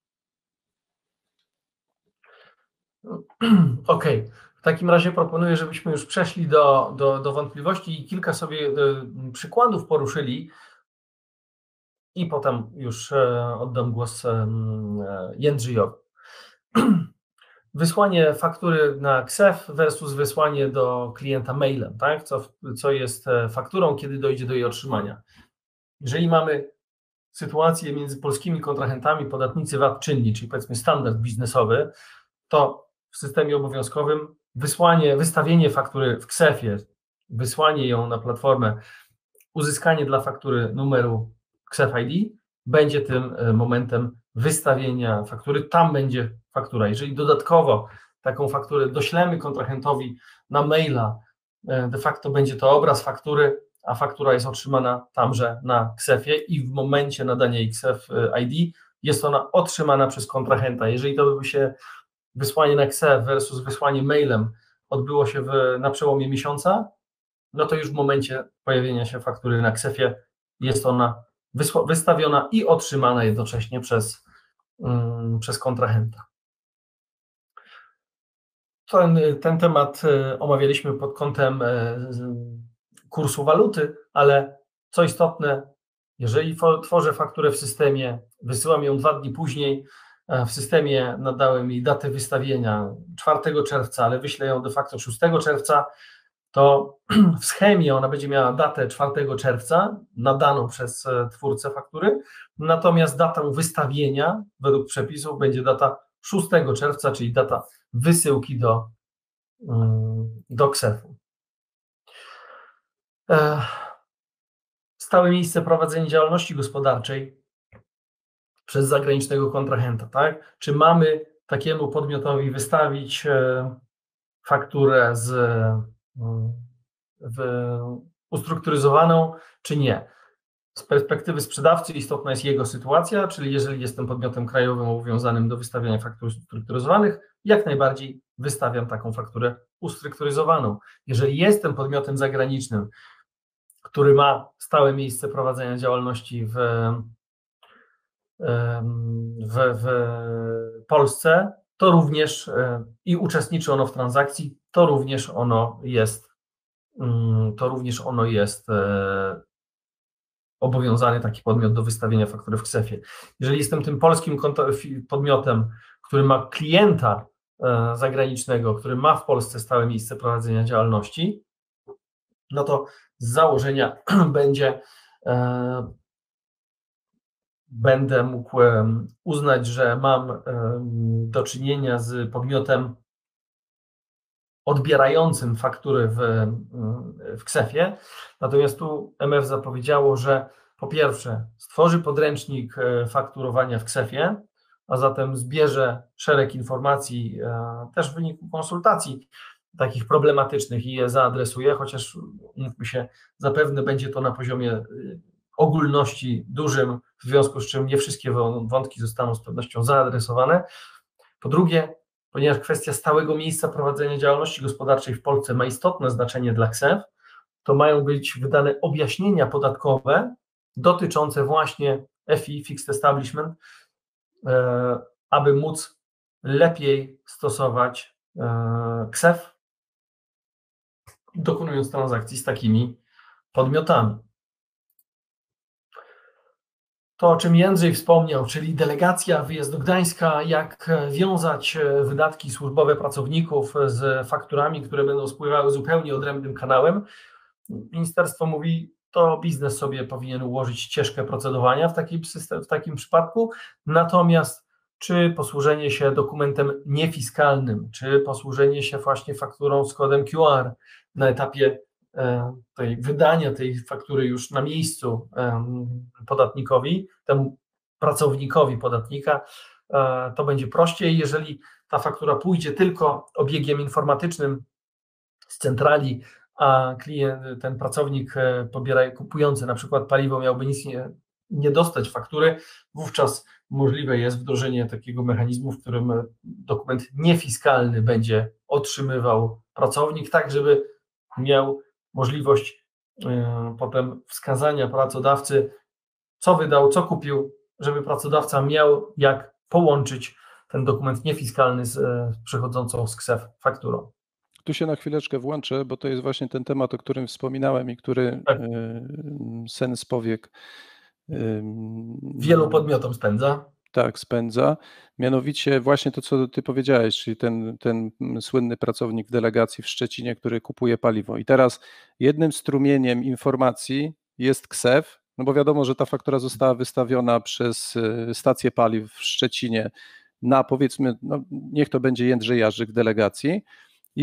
Okej. W takim razie proponuję, żebyśmy już przeszli do wątpliwości i kilka sobie przykładów poruszyli i potem już oddam głos Jędrzejowi. wysłanie faktury na KSEF versus wysłanie do klienta mailem, tak? Co jest fakturą, kiedy dojdzie do jej otrzymania. Jeżeli mamy sytuację między polskimi kontrahentami, podatnicy VAT czynni, czyli powiedzmy standard biznesowy, to w systemie obowiązkowym wystawienie faktury w KSEF-ie, wysłanie ją na platformę, uzyskanie dla faktury numeru KSEF ID będzie tym momentem wystawienia faktury. Tam będzie faktura. Jeżeli dodatkowo taką fakturę doślemy kontrahentowi na maila, de facto będzie to obraz faktury, a faktura jest otrzymana tamże na KSEF-ie i w momencie nadania jej KSEF ID jest ona otrzymana przez kontrahenta. Jeżeli to by się wysłanie na KSEF versus wysłanie mailem odbyło się na przełomie miesiąca, no to już w momencie pojawienia się faktury na KSEF-ie jest ona wystawiona i otrzymana jednocześnie przez kontrahenta. Ten temat omawialiśmy pod kątem kursu waluty, ale co istotne, jeżeli tworzę fakturę w systemie, wysyłam ją 2 dni później, w systemie nadałem jej datę wystawienia 4 czerwca, ale wyślę ją de facto 6 czerwca, to w schemie ona będzie miała datę 4 czerwca nadaną przez twórcę faktury, natomiast datą wystawienia według przepisów będzie data 6 czerwca, czyli data wysyłki do KSEF-u. Stałe miejsce prowadzenia działalności gospodarczej przez zagranicznego kontrahenta, tak? Czy mamy takiemu podmiotowi wystawić fakturę ustrukturyzowaną, czy nie? Z perspektywy sprzedawcy istotna jest jego sytuacja, czyli jeżeli jestem podmiotem krajowym obowiązanym do wystawiania faktur ustrukturyzowanych, jak najbardziej wystawiam taką fakturę ustrukturyzowaną. Jeżeli jestem podmiotem zagranicznym, który ma stałe miejsce prowadzenia działalności w Polsce, to również i uczestniczy ono w transakcji, to również ono jest obowiązany taki podmiot do wystawienia faktury w KSEF-ie. Jeżeli jestem tym polskim podmiotem, który ma klienta zagranicznego, który ma w Polsce stałe miejsce prowadzenia działalności, no to z założenia będę mógł uznać, że mam do czynienia z podmiotem odbierającym faktury w KSEF-ie. Natomiast tu MF zapowiedziało, że po pierwsze stworzy podręcznik fakturowania w KSEF-ie, a zatem zbierze szereg informacji też w wyniku konsultacji takich problematycznych i je zaadresuje, chociaż mówmy się, zapewne będzie to na poziomie ogólności dużym, w związku z czym nie wszystkie wątki zostaną z pewnością zaadresowane. Po drugie, ponieważ kwestia stałego miejsca prowadzenia działalności gospodarczej w Polsce ma istotne znaczenie dla KSEF, to mają być wydane objaśnienia podatkowe dotyczące właśnie FI, Fixed Establishment, aby móc lepiej stosować KSEF, dokonując transakcji z takimi podmiotami. To, o czym Jędrzej wspomniał, czyli delegacja, wyjazd do Gdańska, jak wiązać wydatki służbowe pracowników z fakturami, które będą spływały zupełnie odrębnym kanałem. Ministerstwo mówi, to biznes sobie powinien ułożyć ścieżkę procedowania w takim przypadku, natomiast czy posłużenie się dokumentem niefiskalnym, czy posłużenie się właśnie fakturą z kodem QR na etapie wydania tej faktury już na miejscu podatnikowi, temu pracownikowi podatnika, to będzie prościej. Jeżeli ta faktura pójdzie tylko obiegiem informatycznym z centrali, a klient, ten pracownik kupujący na przykład paliwo miałby nic nie dostać faktury, wówczas możliwe jest wdrożenie takiego mechanizmu, w którym dokument niefiskalny będzie otrzymywał pracownik, tak żeby miał możliwość potem wskazania pracodawcy, co wydał, co kupił, żeby pracodawca miał jak połączyć ten dokument niefiskalny z przychodzącą z KSEF fakturą. Tu się na chwileczkę włączę, bo to jest właśnie ten temat, o którym wspominałem i który sens powiek wielu podmiotom spędza. Tak, spędza. Mianowicie właśnie to, co ty powiedziałeś, czyli ten słynny pracownik w delegacji w Szczecinie, który kupuje paliwo. I teraz jednym strumieniem informacji jest KSEF, no bo wiadomo, że ta faktura została wystawiona przez stację paliw w Szczecinie na, powiedzmy, no niech to będzie Jędrzej Jarzyk w delegacji. I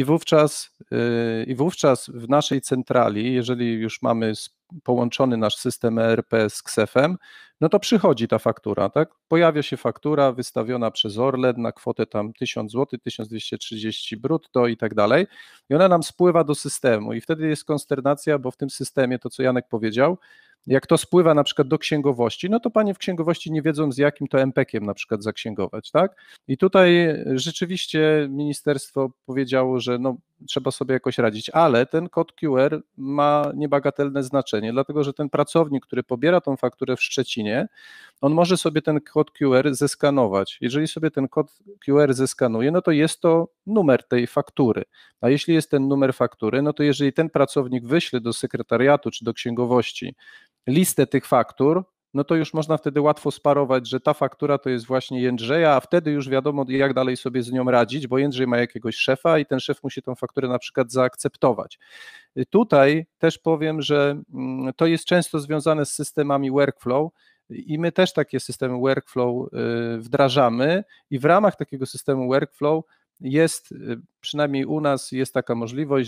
wówczas w naszej centrali, jeżeli już mamy połączony nasz system ERP z KSEF-em, no to przychodzi ta faktura, tak? Pojawia się faktura wystawiona przez Orlen na kwotę tam 1000 zł, 1230 brutto i tak dalej. I ona nam spływa do systemu i wtedy jest konsternacja, bo w tym systemie, to co Janek powiedział, jak to spływa na przykład do księgowości, no to panie w księgowości nie wiedzą, z jakim to MPK-iem na przykład zaksięgować, tak? I tutaj rzeczywiście ministerstwo powiedziało, że no, trzeba sobie jakoś radzić, ale ten kod QR ma niebagatelne znaczenie, dlatego że ten pracownik, który pobiera tą fakturę w Szczecinie, on może sobie ten kod QR zeskanować. Jeżeli sobie ten kod QR zeskanuje, no to jest to numer tej faktury. A jeśli jest ten numer faktury, no to jeżeli ten pracownik wyśle do sekretariatu czy do księgowości listę tych faktur, no to już można wtedy łatwo sparować, że ta faktura to jest właśnie Jędrzeja, a wtedy już wiadomo, jak dalej sobie z nią radzić, bo Jędrzej ma jakiegoś szefa i ten szef musi tą fakturę na przykład zaakceptować. Tutaj też powiem, że to jest często związane z systemami workflow i my też takie systemy workflow wdrażamy i w ramach takiego systemu workflow jest, przynajmniej u nas jest taka możliwość,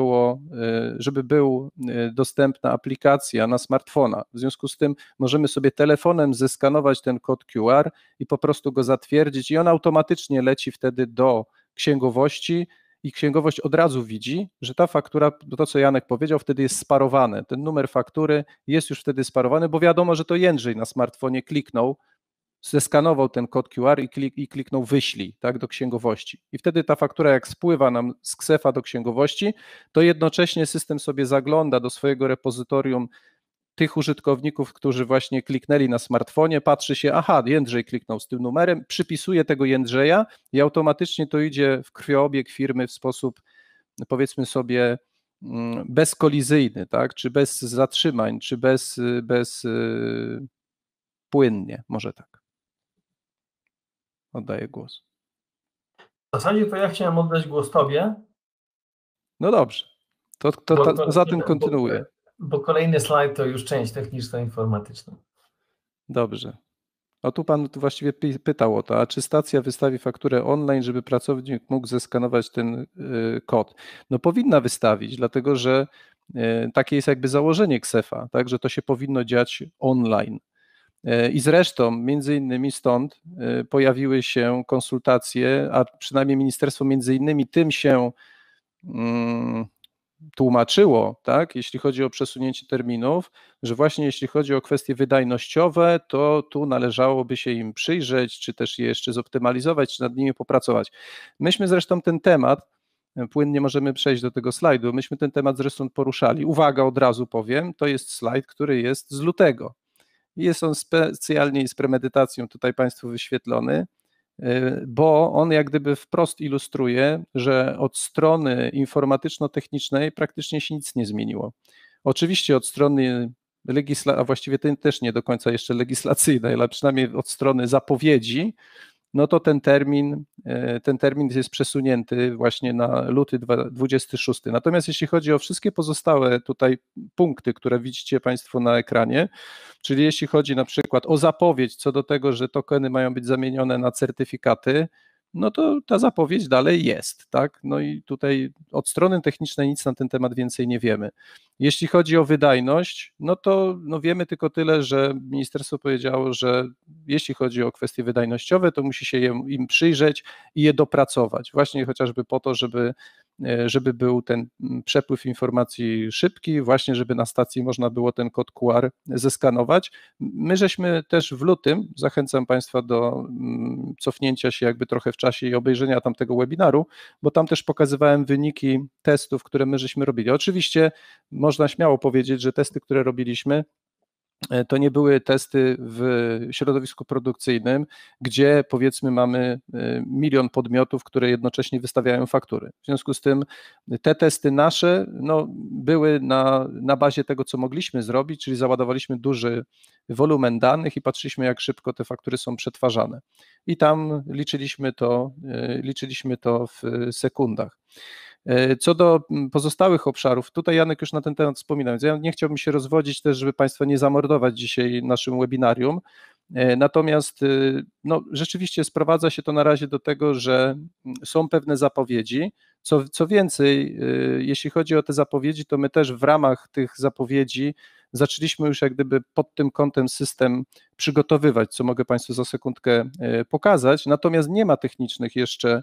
żeby była dostępna aplikacja na smartfona. W związku z tym możemy sobie telefonem zeskanować ten kod QR i po prostu go zatwierdzić i on automatycznie leci wtedy do księgowości i księgowość od razu widzi, że ta faktura, to co Janek powiedział, wtedy jest sparowane. Ten numer faktury jest już wtedy sparowany, bo wiadomo, że to Jędrzej na smartfonie kliknął, zeskanował ten kod QR i kliknął wyślij, tak, do księgowości. I wtedy ta faktura jak spływa nam z KSEF-a do księgowości, to jednocześnie system sobie zagląda do swojego repozytorium tych użytkowników, którzy właśnie kliknęli na smartfonie, patrzy się, aha, Jędrzej kliknął z tym numerem, przypisuje tego Jędrzeja i automatycznie to idzie w krwiobieg firmy w sposób, powiedzmy sobie, bezkolizyjny, tak, czy bez zatrzymań, czy płynnie, może tak. Oddaję głos. W zasadzie to ja chciałem oddać głos tobie. No dobrze, to za tym kontynuuję. Bo kolejny slajd to już część techniczno-informatyczna. Dobrze. O tu pan właściwie pytał o to, a czy stacja wystawi fakturę online, żeby pracownik mógł zeskanować ten kod? No powinna wystawić, dlatego że takie jest jakby założenie KSEF-a, tak, że to się powinno dziać online. I zresztą między innymi stąd pojawiły się konsultacje, a przynajmniej ministerstwo między innymi tym się tłumaczyło, tak, jeśli chodzi o przesunięcie terminów, że właśnie jeśli chodzi o kwestie wydajnościowe, to tu należałoby się im przyjrzeć, czy też je jeszcze zoptymalizować, czy nad nimi popracować. Myśmy zresztą ten temat, płynnie możemy przejść do tego slajdu, myśmy ten temat zresztą poruszali. Uwaga, od razu powiem, to jest slajd, który jest z lutego. Jest on specjalnie i z premedytacją tutaj Państwu wyświetlony, bo on jak gdyby wprost ilustruje, że od strony informatyczno-technicznej praktycznie się nic nie zmieniło. Oczywiście od strony a właściwie też nie do końca jeszcze legislacyjnej, ale przynajmniej od strony zapowiedzi, no to ten termin jest przesunięty właśnie na luty 26. Natomiast jeśli chodzi o wszystkie pozostałe tutaj punkty, które widzicie Państwo na ekranie, czyli jeśli chodzi na przykład o zapowiedź co do tego, że tokeny mają być zamienione na certyfikaty, no to ta zapowiedź dalej jest, tak? No i tutaj od strony technicznej nic na ten temat więcej nie wiemy. Jeśli chodzi o wydajność, no to wiemy tylko tyle, że ministerstwo powiedziało, że jeśli chodzi o kwestie wydajnościowe, to musi się im przyjrzeć i je dopracować, właśnie chociażby po to, żeby był ten przepływ informacji szybki, właśnie żeby na stacji można było ten kod QR zeskanować. My żeśmy też w lutym, zachęcam Państwa do cofnięcia się jakby trochę w czasie i obejrzenia tamtego webinaru, bo tam też pokazywałem wyniki testów, które my żeśmy robili. Oczywiście można śmiało powiedzieć, że testy, które robiliśmy, to nie były testy w środowisku produkcyjnym, gdzie powiedzmy mamy 1 milion podmiotów, które jednocześnie wystawiają faktury. W związku z tym te testy nasze no, były na bazie tego, co mogliśmy zrobić, czyli załadowaliśmy duży wolumen danych i patrzyliśmy, jak szybko te faktury są przetwarzane. I tam liczyliśmy to w sekundach. Co do pozostałych obszarów, tutaj Janek już na ten temat wspominał, więc ja nie chciałbym się rozwodzić też, żeby Państwa nie zamordować dzisiaj naszym webinarium, natomiast no, rzeczywiście sprowadza się to na razie do tego, że są pewne zapowiedzi. Co więcej, jeśli chodzi o te zapowiedzi, to my też w ramach tych zapowiedzi zaczęliśmy już jak gdyby pod tym kątem system przygotowywać, co mogę Państwu za sekundkę pokazać, natomiast nie ma technicznych jeszcze,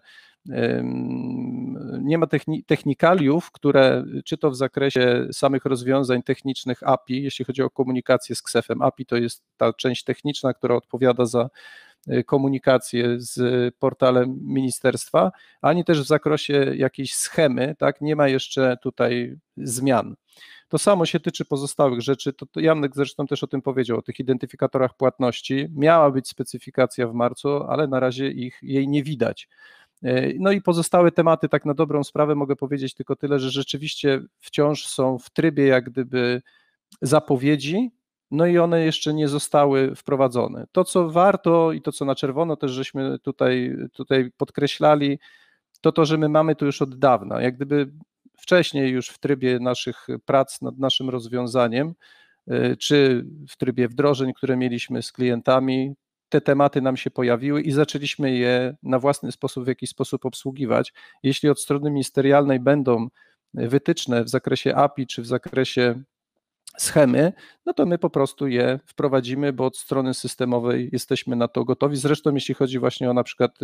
nie ma technikaliów, które czy to w zakresie samych rozwiązań technicznych API, jeśli chodzi o komunikację z KSEF-em. API to jest ta część techniczna, która odpowiada za komunikację z portalem ministerstwa, ani też w zakresie jakiejś schemy, tak, nie ma jeszcze tutaj zmian. To samo się tyczy pozostałych rzeczy, to Janek zresztą też o tym powiedział, o tych identyfikatorach płatności. Miała być specyfikacja w marcu, ale na razie jej nie widać. No i pozostałe tematy, tak na dobrą sprawę mogę powiedzieć tylko tyle, że rzeczywiście wciąż są w trybie jak gdyby zapowiedzi, no i one jeszcze nie zostały wprowadzone. To, co warto i to, co na czerwono też żeśmy tutaj podkreślali, to, że my mamy to już od dawna, jak gdyby wcześniej już w trybie naszych prac nad naszym rozwiązaniem, czy w trybie wdrożeń, które mieliśmy z klientami, te tematy nam się pojawiły i zaczęliśmy je na własny sposób, w jakiś sposób obsługiwać. Jeśli od strony ministerialnej będą wytyczne w zakresie API czy w zakresie schemy, no to my po prostu je wprowadzimy, bo od strony systemowej jesteśmy na to gotowi. Zresztą jeśli chodzi właśnie o na przykład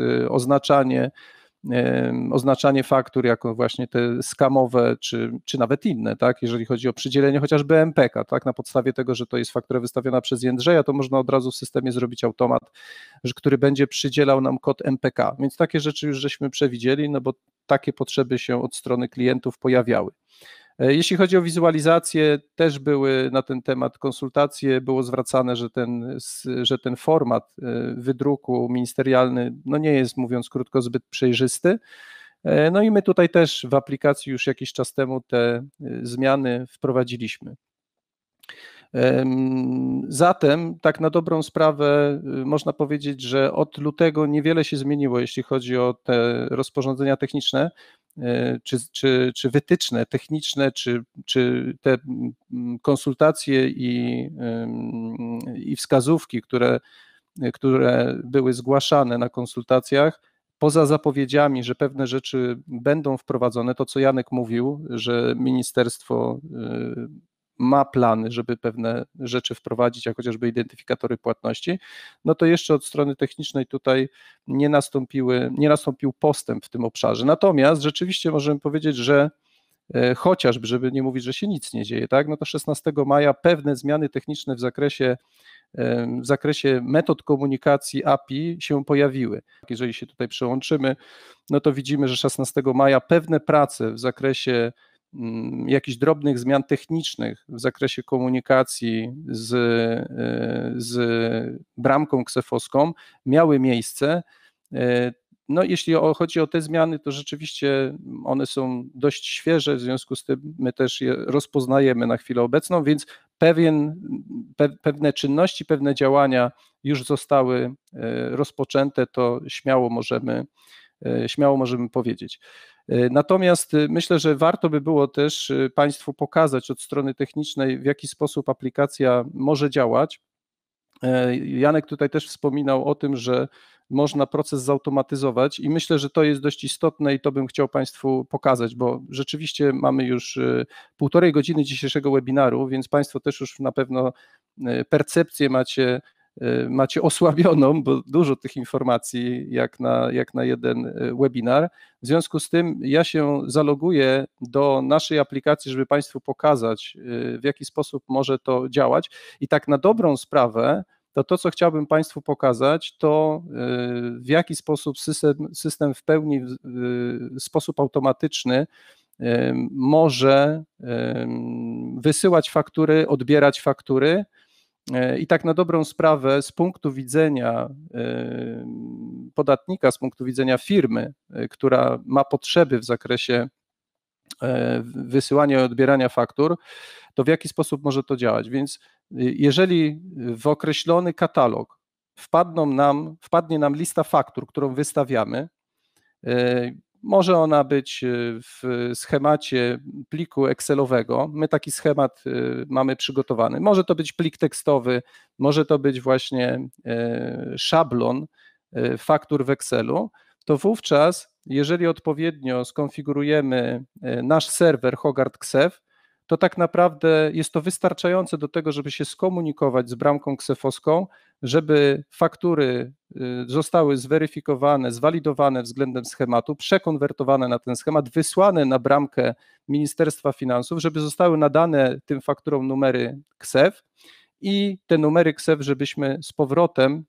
oznaczanie faktur jako właśnie te skamowe, czy nawet inne, tak, jeżeli chodzi o przydzielenie chociażby MPK, tak, na podstawie tego, że to jest faktura wystawiona przez Jędrzeja, to można od razu w systemie zrobić automat, który będzie przydzielał nam kod MPK, więc takie rzeczy już żeśmy przewidzieli, no bo takie potrzeby się od strony klientów pojawiały. Jeśli chodzi o wizualizację, też były na ten temat konsultacje, było zwracane, że ten format wydruku ministerialny no nie jest, mówiąc krótko, zbyt przejrzysty. No i my tutaj też w aplikacji już jakiś czas temu te zmiany wprowadziliśmy. Zatem tak na dobrą sprawę można powiedzieć, że od lutego niewiele się zmieniło, jeśli chodzi o te rozporządzenia techniczne, czy wytyczne techniczne, czy te konsultacje i wskazówki, które były zgłaszane na konsultacjach, poza zapowiedziami, że pewne rzeczy będą wprowadzone, to co Janek mówił, że ministerstwo ma plany, żeby pewne rzeczy wprowadzić, jak chociażby identyfikatory płatności, no to jeszcze od strony technicznej tutaj nie nastąpił postęp w tym obszarze. Natomiast rzeczywiście możemy powiedzieć, że chociażby, żeby nie mówić, że się nic nie dzieje, tak, no to 16 maja pewne zmiany techniczne w zakresie metod komunikacji API się pojawiły. Jeżeli się tutaj przełączymy, no to widzimy, że 16 maja pewne prace w zakresie jakichś drobnych zmian technicznych w zakresie komunikacji z bramką ksefowską miały miejsce. No jeśli chodzi o te zmiany, to rzeczywiście one są dość świeże, w związku z tym my też je rozpoznajemy na chwilę obecną, więc pewne czynności, pewne działania już zostały rozpoczęte, to śmiało możemy powiedzieć. Natomiast myślę, że warto by było też Państwu pokazać od strony technicznej, w jaki sposób aplikacja może działać. Janek tutaj też wspominał o tym, że można proces zautomatyzować i myślę, że to jest dość istotne i to bym chciał Państwu pokazać, bo rzeczywiście mamy już 1,5 godziny dzisiejszego webinaru, więc Państwo też już na pewno percepcję macie osłabioną, bo dużo tych informacji jak na jeden webinar. W związku z tym ja się zaloguję do naszej aplikacji, żeby Państwu pokazać, w jaki sposób może to działać. I tak na dobrą sprawę, to co chciałbym Państwu pokazać, to w jaki sposób system w pełni w sposób automatyczny może wysyłać faktury, odbierać faktury, I tak na dobrą sprawę z punktu widzenia podatnika, z punktu widzenia firmy, która ma potrzeby w zakresie wysyłania i odbierania faktur, to w jaki sposób może to działać. Więc jeżeli w określony katalog wpadnie nam lista faktur, którą wystawiamy, może ona być w schemacie pliku Excelowego. My taki schemat mamy przygotowany. Może to być plik tekstowy, może to być właśnie szablon faktur w Excelu. To wówczas, jeżeli odpowiednio skonfigurujemy nasz serwer Hogarth Ksew, to tak naprawdę jest to wystarczające do tego, żeby się skomunikować z bramką ksefowską, żeby faktury zostały zweryfikowane, zwalidowane względem schematu, przekonwertowane na ten schemat, wysłane na bramkę Ministerstwa Finansów, żeby zostały nadane tym fakturom numery KSEF i te numery KSEF, żebyśmy z powrotem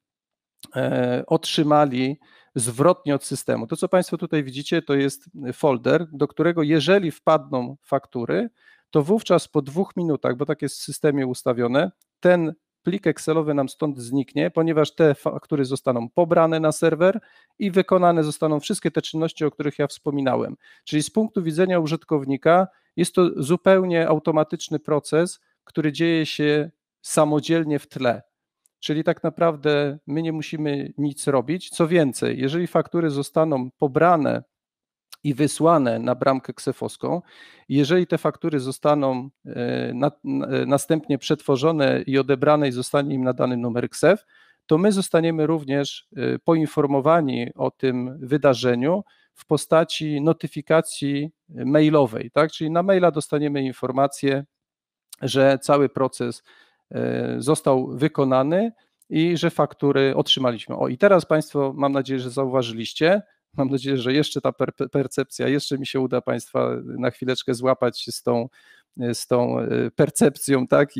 otrzymali zwrotnie od systemu. To, co Państwo tutaj widzicie, to jest folder, do którego jeżeli wpadną faktury, to wówczas po 2 minutach, bo tak jest w systemie ustawione, ten plik Excelowy nam stąd zniknie, ponieważ te faktury zostaną pobrane na serwer i wykonane zostaną wszystkie te czynności, o których ja wspominałem. Czyli z punktu widzenia użytkownika jest to zupełnie automatyczny proces, który dzieje się samodzielnie w tle. Czyli tak naprawdę my nie musimy nic robić. Co więcej, jeżeli faktury zostaną pobrane i wysłane na bramkę ksefowską, jeżeli te faktury zostaną następnie przetworzone i odebrane i zostanie im nadany numer KSEF, to my zostaniemy również poinformowani o tym wydarzeniu w postaci notyfikacji mailowej, tak? Czyli na maila dostaniemy informację, że cały proces został wykonany i że faktury otrzymaliśmy. O, i teraz Państwo, mam nadzieję, że zauważyliście, mam nadzieję, że jeszcze ta percepcja, jeszcze mi się uda Państwa na chwileczkę złapać z tą percepcją, tak,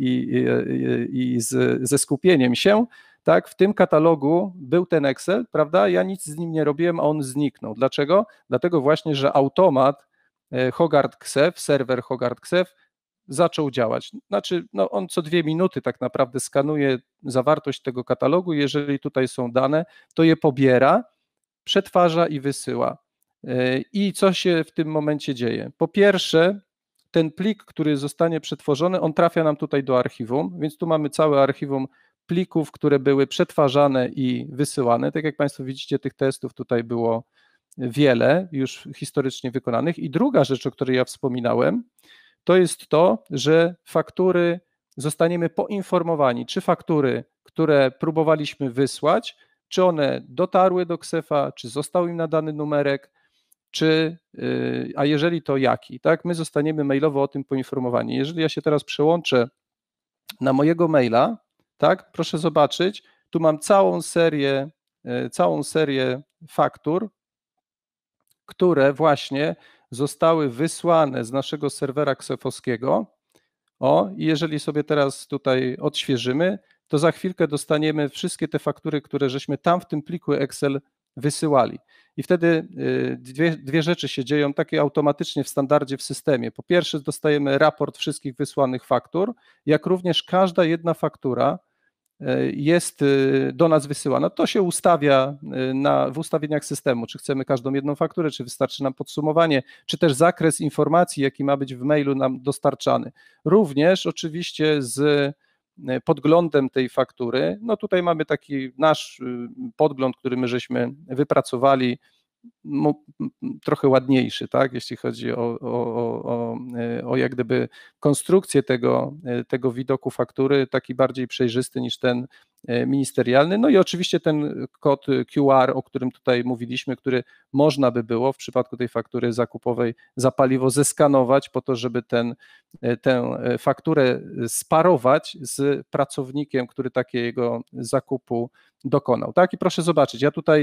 ze skupieniem się, tak, w tym katalogu był ten Excel, prawda, ja nic z nim nie robiłem, a on zniknął. Dlaczego? Dlatego właśnie, że automat Hogarth Ksew, serwer Hogarth Ksew zaczął działać. Znaczy, no on co 2 minuty tak naprawdę skanuje zawartość tego katalogu, jeżeli tutaj są dane, to je pobiera, przetwarza i wysyła. I co się w tym momencie dzieje? Po pierwsze, ten plik, który zostanie przetworzony, on trafia nam tutaj do archiwum, więc tu mamy całe archiwum plików, które były przetwarzane i wysyłane. Tak jak Państwo widzicie, tych testów tutaj było wiele już historycznie wykonanych. I druga rzecz, o której ja wspominałem, to jest to, że faktury zostaniemy poinformowani, czy faktury, które próbowaliśmy wysłać, czy one dotarły do KSEF-a, czy został im nadany numerek, a jeżeli to jaki, tak? My zostaniemy mailowo o tym poinformowani. Jeżeli ja się teraz przełączę na mojego maila, tak, proszę zobaczyć, tu mam całą serię faktur, które właśnie zostały wysłane z naszego serwera ksefowskiego. O, i jeżeli sobie teraz tutaj odświeżymy, to za chwilkę dostaniemy wszystkie te faktury, które żeśmy tam w tym pliku Excel wysyłali. I wtedy dwie rzeczy się dzieją takie automatycznie w standardzie w systemie. Po pierwsze dostajemy raport wszystkich wysłanych faktur, jak również każda jedna faktura jest do nas wysyłana. To się ustawia w ustawieniach systemu, czy chcemy każdą jedną fakturę, czy wystarczy nam podsumowanie, czy też zakres informacji, jaki ma być w mailu nam dostarczany. Również oczywiście z podglądem tej faktury, no tutaj mamy taki nasz podgląd, który my żeśmy wypracowali, trochę ładniejszy, tak, jeśli chodzi o jak gdyby konstrukcję tego widoku faktury, taki bardziej przejrzysty niż ten ministerialny. No i oczywiście ten kod QR, o którym tutaj mówiliśmy, który można by było w przypadku tej faktury zakupowej za paliwo zeskanować po to, żeby tę fakturę sparować z pracownikiem, który takiego zakupu dokonał. Tak, i proszę zobaczyć, ja tutaj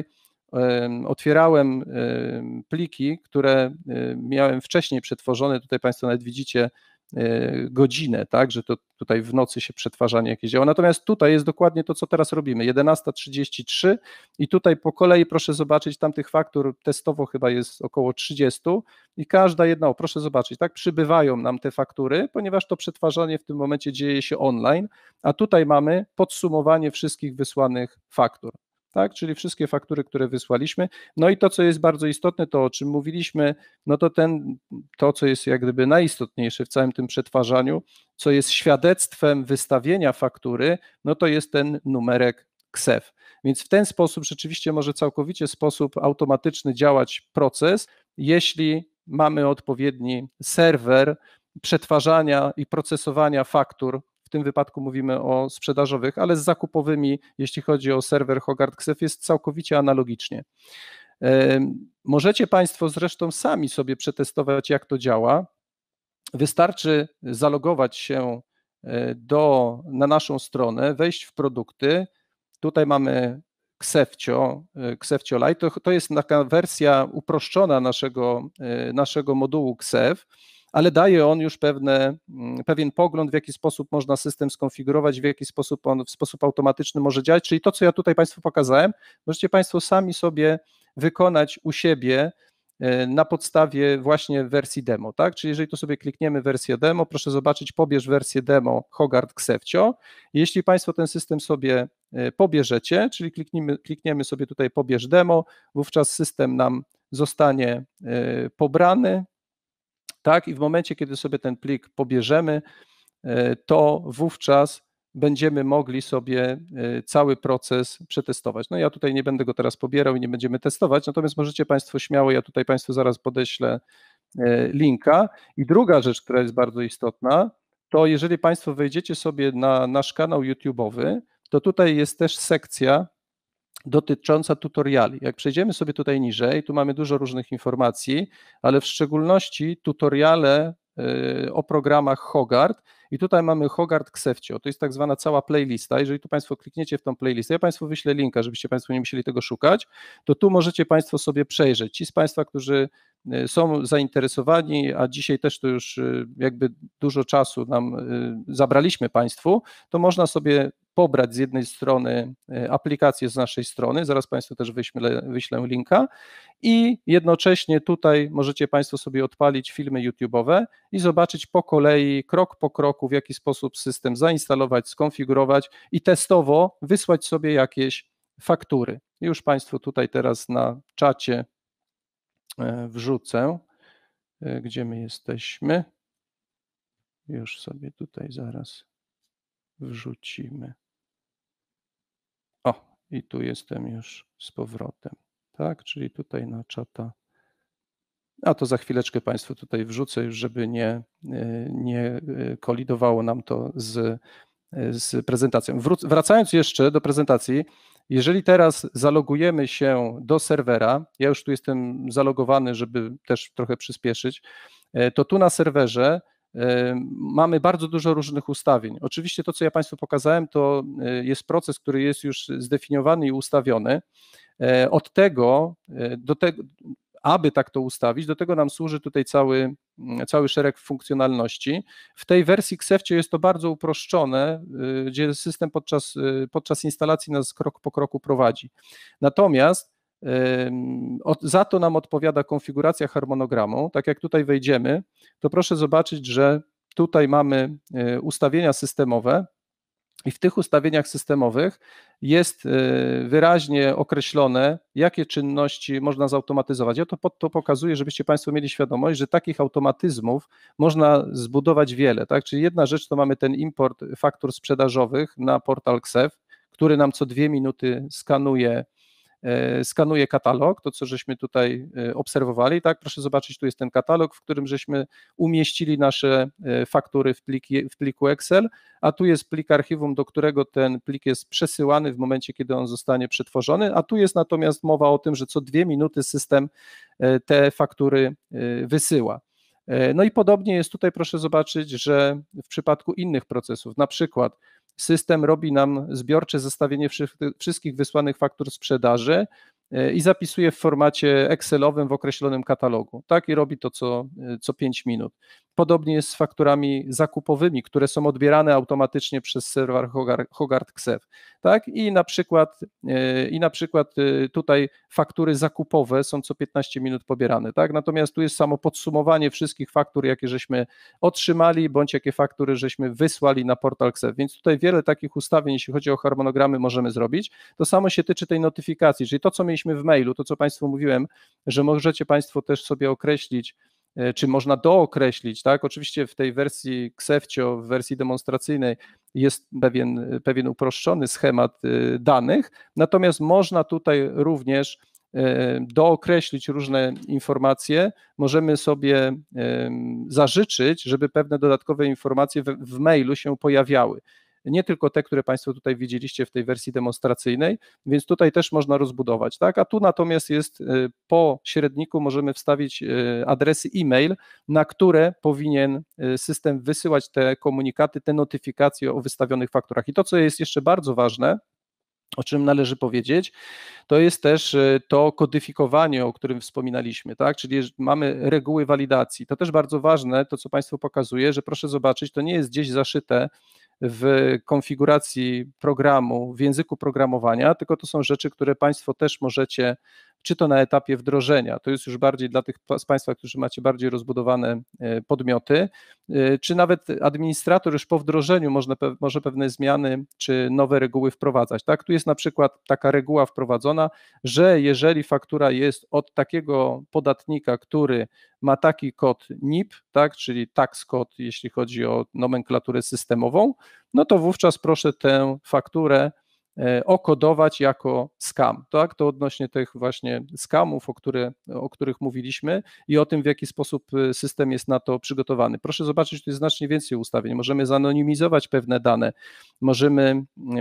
otwierałem pliki, które miałem wcześniej przetworzone, tutaj Państwo nawet widzicie godzinę, tak, że to tutaj w nocy się przetwarzanie jakieś działa. Natomiast tutaj jest dokładnie to, co teraz robimy, 11:33 i tutaj po kolei proszę zobaczyć, tam tych faktur testowo chyba jest około 30 i każda jedna, proszę zobaczyć, tak, przybywają nam te faktury, ponieważ to przetwarzanie w tym momencie dzieje się online, a tutaj mamy podsumowanie wszystkich wysłanych faktur. Tak, czyli wszystkie faktury, które wysłaliśmy. No i to, co jest bardzo istotne, to o czym mówiliśmy, no to to, co jest jak gdyby najistotniejsze w całym tym przetwarzaniu, co jest świadectwem wystawienia faktury, no to jest ten numerek KSEF. Więc w ten sposób rzeczywiście może całkowicie w sposób automatyczny działać proces, jeśli mamy odpowiedni serwer przetwarzania i procesowania faktur. W tym wypadku mówimy o sprzedażowych, ale z zakupowymi, jeśli chodzi o serwer Hogarth KSEF, jest całkowicie analogicznie. Możecie Państwo zresztą sami sobie przetestować, jak to działa. Wystarczy zalogować się na naszą stronę, wejść w produkty. Tutaj mamy Ksefcio Lite. To jest taka wersja uproszczona naszego modułu KSEF, ale daje on już pewien pogląd, w jaki sposób można system skonfigurować, w jaki sposób on w sposób automatyczny może działać, czyli to, co ja tutaj Państwu pokazałem, możecie Państwo sami sobie wykonać u siebie na podstawie właśnie wersji demo, tak? Czyli jeżeli tu sobie klikniemy wersję demo, proszę zobaczyć, pobierz wersję demo Hogarth Ksefcio. Jeśli Państwo ten system sobie pobierzecie, czyli klikniemy sobie tutaj pobierz demo, wówczas system nam zostanie pobrany, tak? I w momencie, kiedy sobie ten plik pobierzemy, to wówczas będziemy mogli sobie cały proces przetestować. No ja tutaj nie będę go teraz pobierał i nie będziemy testować, natomiast możecie Państwo śmiało, ja tutaj Państwu zaraz podeślę linka. I druga rzecz, która jest bardzo istotna, to jeżeli Państwo wejdziecie sobie na nasz kanał YouTube'owy, to tutaj jest też sekcja dotycząca tutoriali. Jak przejdziemy sobie tutaj niżej, tu mamy dużo różnych informacji, ale w szczególności tutoriale o programach Hogarth i tutaj mamy Hogarth Ksefcio, to jest tak zwana cała playlista. Jeżeli tu Państwo klikniecie w tą playlistę, ja Państwu wyślę linka, żebyście Państwo nie musieli tego szukać, to tu możecie Państwo sobie przejrzeć. Ci z Państwa, którzy są zainteresowani, a dzisiaj też to już jakby dużo czasu nam zabraliśmy Państwu, to można sobie pobrać z jednej strony aplikację z naszej strony, zaraz Państwu też wyślę linka i jednocześnie tutaj możecie Państwo sobie odpalić filmy YouTube'owe i zobaczyć po kolei, krok po kroku, w jaki sposób system zainstalować, skonfigurować i testowo wysłać sobie jakieś faktury. Już Państwu tutaj teraz na czacie wrzucę, gdzie my jesteśmy. Już sobie tutaj zaraz wrzucimy. O, i tu jestem już z powrotem, tak, czyli tutaj na czata. A to za chwileczkę Państwu tutaj wrzucę już, żeby nie kolidowało nam to z prezentacją. Wracając jeszcze do prezentacji, jeżeli teraz zalogujemy się do serwera, ja już tu jestem zalogowany, żeby też trochę przyspieszyć, to tu na serwerze mamy bardzo dużo różnych ustawień. Oczywiście to, co ja Państwu pokazałem, to jest proces, który jest już zdefiniowany i ustawiony. Od tego, aby tak to ustawić, do tego nam służy tutaj cały szereg funkcjonalności. W tej wersji Ksefcio jest to bardzo uproszczone, gdzie system podczas instalacji nas krok po kroku prowadzi. Natomiast za to nam odpowiada konfiguracja harmonogramu. Tak jak tutaj wejdziemy, to proszę zobaczyć, że tutaj mamy ustawienia systemowe i w tych ustawieniach systemowych jest wyraźnie określone, jakie czynności można zautomatyzować. Ja to pokazuję, żebyście Państwo mieli świadomość, że takich automatyzmów można zbudować wiele. Tak? Czyli jedna rzecz to mamy ten import faktur sprzedażowych na portal KSEF, który nam co 2 minuty skanuje katalog, to co żeśmy tutaj obserwowali, tak, proszę zobaczyć, tu jest ten katalog, w którym żeśmy umieścili nasze faktury w pliku Excel, a tu jest plik archiwum, do którego ten plik jest przesyłany w momencie, kiedy on zostanie przetworzony, a tu jest natomiast mowa o tym, że co 2 minuty system te faktury wysyła. No i podobnie jest tutaj, proszę zobaczyć, że w przypadku innych procesów, na przykład system robi nam zbiorcze zestawienie wszystkich wysłanych faktur sprzedaży i zapisuje w formacie Excelowym w określonym katalogu, tak, i robi to co 5 minut. Podobnie jest z fakturami zakupowymi, które są odbierane automatycznie przez serwer Hogarth Ksev, tak? I na przykład tutaj faktury zakupowe są co 15 minut pobierane, tak? Natomiast tu jest samo podsumowanie wszystkich faktur, jakie żeśmy otrzymali, bądź jakie faktury żeśmy wysłali na portal Ksev, więc tutaj wiele takich ustawień, jeśli chodzi o harmonogramy, możemy zrobić. To samo się tyczy tej notyfikacji, czyli to, co mieliśmy w mailu, to, co Państwu mówiłem, że możecie Państwo też sobie określić, czy można dookreślić, tak? Oczywiście w tej wersji Ksevcio, w wersji demonstracyjnej jest pewien uproszczony schemat danych, natomiast można tutaj również dookreślić różne informacje, możemy sobie zażyczyć, żeby pewne dodatkowe informacje w mailu się pojawiały. Nie tylko te, które Państwo tutaj widzieliście w tej wersji demonstracyjnej, więc tutaj też można rozbudować, tak? A tu natomiast jest po średniku możemy wstawić adresy e-mail, na które powinien system wysyłać te komunikaty, te notyfikacje o wystawionych fakturach. I to, co jest jeszcze bardzo ważne, o czym należy powiedzieć, to jest też to kodyfikowanie, o którym wspominaliśmy, tak? Czyli mamy reguły walidacji. To też bardzo ważne, to co Państwu pokazuje, że proszę zobaczyć, to nie jest gdzieś zaszyte w konfiguracji programu, w języku programowania, tylko to są rzeczy, które Państwo też możecie, czy to na etapie wdrożenia, to jest już bardziej dla tych z Państwa, którzy macie bardziej rozbudowane podmioty, czy nawet administrator już po wdrożeniu może pewne zmiany czy nowe reguły wprowadzać. Tak? Tu jest na przykład taka reguła wprowadzona, że jeżeli faktura jest od takiego podatnika, który ma taki kod NIP, tak, czyli tax code, jeśli chodzi o nomenklaturę systemową, no to wówczas proszę tę fakturę okodować jako scam, tak? To odnośnie tych właśnie scamów, o których mówiliśmy i o tym, w jaki sposób system jest na to przygotowany. Proszę zobaczyć, tu jest znacznie więcej ustawień. Możemy zanonimizować pewne dane, możemy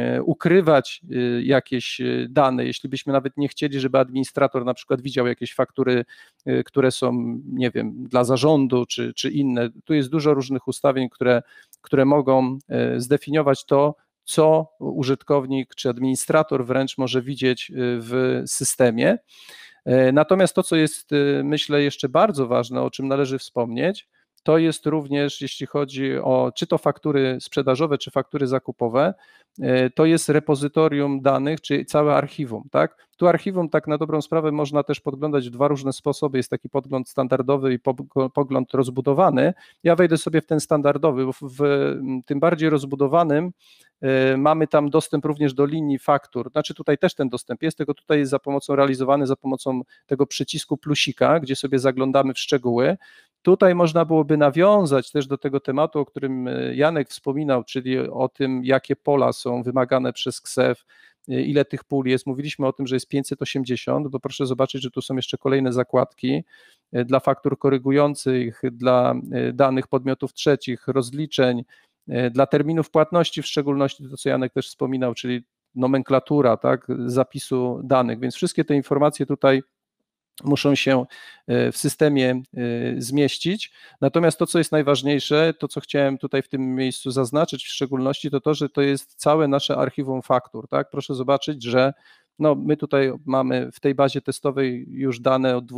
ukrywać jakieś dane, jeśli byśmy nawet nie chcieli, żeby administrator na przykład widział jakieś faktury, które są, nie wiem, dla zarządu czy inne. Tu jest dużo różnych ustawień, które mogą zdefiniować to, co użytkownik czy administrator wręcz może widzieć w systemie. Natomiast to, co jest, myślę, jeszcze bardzo ważne, o czym należy wspomnieć, to jest również, jeśli chodzi o czy to faktury sprzedażowe, czy faktury zakupowe, to jest repozytorium danych, czy całe archiwum, tak? Tu archiwum tak na dobrą sprawę można też podglądać w dwa różne sposoby, jest taki podgląd standardowy i pogląd rozbudowany. Ja wejdę sobie w ten standardowy, bo w tym bardziej rozbudowanym mamy tam dostęp również do linii faktur, znaczy tutaj też ten dostęp jest, tylko tutaj jest realizowany za pomocą tego przycisku plusika, gdzie sobie zaglądamy w szczegóły. Tutaj można byłoby nawiązać też do tego tematu, o którym Janek wspominał, czyli o tym, jakie pola są wymagane przez KSEF, ile tych pól jest. Mówiliśmy o tym, że jest 580, bo proszę zobaczyć, że tu są jeszcze kolejne zakładki dla faktur korygujących, dla danych podmiotów trzecich, rozliczeń, dla terminów płatności, w szczególności to, co Janek też wspominał, czyli nomenklatura, tak, zapisu danych, więc wszystkie te informacje tutaj muszą się w systemie zmieścić. Natomiast to, co jest najważniejsze, to, co chciałem tutaj w tym miejscu zaznaczyć w szczególności, to to, że to jest całe nasze archiwum faktur, tak? Proszę zobaczyć, że no, my tutaj mamy w tej bazie testowej już dane od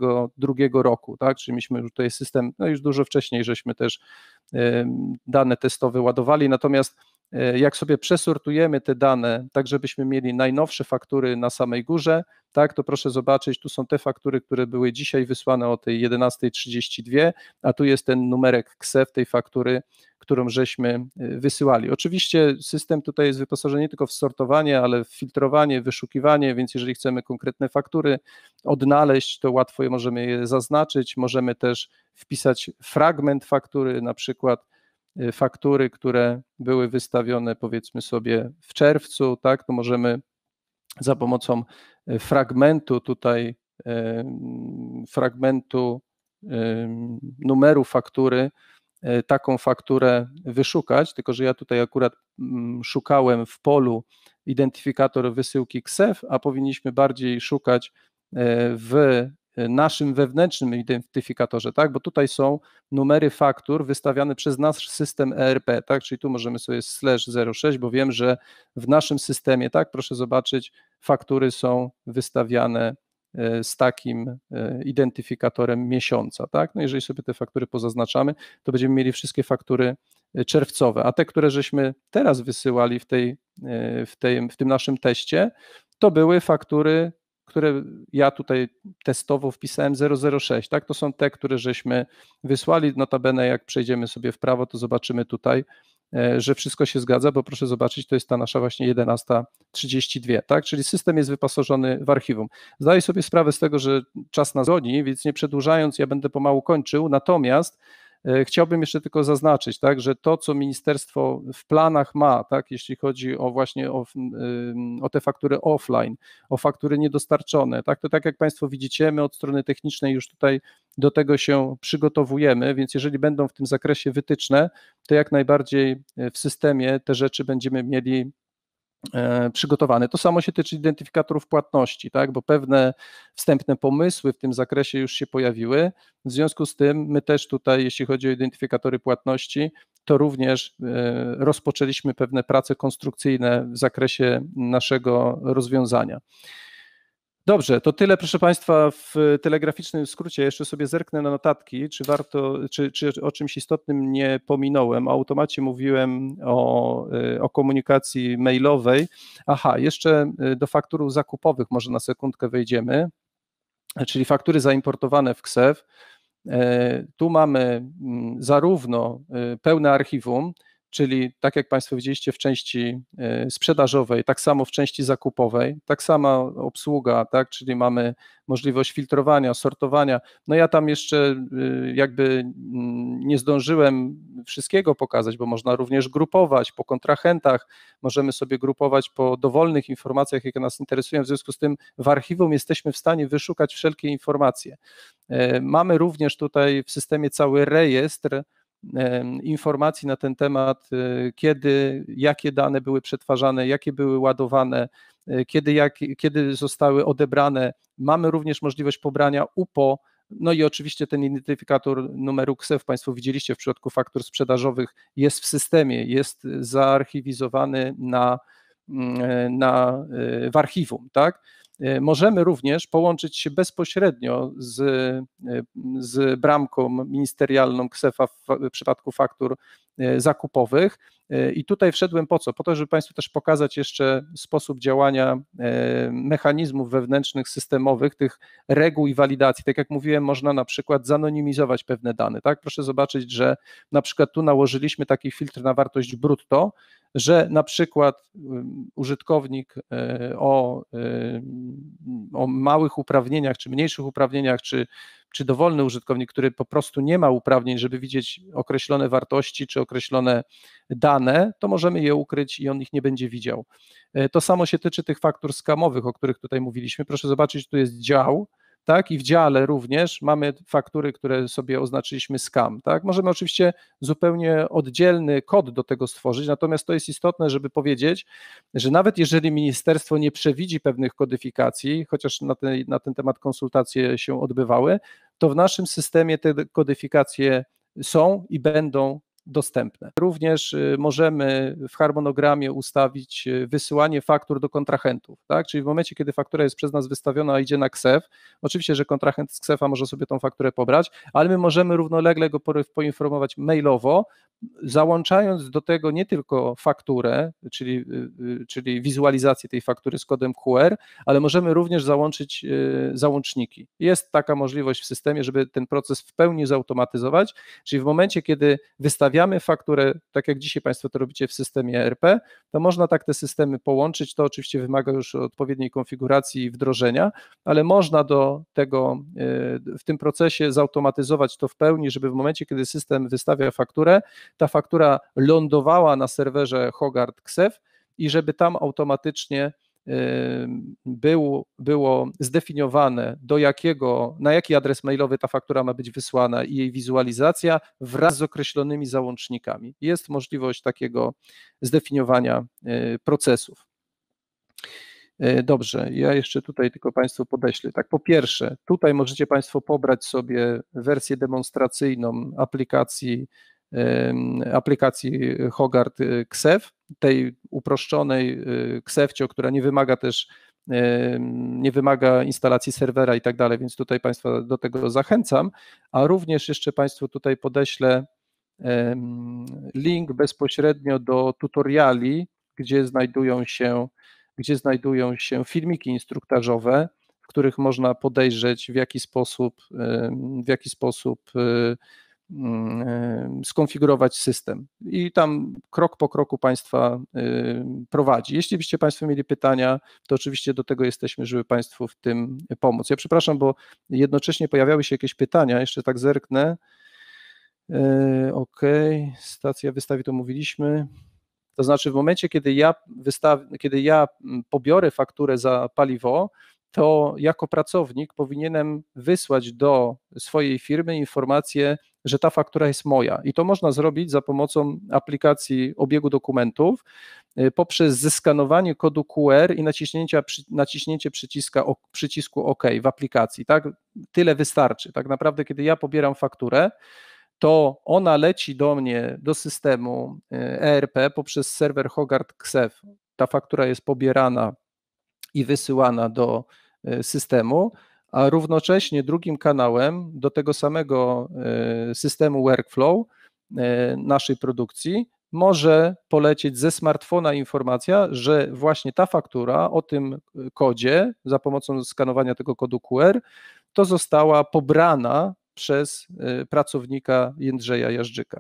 2022 roku, tak? Czyli myśmy już tutaj system, no już dużo wcześniej żeśmy też dane testowe ładowali, natomiast jak sobie przesortujemy te dane, tak żebyśmy mieli najnowsze faktury na samej górze, tak, to proszę zobaczyć, tu są te faktury, które były dzisiaj wysłane o tej 11:32, a tu jest ten numerek KSEF tej faktury, którą żeśmy wysyłali. Oczywiście system tutaj jest wyposażony nie tylko w sortowanie, ale w filtrowanie, wyszukiwanie, więc jeżeli chcemy konkretne faktury odnaleźć, to łatwo możemy je zaznaczyć, możemy też wpisać fragment faktury, na przykład faktury, które były wystawione powiedzmy sobie w czerwcu, tak, to możemy za pomocą fragmentu tutaj, fragmentu numeru faktury, taką fakturę wyszukać, tylko że ja tutaj akurat szukałem w polu identyfikator wysyłki KSEF, a powinniśmy bardziej szukać w naszym wewnętrznym identyfikatorze, tak, bo tutaj są numery faktur wystawiane przez nasz system ERP, tak, czyli tu możemy sobie /06, bo wiem, że w naszym systemie, tak, proszę zobaczyć, faktury są wystawiane z takim identyfikatorem miesiąca, tak? No jeżeli sobie te faktury pozaznaczamy, to będziemy mieli wszystkie faktury czerwcowe, a te, które żeśmy teraz wysyłali w tym naszym teście, to były faktury, które ja tutaj testowo wpisałem 006, tak? To są te, które żeśmy wysłali, notabene jak przejdziemy sobie w prawo, to zobaczymy tutaj, że wszystko się zgadza, bo proszę zobaczyć, to jest ta nasza właśnie 11:32, tak? Czyli system jest wyposażony w archiwum. Zdaję sobie sprawę z tego, że czas nas goni, więc nie przedłużając, ja będę pomału kończył, natomiast chciałbym jeszcze tylko zaznaczyć, tak, że to, co ministerstwo w planach ma, tak, jeśli chodzi o właśnie o te faktury offline, o faktury niedostarczone, tak, to tak jak Państwo widzicie, my od strony technicznej już tutaj do tego się przygotowujemy, więc jeżeli będą w tym zakresie wytyczne, to jak najbardziej w systemie te rzeczy będziemy mieli przygotowane. To samo się tyczy identyfikatorów płatności, tak, bo pewne wstępne pomysły w tym zakresie już się pojawiły. W związku z tym my też tutaj, jeśli chodzi o identyfikatory płatności, to również rozpoczęliśmy pewne prace konstrukcyjne w zakresie naszego rozwiązania. Dobrze, to tyle, proszę Państwa, w telegraficznym skrócie. Jeszcze sobie zerknę na notatki, czy warto, czy o czymś istotnym nie pominąłem. O automacie mówiłem, o komunikacji mailowej. Aha, jeszcze do faktur zakupowych może na sekundkę wejdziemy, czyli faktury zaimportowane w KSEW. Tu mamy zarówno pełne archiwum, czyli tak jak Państwo widzieliście w części sprzedażowej, tak samo w części zakupowej, tak sama obsługa, tak, czyli mamy możliwość filtrowania, sortowania. No ja tam jeszcze jakby nie zdążyłem wszystkiego pokazać, bo można również grupować po kontrahentach, możemy sobie grupować po dowolnych informacjach, jakie nas interesują, w związku z tym w archiwum jesteśmy w stanie wyszukać wszelkie informacje. Mamy również tutaj w systemie cały rejestr informacji na ten temat, kiedy, jakie dane były przetwarzane, jakie były ładowane, kiedy zostały odebrane. Mamy również możliwość pobrania UPO, no i oczywiście ten identyfikator numeru KSEW, Państwo widzieliście w przypadku faktur sprzedażowych, jest w systemie, jest zaarchiwizowany w archiwum, tak? Możemy również połączyć się bezpośrednio z bramką ministerialną KSEF-a w przypadku faktur zakupowych i tutaj wszedłem po co? Po to, żeby Państwu też pokazać jeszcze sposób działania mechanizmów wewnętrznych, systemowych, tych reguł i walidacji. Tak jak mówiłem, można na przykład zanonimizować pewne dane, tak? Proszę zobaczyć, że na przykład tu nałożyliśmy taki filtr na wartość brutto, że na przykład użytkownik o małych uprawnieniach, czy mniejszych uprawnieniach, czy dowolny użytkownik, który po prostu nie ma uprawnień, żeby widzieć określone wartości, czy określone dane, to możemy je ukryć i on ich nie będzie widział. To samo się tyczy tych faktur skamowych, o których tutaj mówiliśmy. Proszę zobaczyć, tu jest dział, tak, i w dziale również mamy faktury, które sobie oznaczyliśmy scam, tak. Możemy oczywiście zupełnie oddzielny kod do tego stworzyć, natomiast to jest istotne, żeby powiedzieć, że nawet jeżeli ministerstwo nie przewidzi pewnych kodyfikacji, chociaż na ten temat konsultacje się odbywały, to w naszym systemie te kodyfikacje są i będą dostępne. Również możemy w harmonogramie ustawić wysyłanie faktur do kontrahentów, tak? Czyli w momencie, kiedy faktura jest przez nas wystawiona, a idzie na KSEF, oczywiście, że kontrahent z KSEF-a może sobie tą fakturę pobrać, ale my możemy równolegle go poinformować mailowo, załączając do tego nie tylko fakturę, czyli wizualizację tej faktury z kodem QR, ale możemy również załączyć załączniki. Jest taka możliwość w systemie, żeby ten proces w pełni zautomatyzować, czyli w momencie, kiedy wystawiamy fakturę, tak jak dzisiaj Państwo to robicie w systemie ERP, to można tak te systemy połączyć, to oczywiście wymaga już odpowiedniej konfiguracji i wdrożenia, ale można do tego w tym procesie zautomatyzować to w pełni, żeby w momencie, kiedy system wystawia fakturę, ta faktura lądowała na serwerze Hogard KSEF i żeby tam automatycznie było zdefiniowane, na jaki adres mailowy ta faktura ma być wysłana i jej wizualizacja wraz z określonymi załącznikami. Jest możliwość takiego zdefiniowania procesów. Dobrze, ja jeszcze tutaj tylko Państwu podeślę. Tak, po pierwsze, tutaj możecie Państwo pobrać sobie wersję demonstracyjną aplikacji Hogard KSEF, tej uproszczonej KSEFcio, która nie wymaga też nie wymaga instalacji serwera i tak dalej, więc tutaj Państwa do tego zachęcam, a również jeszcze Państwu tutaj podeślę link bezpośrednio do tutoriali, gdzie znajdują się filmiki instruktażowe, w których można podejrzeć, w jaki sposób skonfigurować system. I tam krok po kroku Państwa prowadzi. Jeśli byście Państwo mieli pytania, to oczywiście do tego jesteśmy, żeby Państwu w tym pomóc. Ja przepraszam, bo jednocześnie pojawiały się jakieś pytania, jeszcze tak zerknę. OK, stacja wystawi, to mówiliśmy. To znaczy w momencie, kiedy ja pobiorę fakturę za paliwo, to jako pracownik powinienem wysłać do swojej firmy informację, że ta faktura jest moja. I to można zrobić za pomocą aplikacji obiegu dokumentów poprzez zeskanowanie kodu QR i naciśnięcie przycisku OK w aplikacji. Tak? Tyle wystarczy. Tak naprawdę, kiedy ja pobieram fakturę, to ona leci do mnie, do systemu ERP poprzez serwer Hoggard Ksef. Ta faktura jest pobierana i wysyłana do systemu, a równocześnie drugim kanałem do tego samego systemu workflow naszej produkcji może polecieć ze smartfona informacja, że właśnie ta faktura o tym kodzie za pomocą skanowania tego kodu QR to została pobrana przez pracownika Jędrzeja Jażdżyka.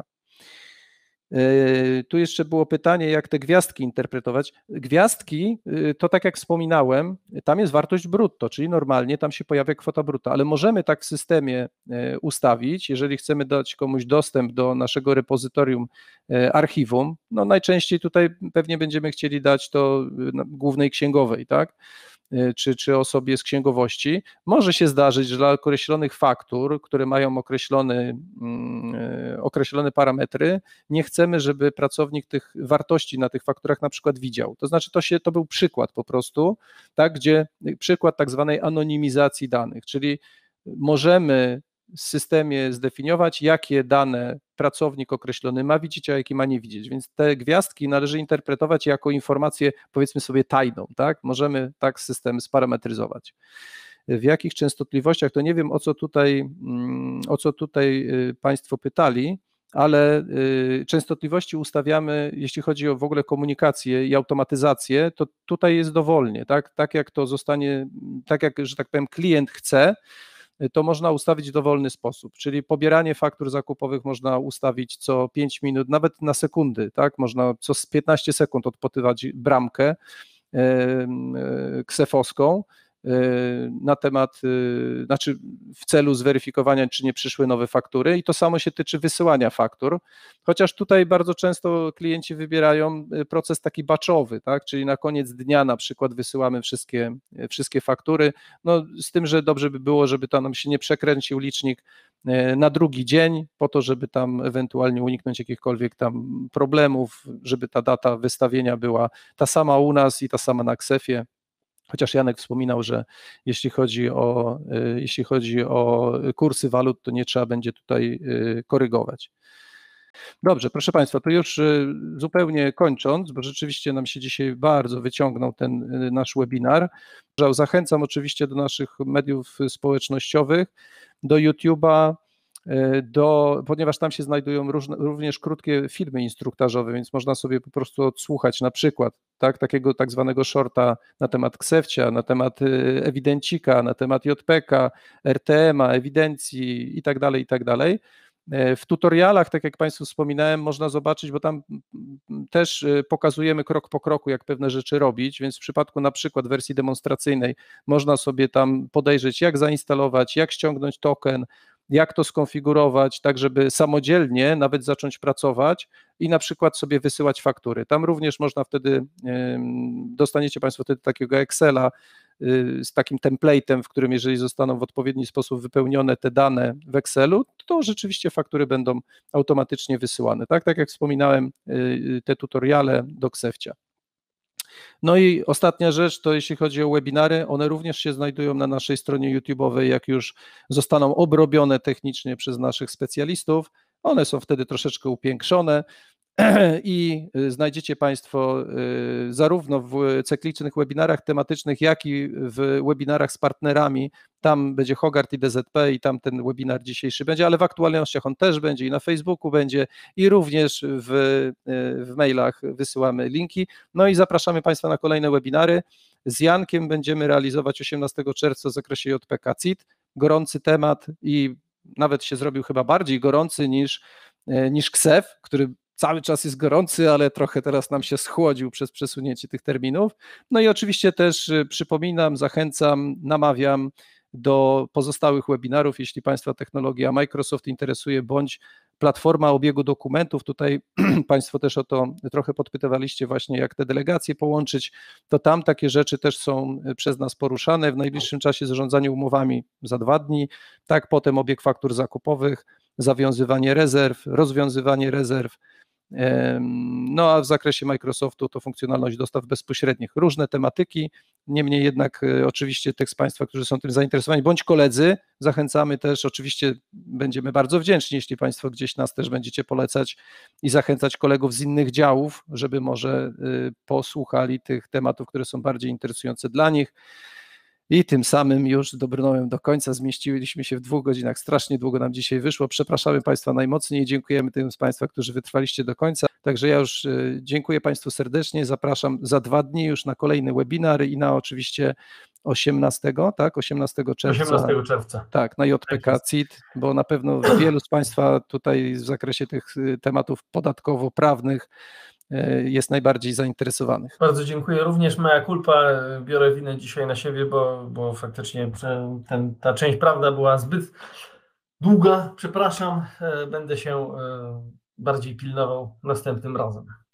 Tu jeszcze było pytanie, jak te gwiazdki interpretować. Gwiazdki, to tak jak wspominałem, tam jest wartość brutto, czyli normalnie tam się pojawia kwota brutto, ale możemy tak w systemie ustawić, jeżeli chcemy dać komuś dostęp do naszego repozytorium archiwum, no najczęściej tutaj pewnie będziemy chcieli dać to głównej księgowej, tak? Czy osobie z księgowości. Może się zdarzyć, że dla określonych faktur, które mają określone parametry, nie chcemy, żeby pracownik tych wartości na tych fakturach na przykład widział. To znaczy to był przykład po prostu, tak, gdzie przykład tak zwanej anonimizacji danych, czyli możemy w systemie zdefiniować, jakie dane pracownik określony ma widzieć, a jakie ma nie widzieć, więc te gwiazdki należy interpretować jako informację, powiedzmy sobie, tajną, tak? Możemy tak system sparametryzować. W jakich częstotliwościach, to nie wiem, o co tutaj Państwo pytali, ale częstotliwości ustawiamy, jeśli chodzi o w ogóle komunikację i automatyzację, to tutaj jest dowolnie, tak jak to zostanie, tak jak, że tak powiem, klient chce, to można ustawić w dowolny sposób, czyli pobieranie faktur zakupowych można ustawić co 5 minut, nawet na sekundy, tak, można co 15 sekund odpytywać bramkę ksefowską na temat, znaczy w celu zweryfikowania, czy nie przyszły nowe faktury, i to samo się tyczy wysyłania faktur, chociaż tutaj bardzo często klienci wybierają proces taki batchowy, tak, czyli na koniec dnia na przykład wysyłamy wszystkie faktury, no z tym, że dobrze by było, żeby tam nam się nie przekręcił licznik na drugi dzień, po to, żeby tam ewentualnie uniknąć jakichkolwiek tam problemów, żeby ta data wystawienia była ta sama u nas i ta sama na Ksefie. Chociaż Janek wspominał, że jeśli chodzi o kursy walut, to nie trzeba będzie tutaj korygować. Dobrze, proszę Państwa, to już zupełnie kończąc, bo rzeczywiście nam się dzisiaj bardzo wyciągnął ten nasz webinar. Zachęcam oczywiście do naszych mediów społecznościowych, do YouTube'a, ponieważ tam się znajdują również krótkie filmy instruktażowe, więc można sobie po prostu odsłuchać na przykład takiego tak zwanego shorta na temat Ksefcia, na temat ewidencika, na temat JPK, RTM-a, ewidencji i tak dalej. W tutorialach, tak jak Państwu wspominałem, można zobaczyć, bo tam też pokazujemy krok po kroku, jak pewne rzeczy robić, więc w przypadku na przykład wersji demonstracyjnej można sobie tam podejrzeć, jak zainstalować, jak ściągnąć token, jak to skonfigurować, tak żeby samodzielnie nawet zacząć pracować i na przykład sobie wysyłać faktury. Tam również można wtedy, dostaniecie Państwo wtedy takiego Excela z takim template'em, w którym jeżeli zostaną w odpowiedni sposób wypełnione te dane w Excelu, to rzeczywiście faktury będą automatycznie wysyłane. Tak jak wspominałem, te tutoriale do Ksefcia. No i ostatnia rzecz, to jeśli chodzi o webinary, one również się znajdują na naszej stronie YouTube'owej, jak już zostaną obrobione technicznie przez naszych specjalistów, one są wtedy troszeczkę upiększone, i znajdziecie Państwo zarówno w cyklicznych webinarach tematycznych, jak i w webinarach z partnerami. Tam będzie Hogarth i DZP i tam ten webinar dzisiejszy będzie, ale w aktualnościach on też będzie i na Facebooku będzie i również w mailach wysyłamy linki. No i zapraszamy Państwa na kolejne webinary. Z Jankiem będziemy realizować 18 czerwca w zakresie JPK CIT. Gorący temat i nawet się zrobił chyba bardziej gorący niż KSEF, który cały czas jest gorący, ale trochę teraz nam się schłodził przez przesunięcie tych terminów. No i oczywiście też przypominam, zachęcam, namawiam do pozostałych webinarów, jeśli Państwa technologia Microsoft interesuje, bądź platforma obiegu dokumentów, tutaj Państwo też o to trochę podpytywaliście właśnie, jak te delegacje połączyć, to tam takie rzeczy też są przez nas poruszane, w najbliższym czasie zarządzanie umowami za 2 dni, tak, potem obieg faktur zakupowych, zawiązywanie rezerw, rozwiązywanie rezerw, no a w zakresie Microsoftu to funkcjonalność dostaw bezpośrednich, różne tematyki, niemniej jednak oczywiście tych z Państwa, którzy są tym zainteresowani, bądź koledzy, zachęcamy też, oczywiście będziemy bardzo wdzięczni, jeśli Państwo gdzieś nas też będziecie polecać i zachęcać kolegów z innych działów, żeby może posłuchali tych tematów, które są bardziej interesujące dla nich. I tym samym już dobrnąłem do końca, zmieściliśmy się w 2 godzinach, strasznie długo nam dzisiaj wyszło, przepraszamy Państwa najmocniej i dziękujemy tym z Państwa, którzy wytrwaliście do końca, także ja już dziękuję Państwu serdecznie, zapraszam za 2 dni już na kolejny webinar i na oczywiście 18, tak, 18 czerwca. 18 czerwca. Tak, na JPK CIT, bo na pewno wielu z Państwa tutaj w zakresie tych tematów podatkowo-prawnych jest najbardziej zainteresowanych. Bardzo dziękuję. Również mea culpa, biorę winę dzisiaj na siebie, bo faktycznie ta część prawda była zbyt długa. Przepraszam, będę się bardziej pilnował następnym razem.